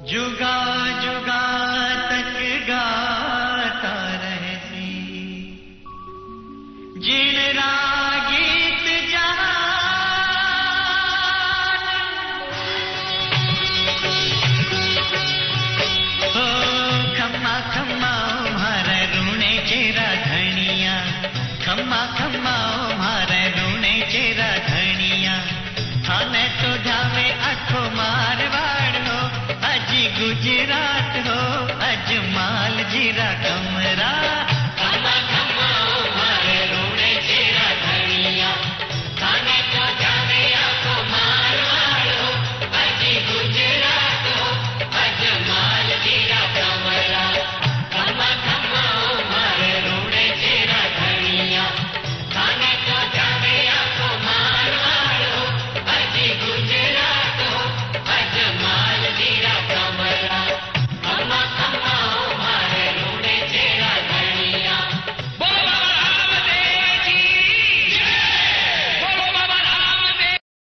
Speaker 1: जुगा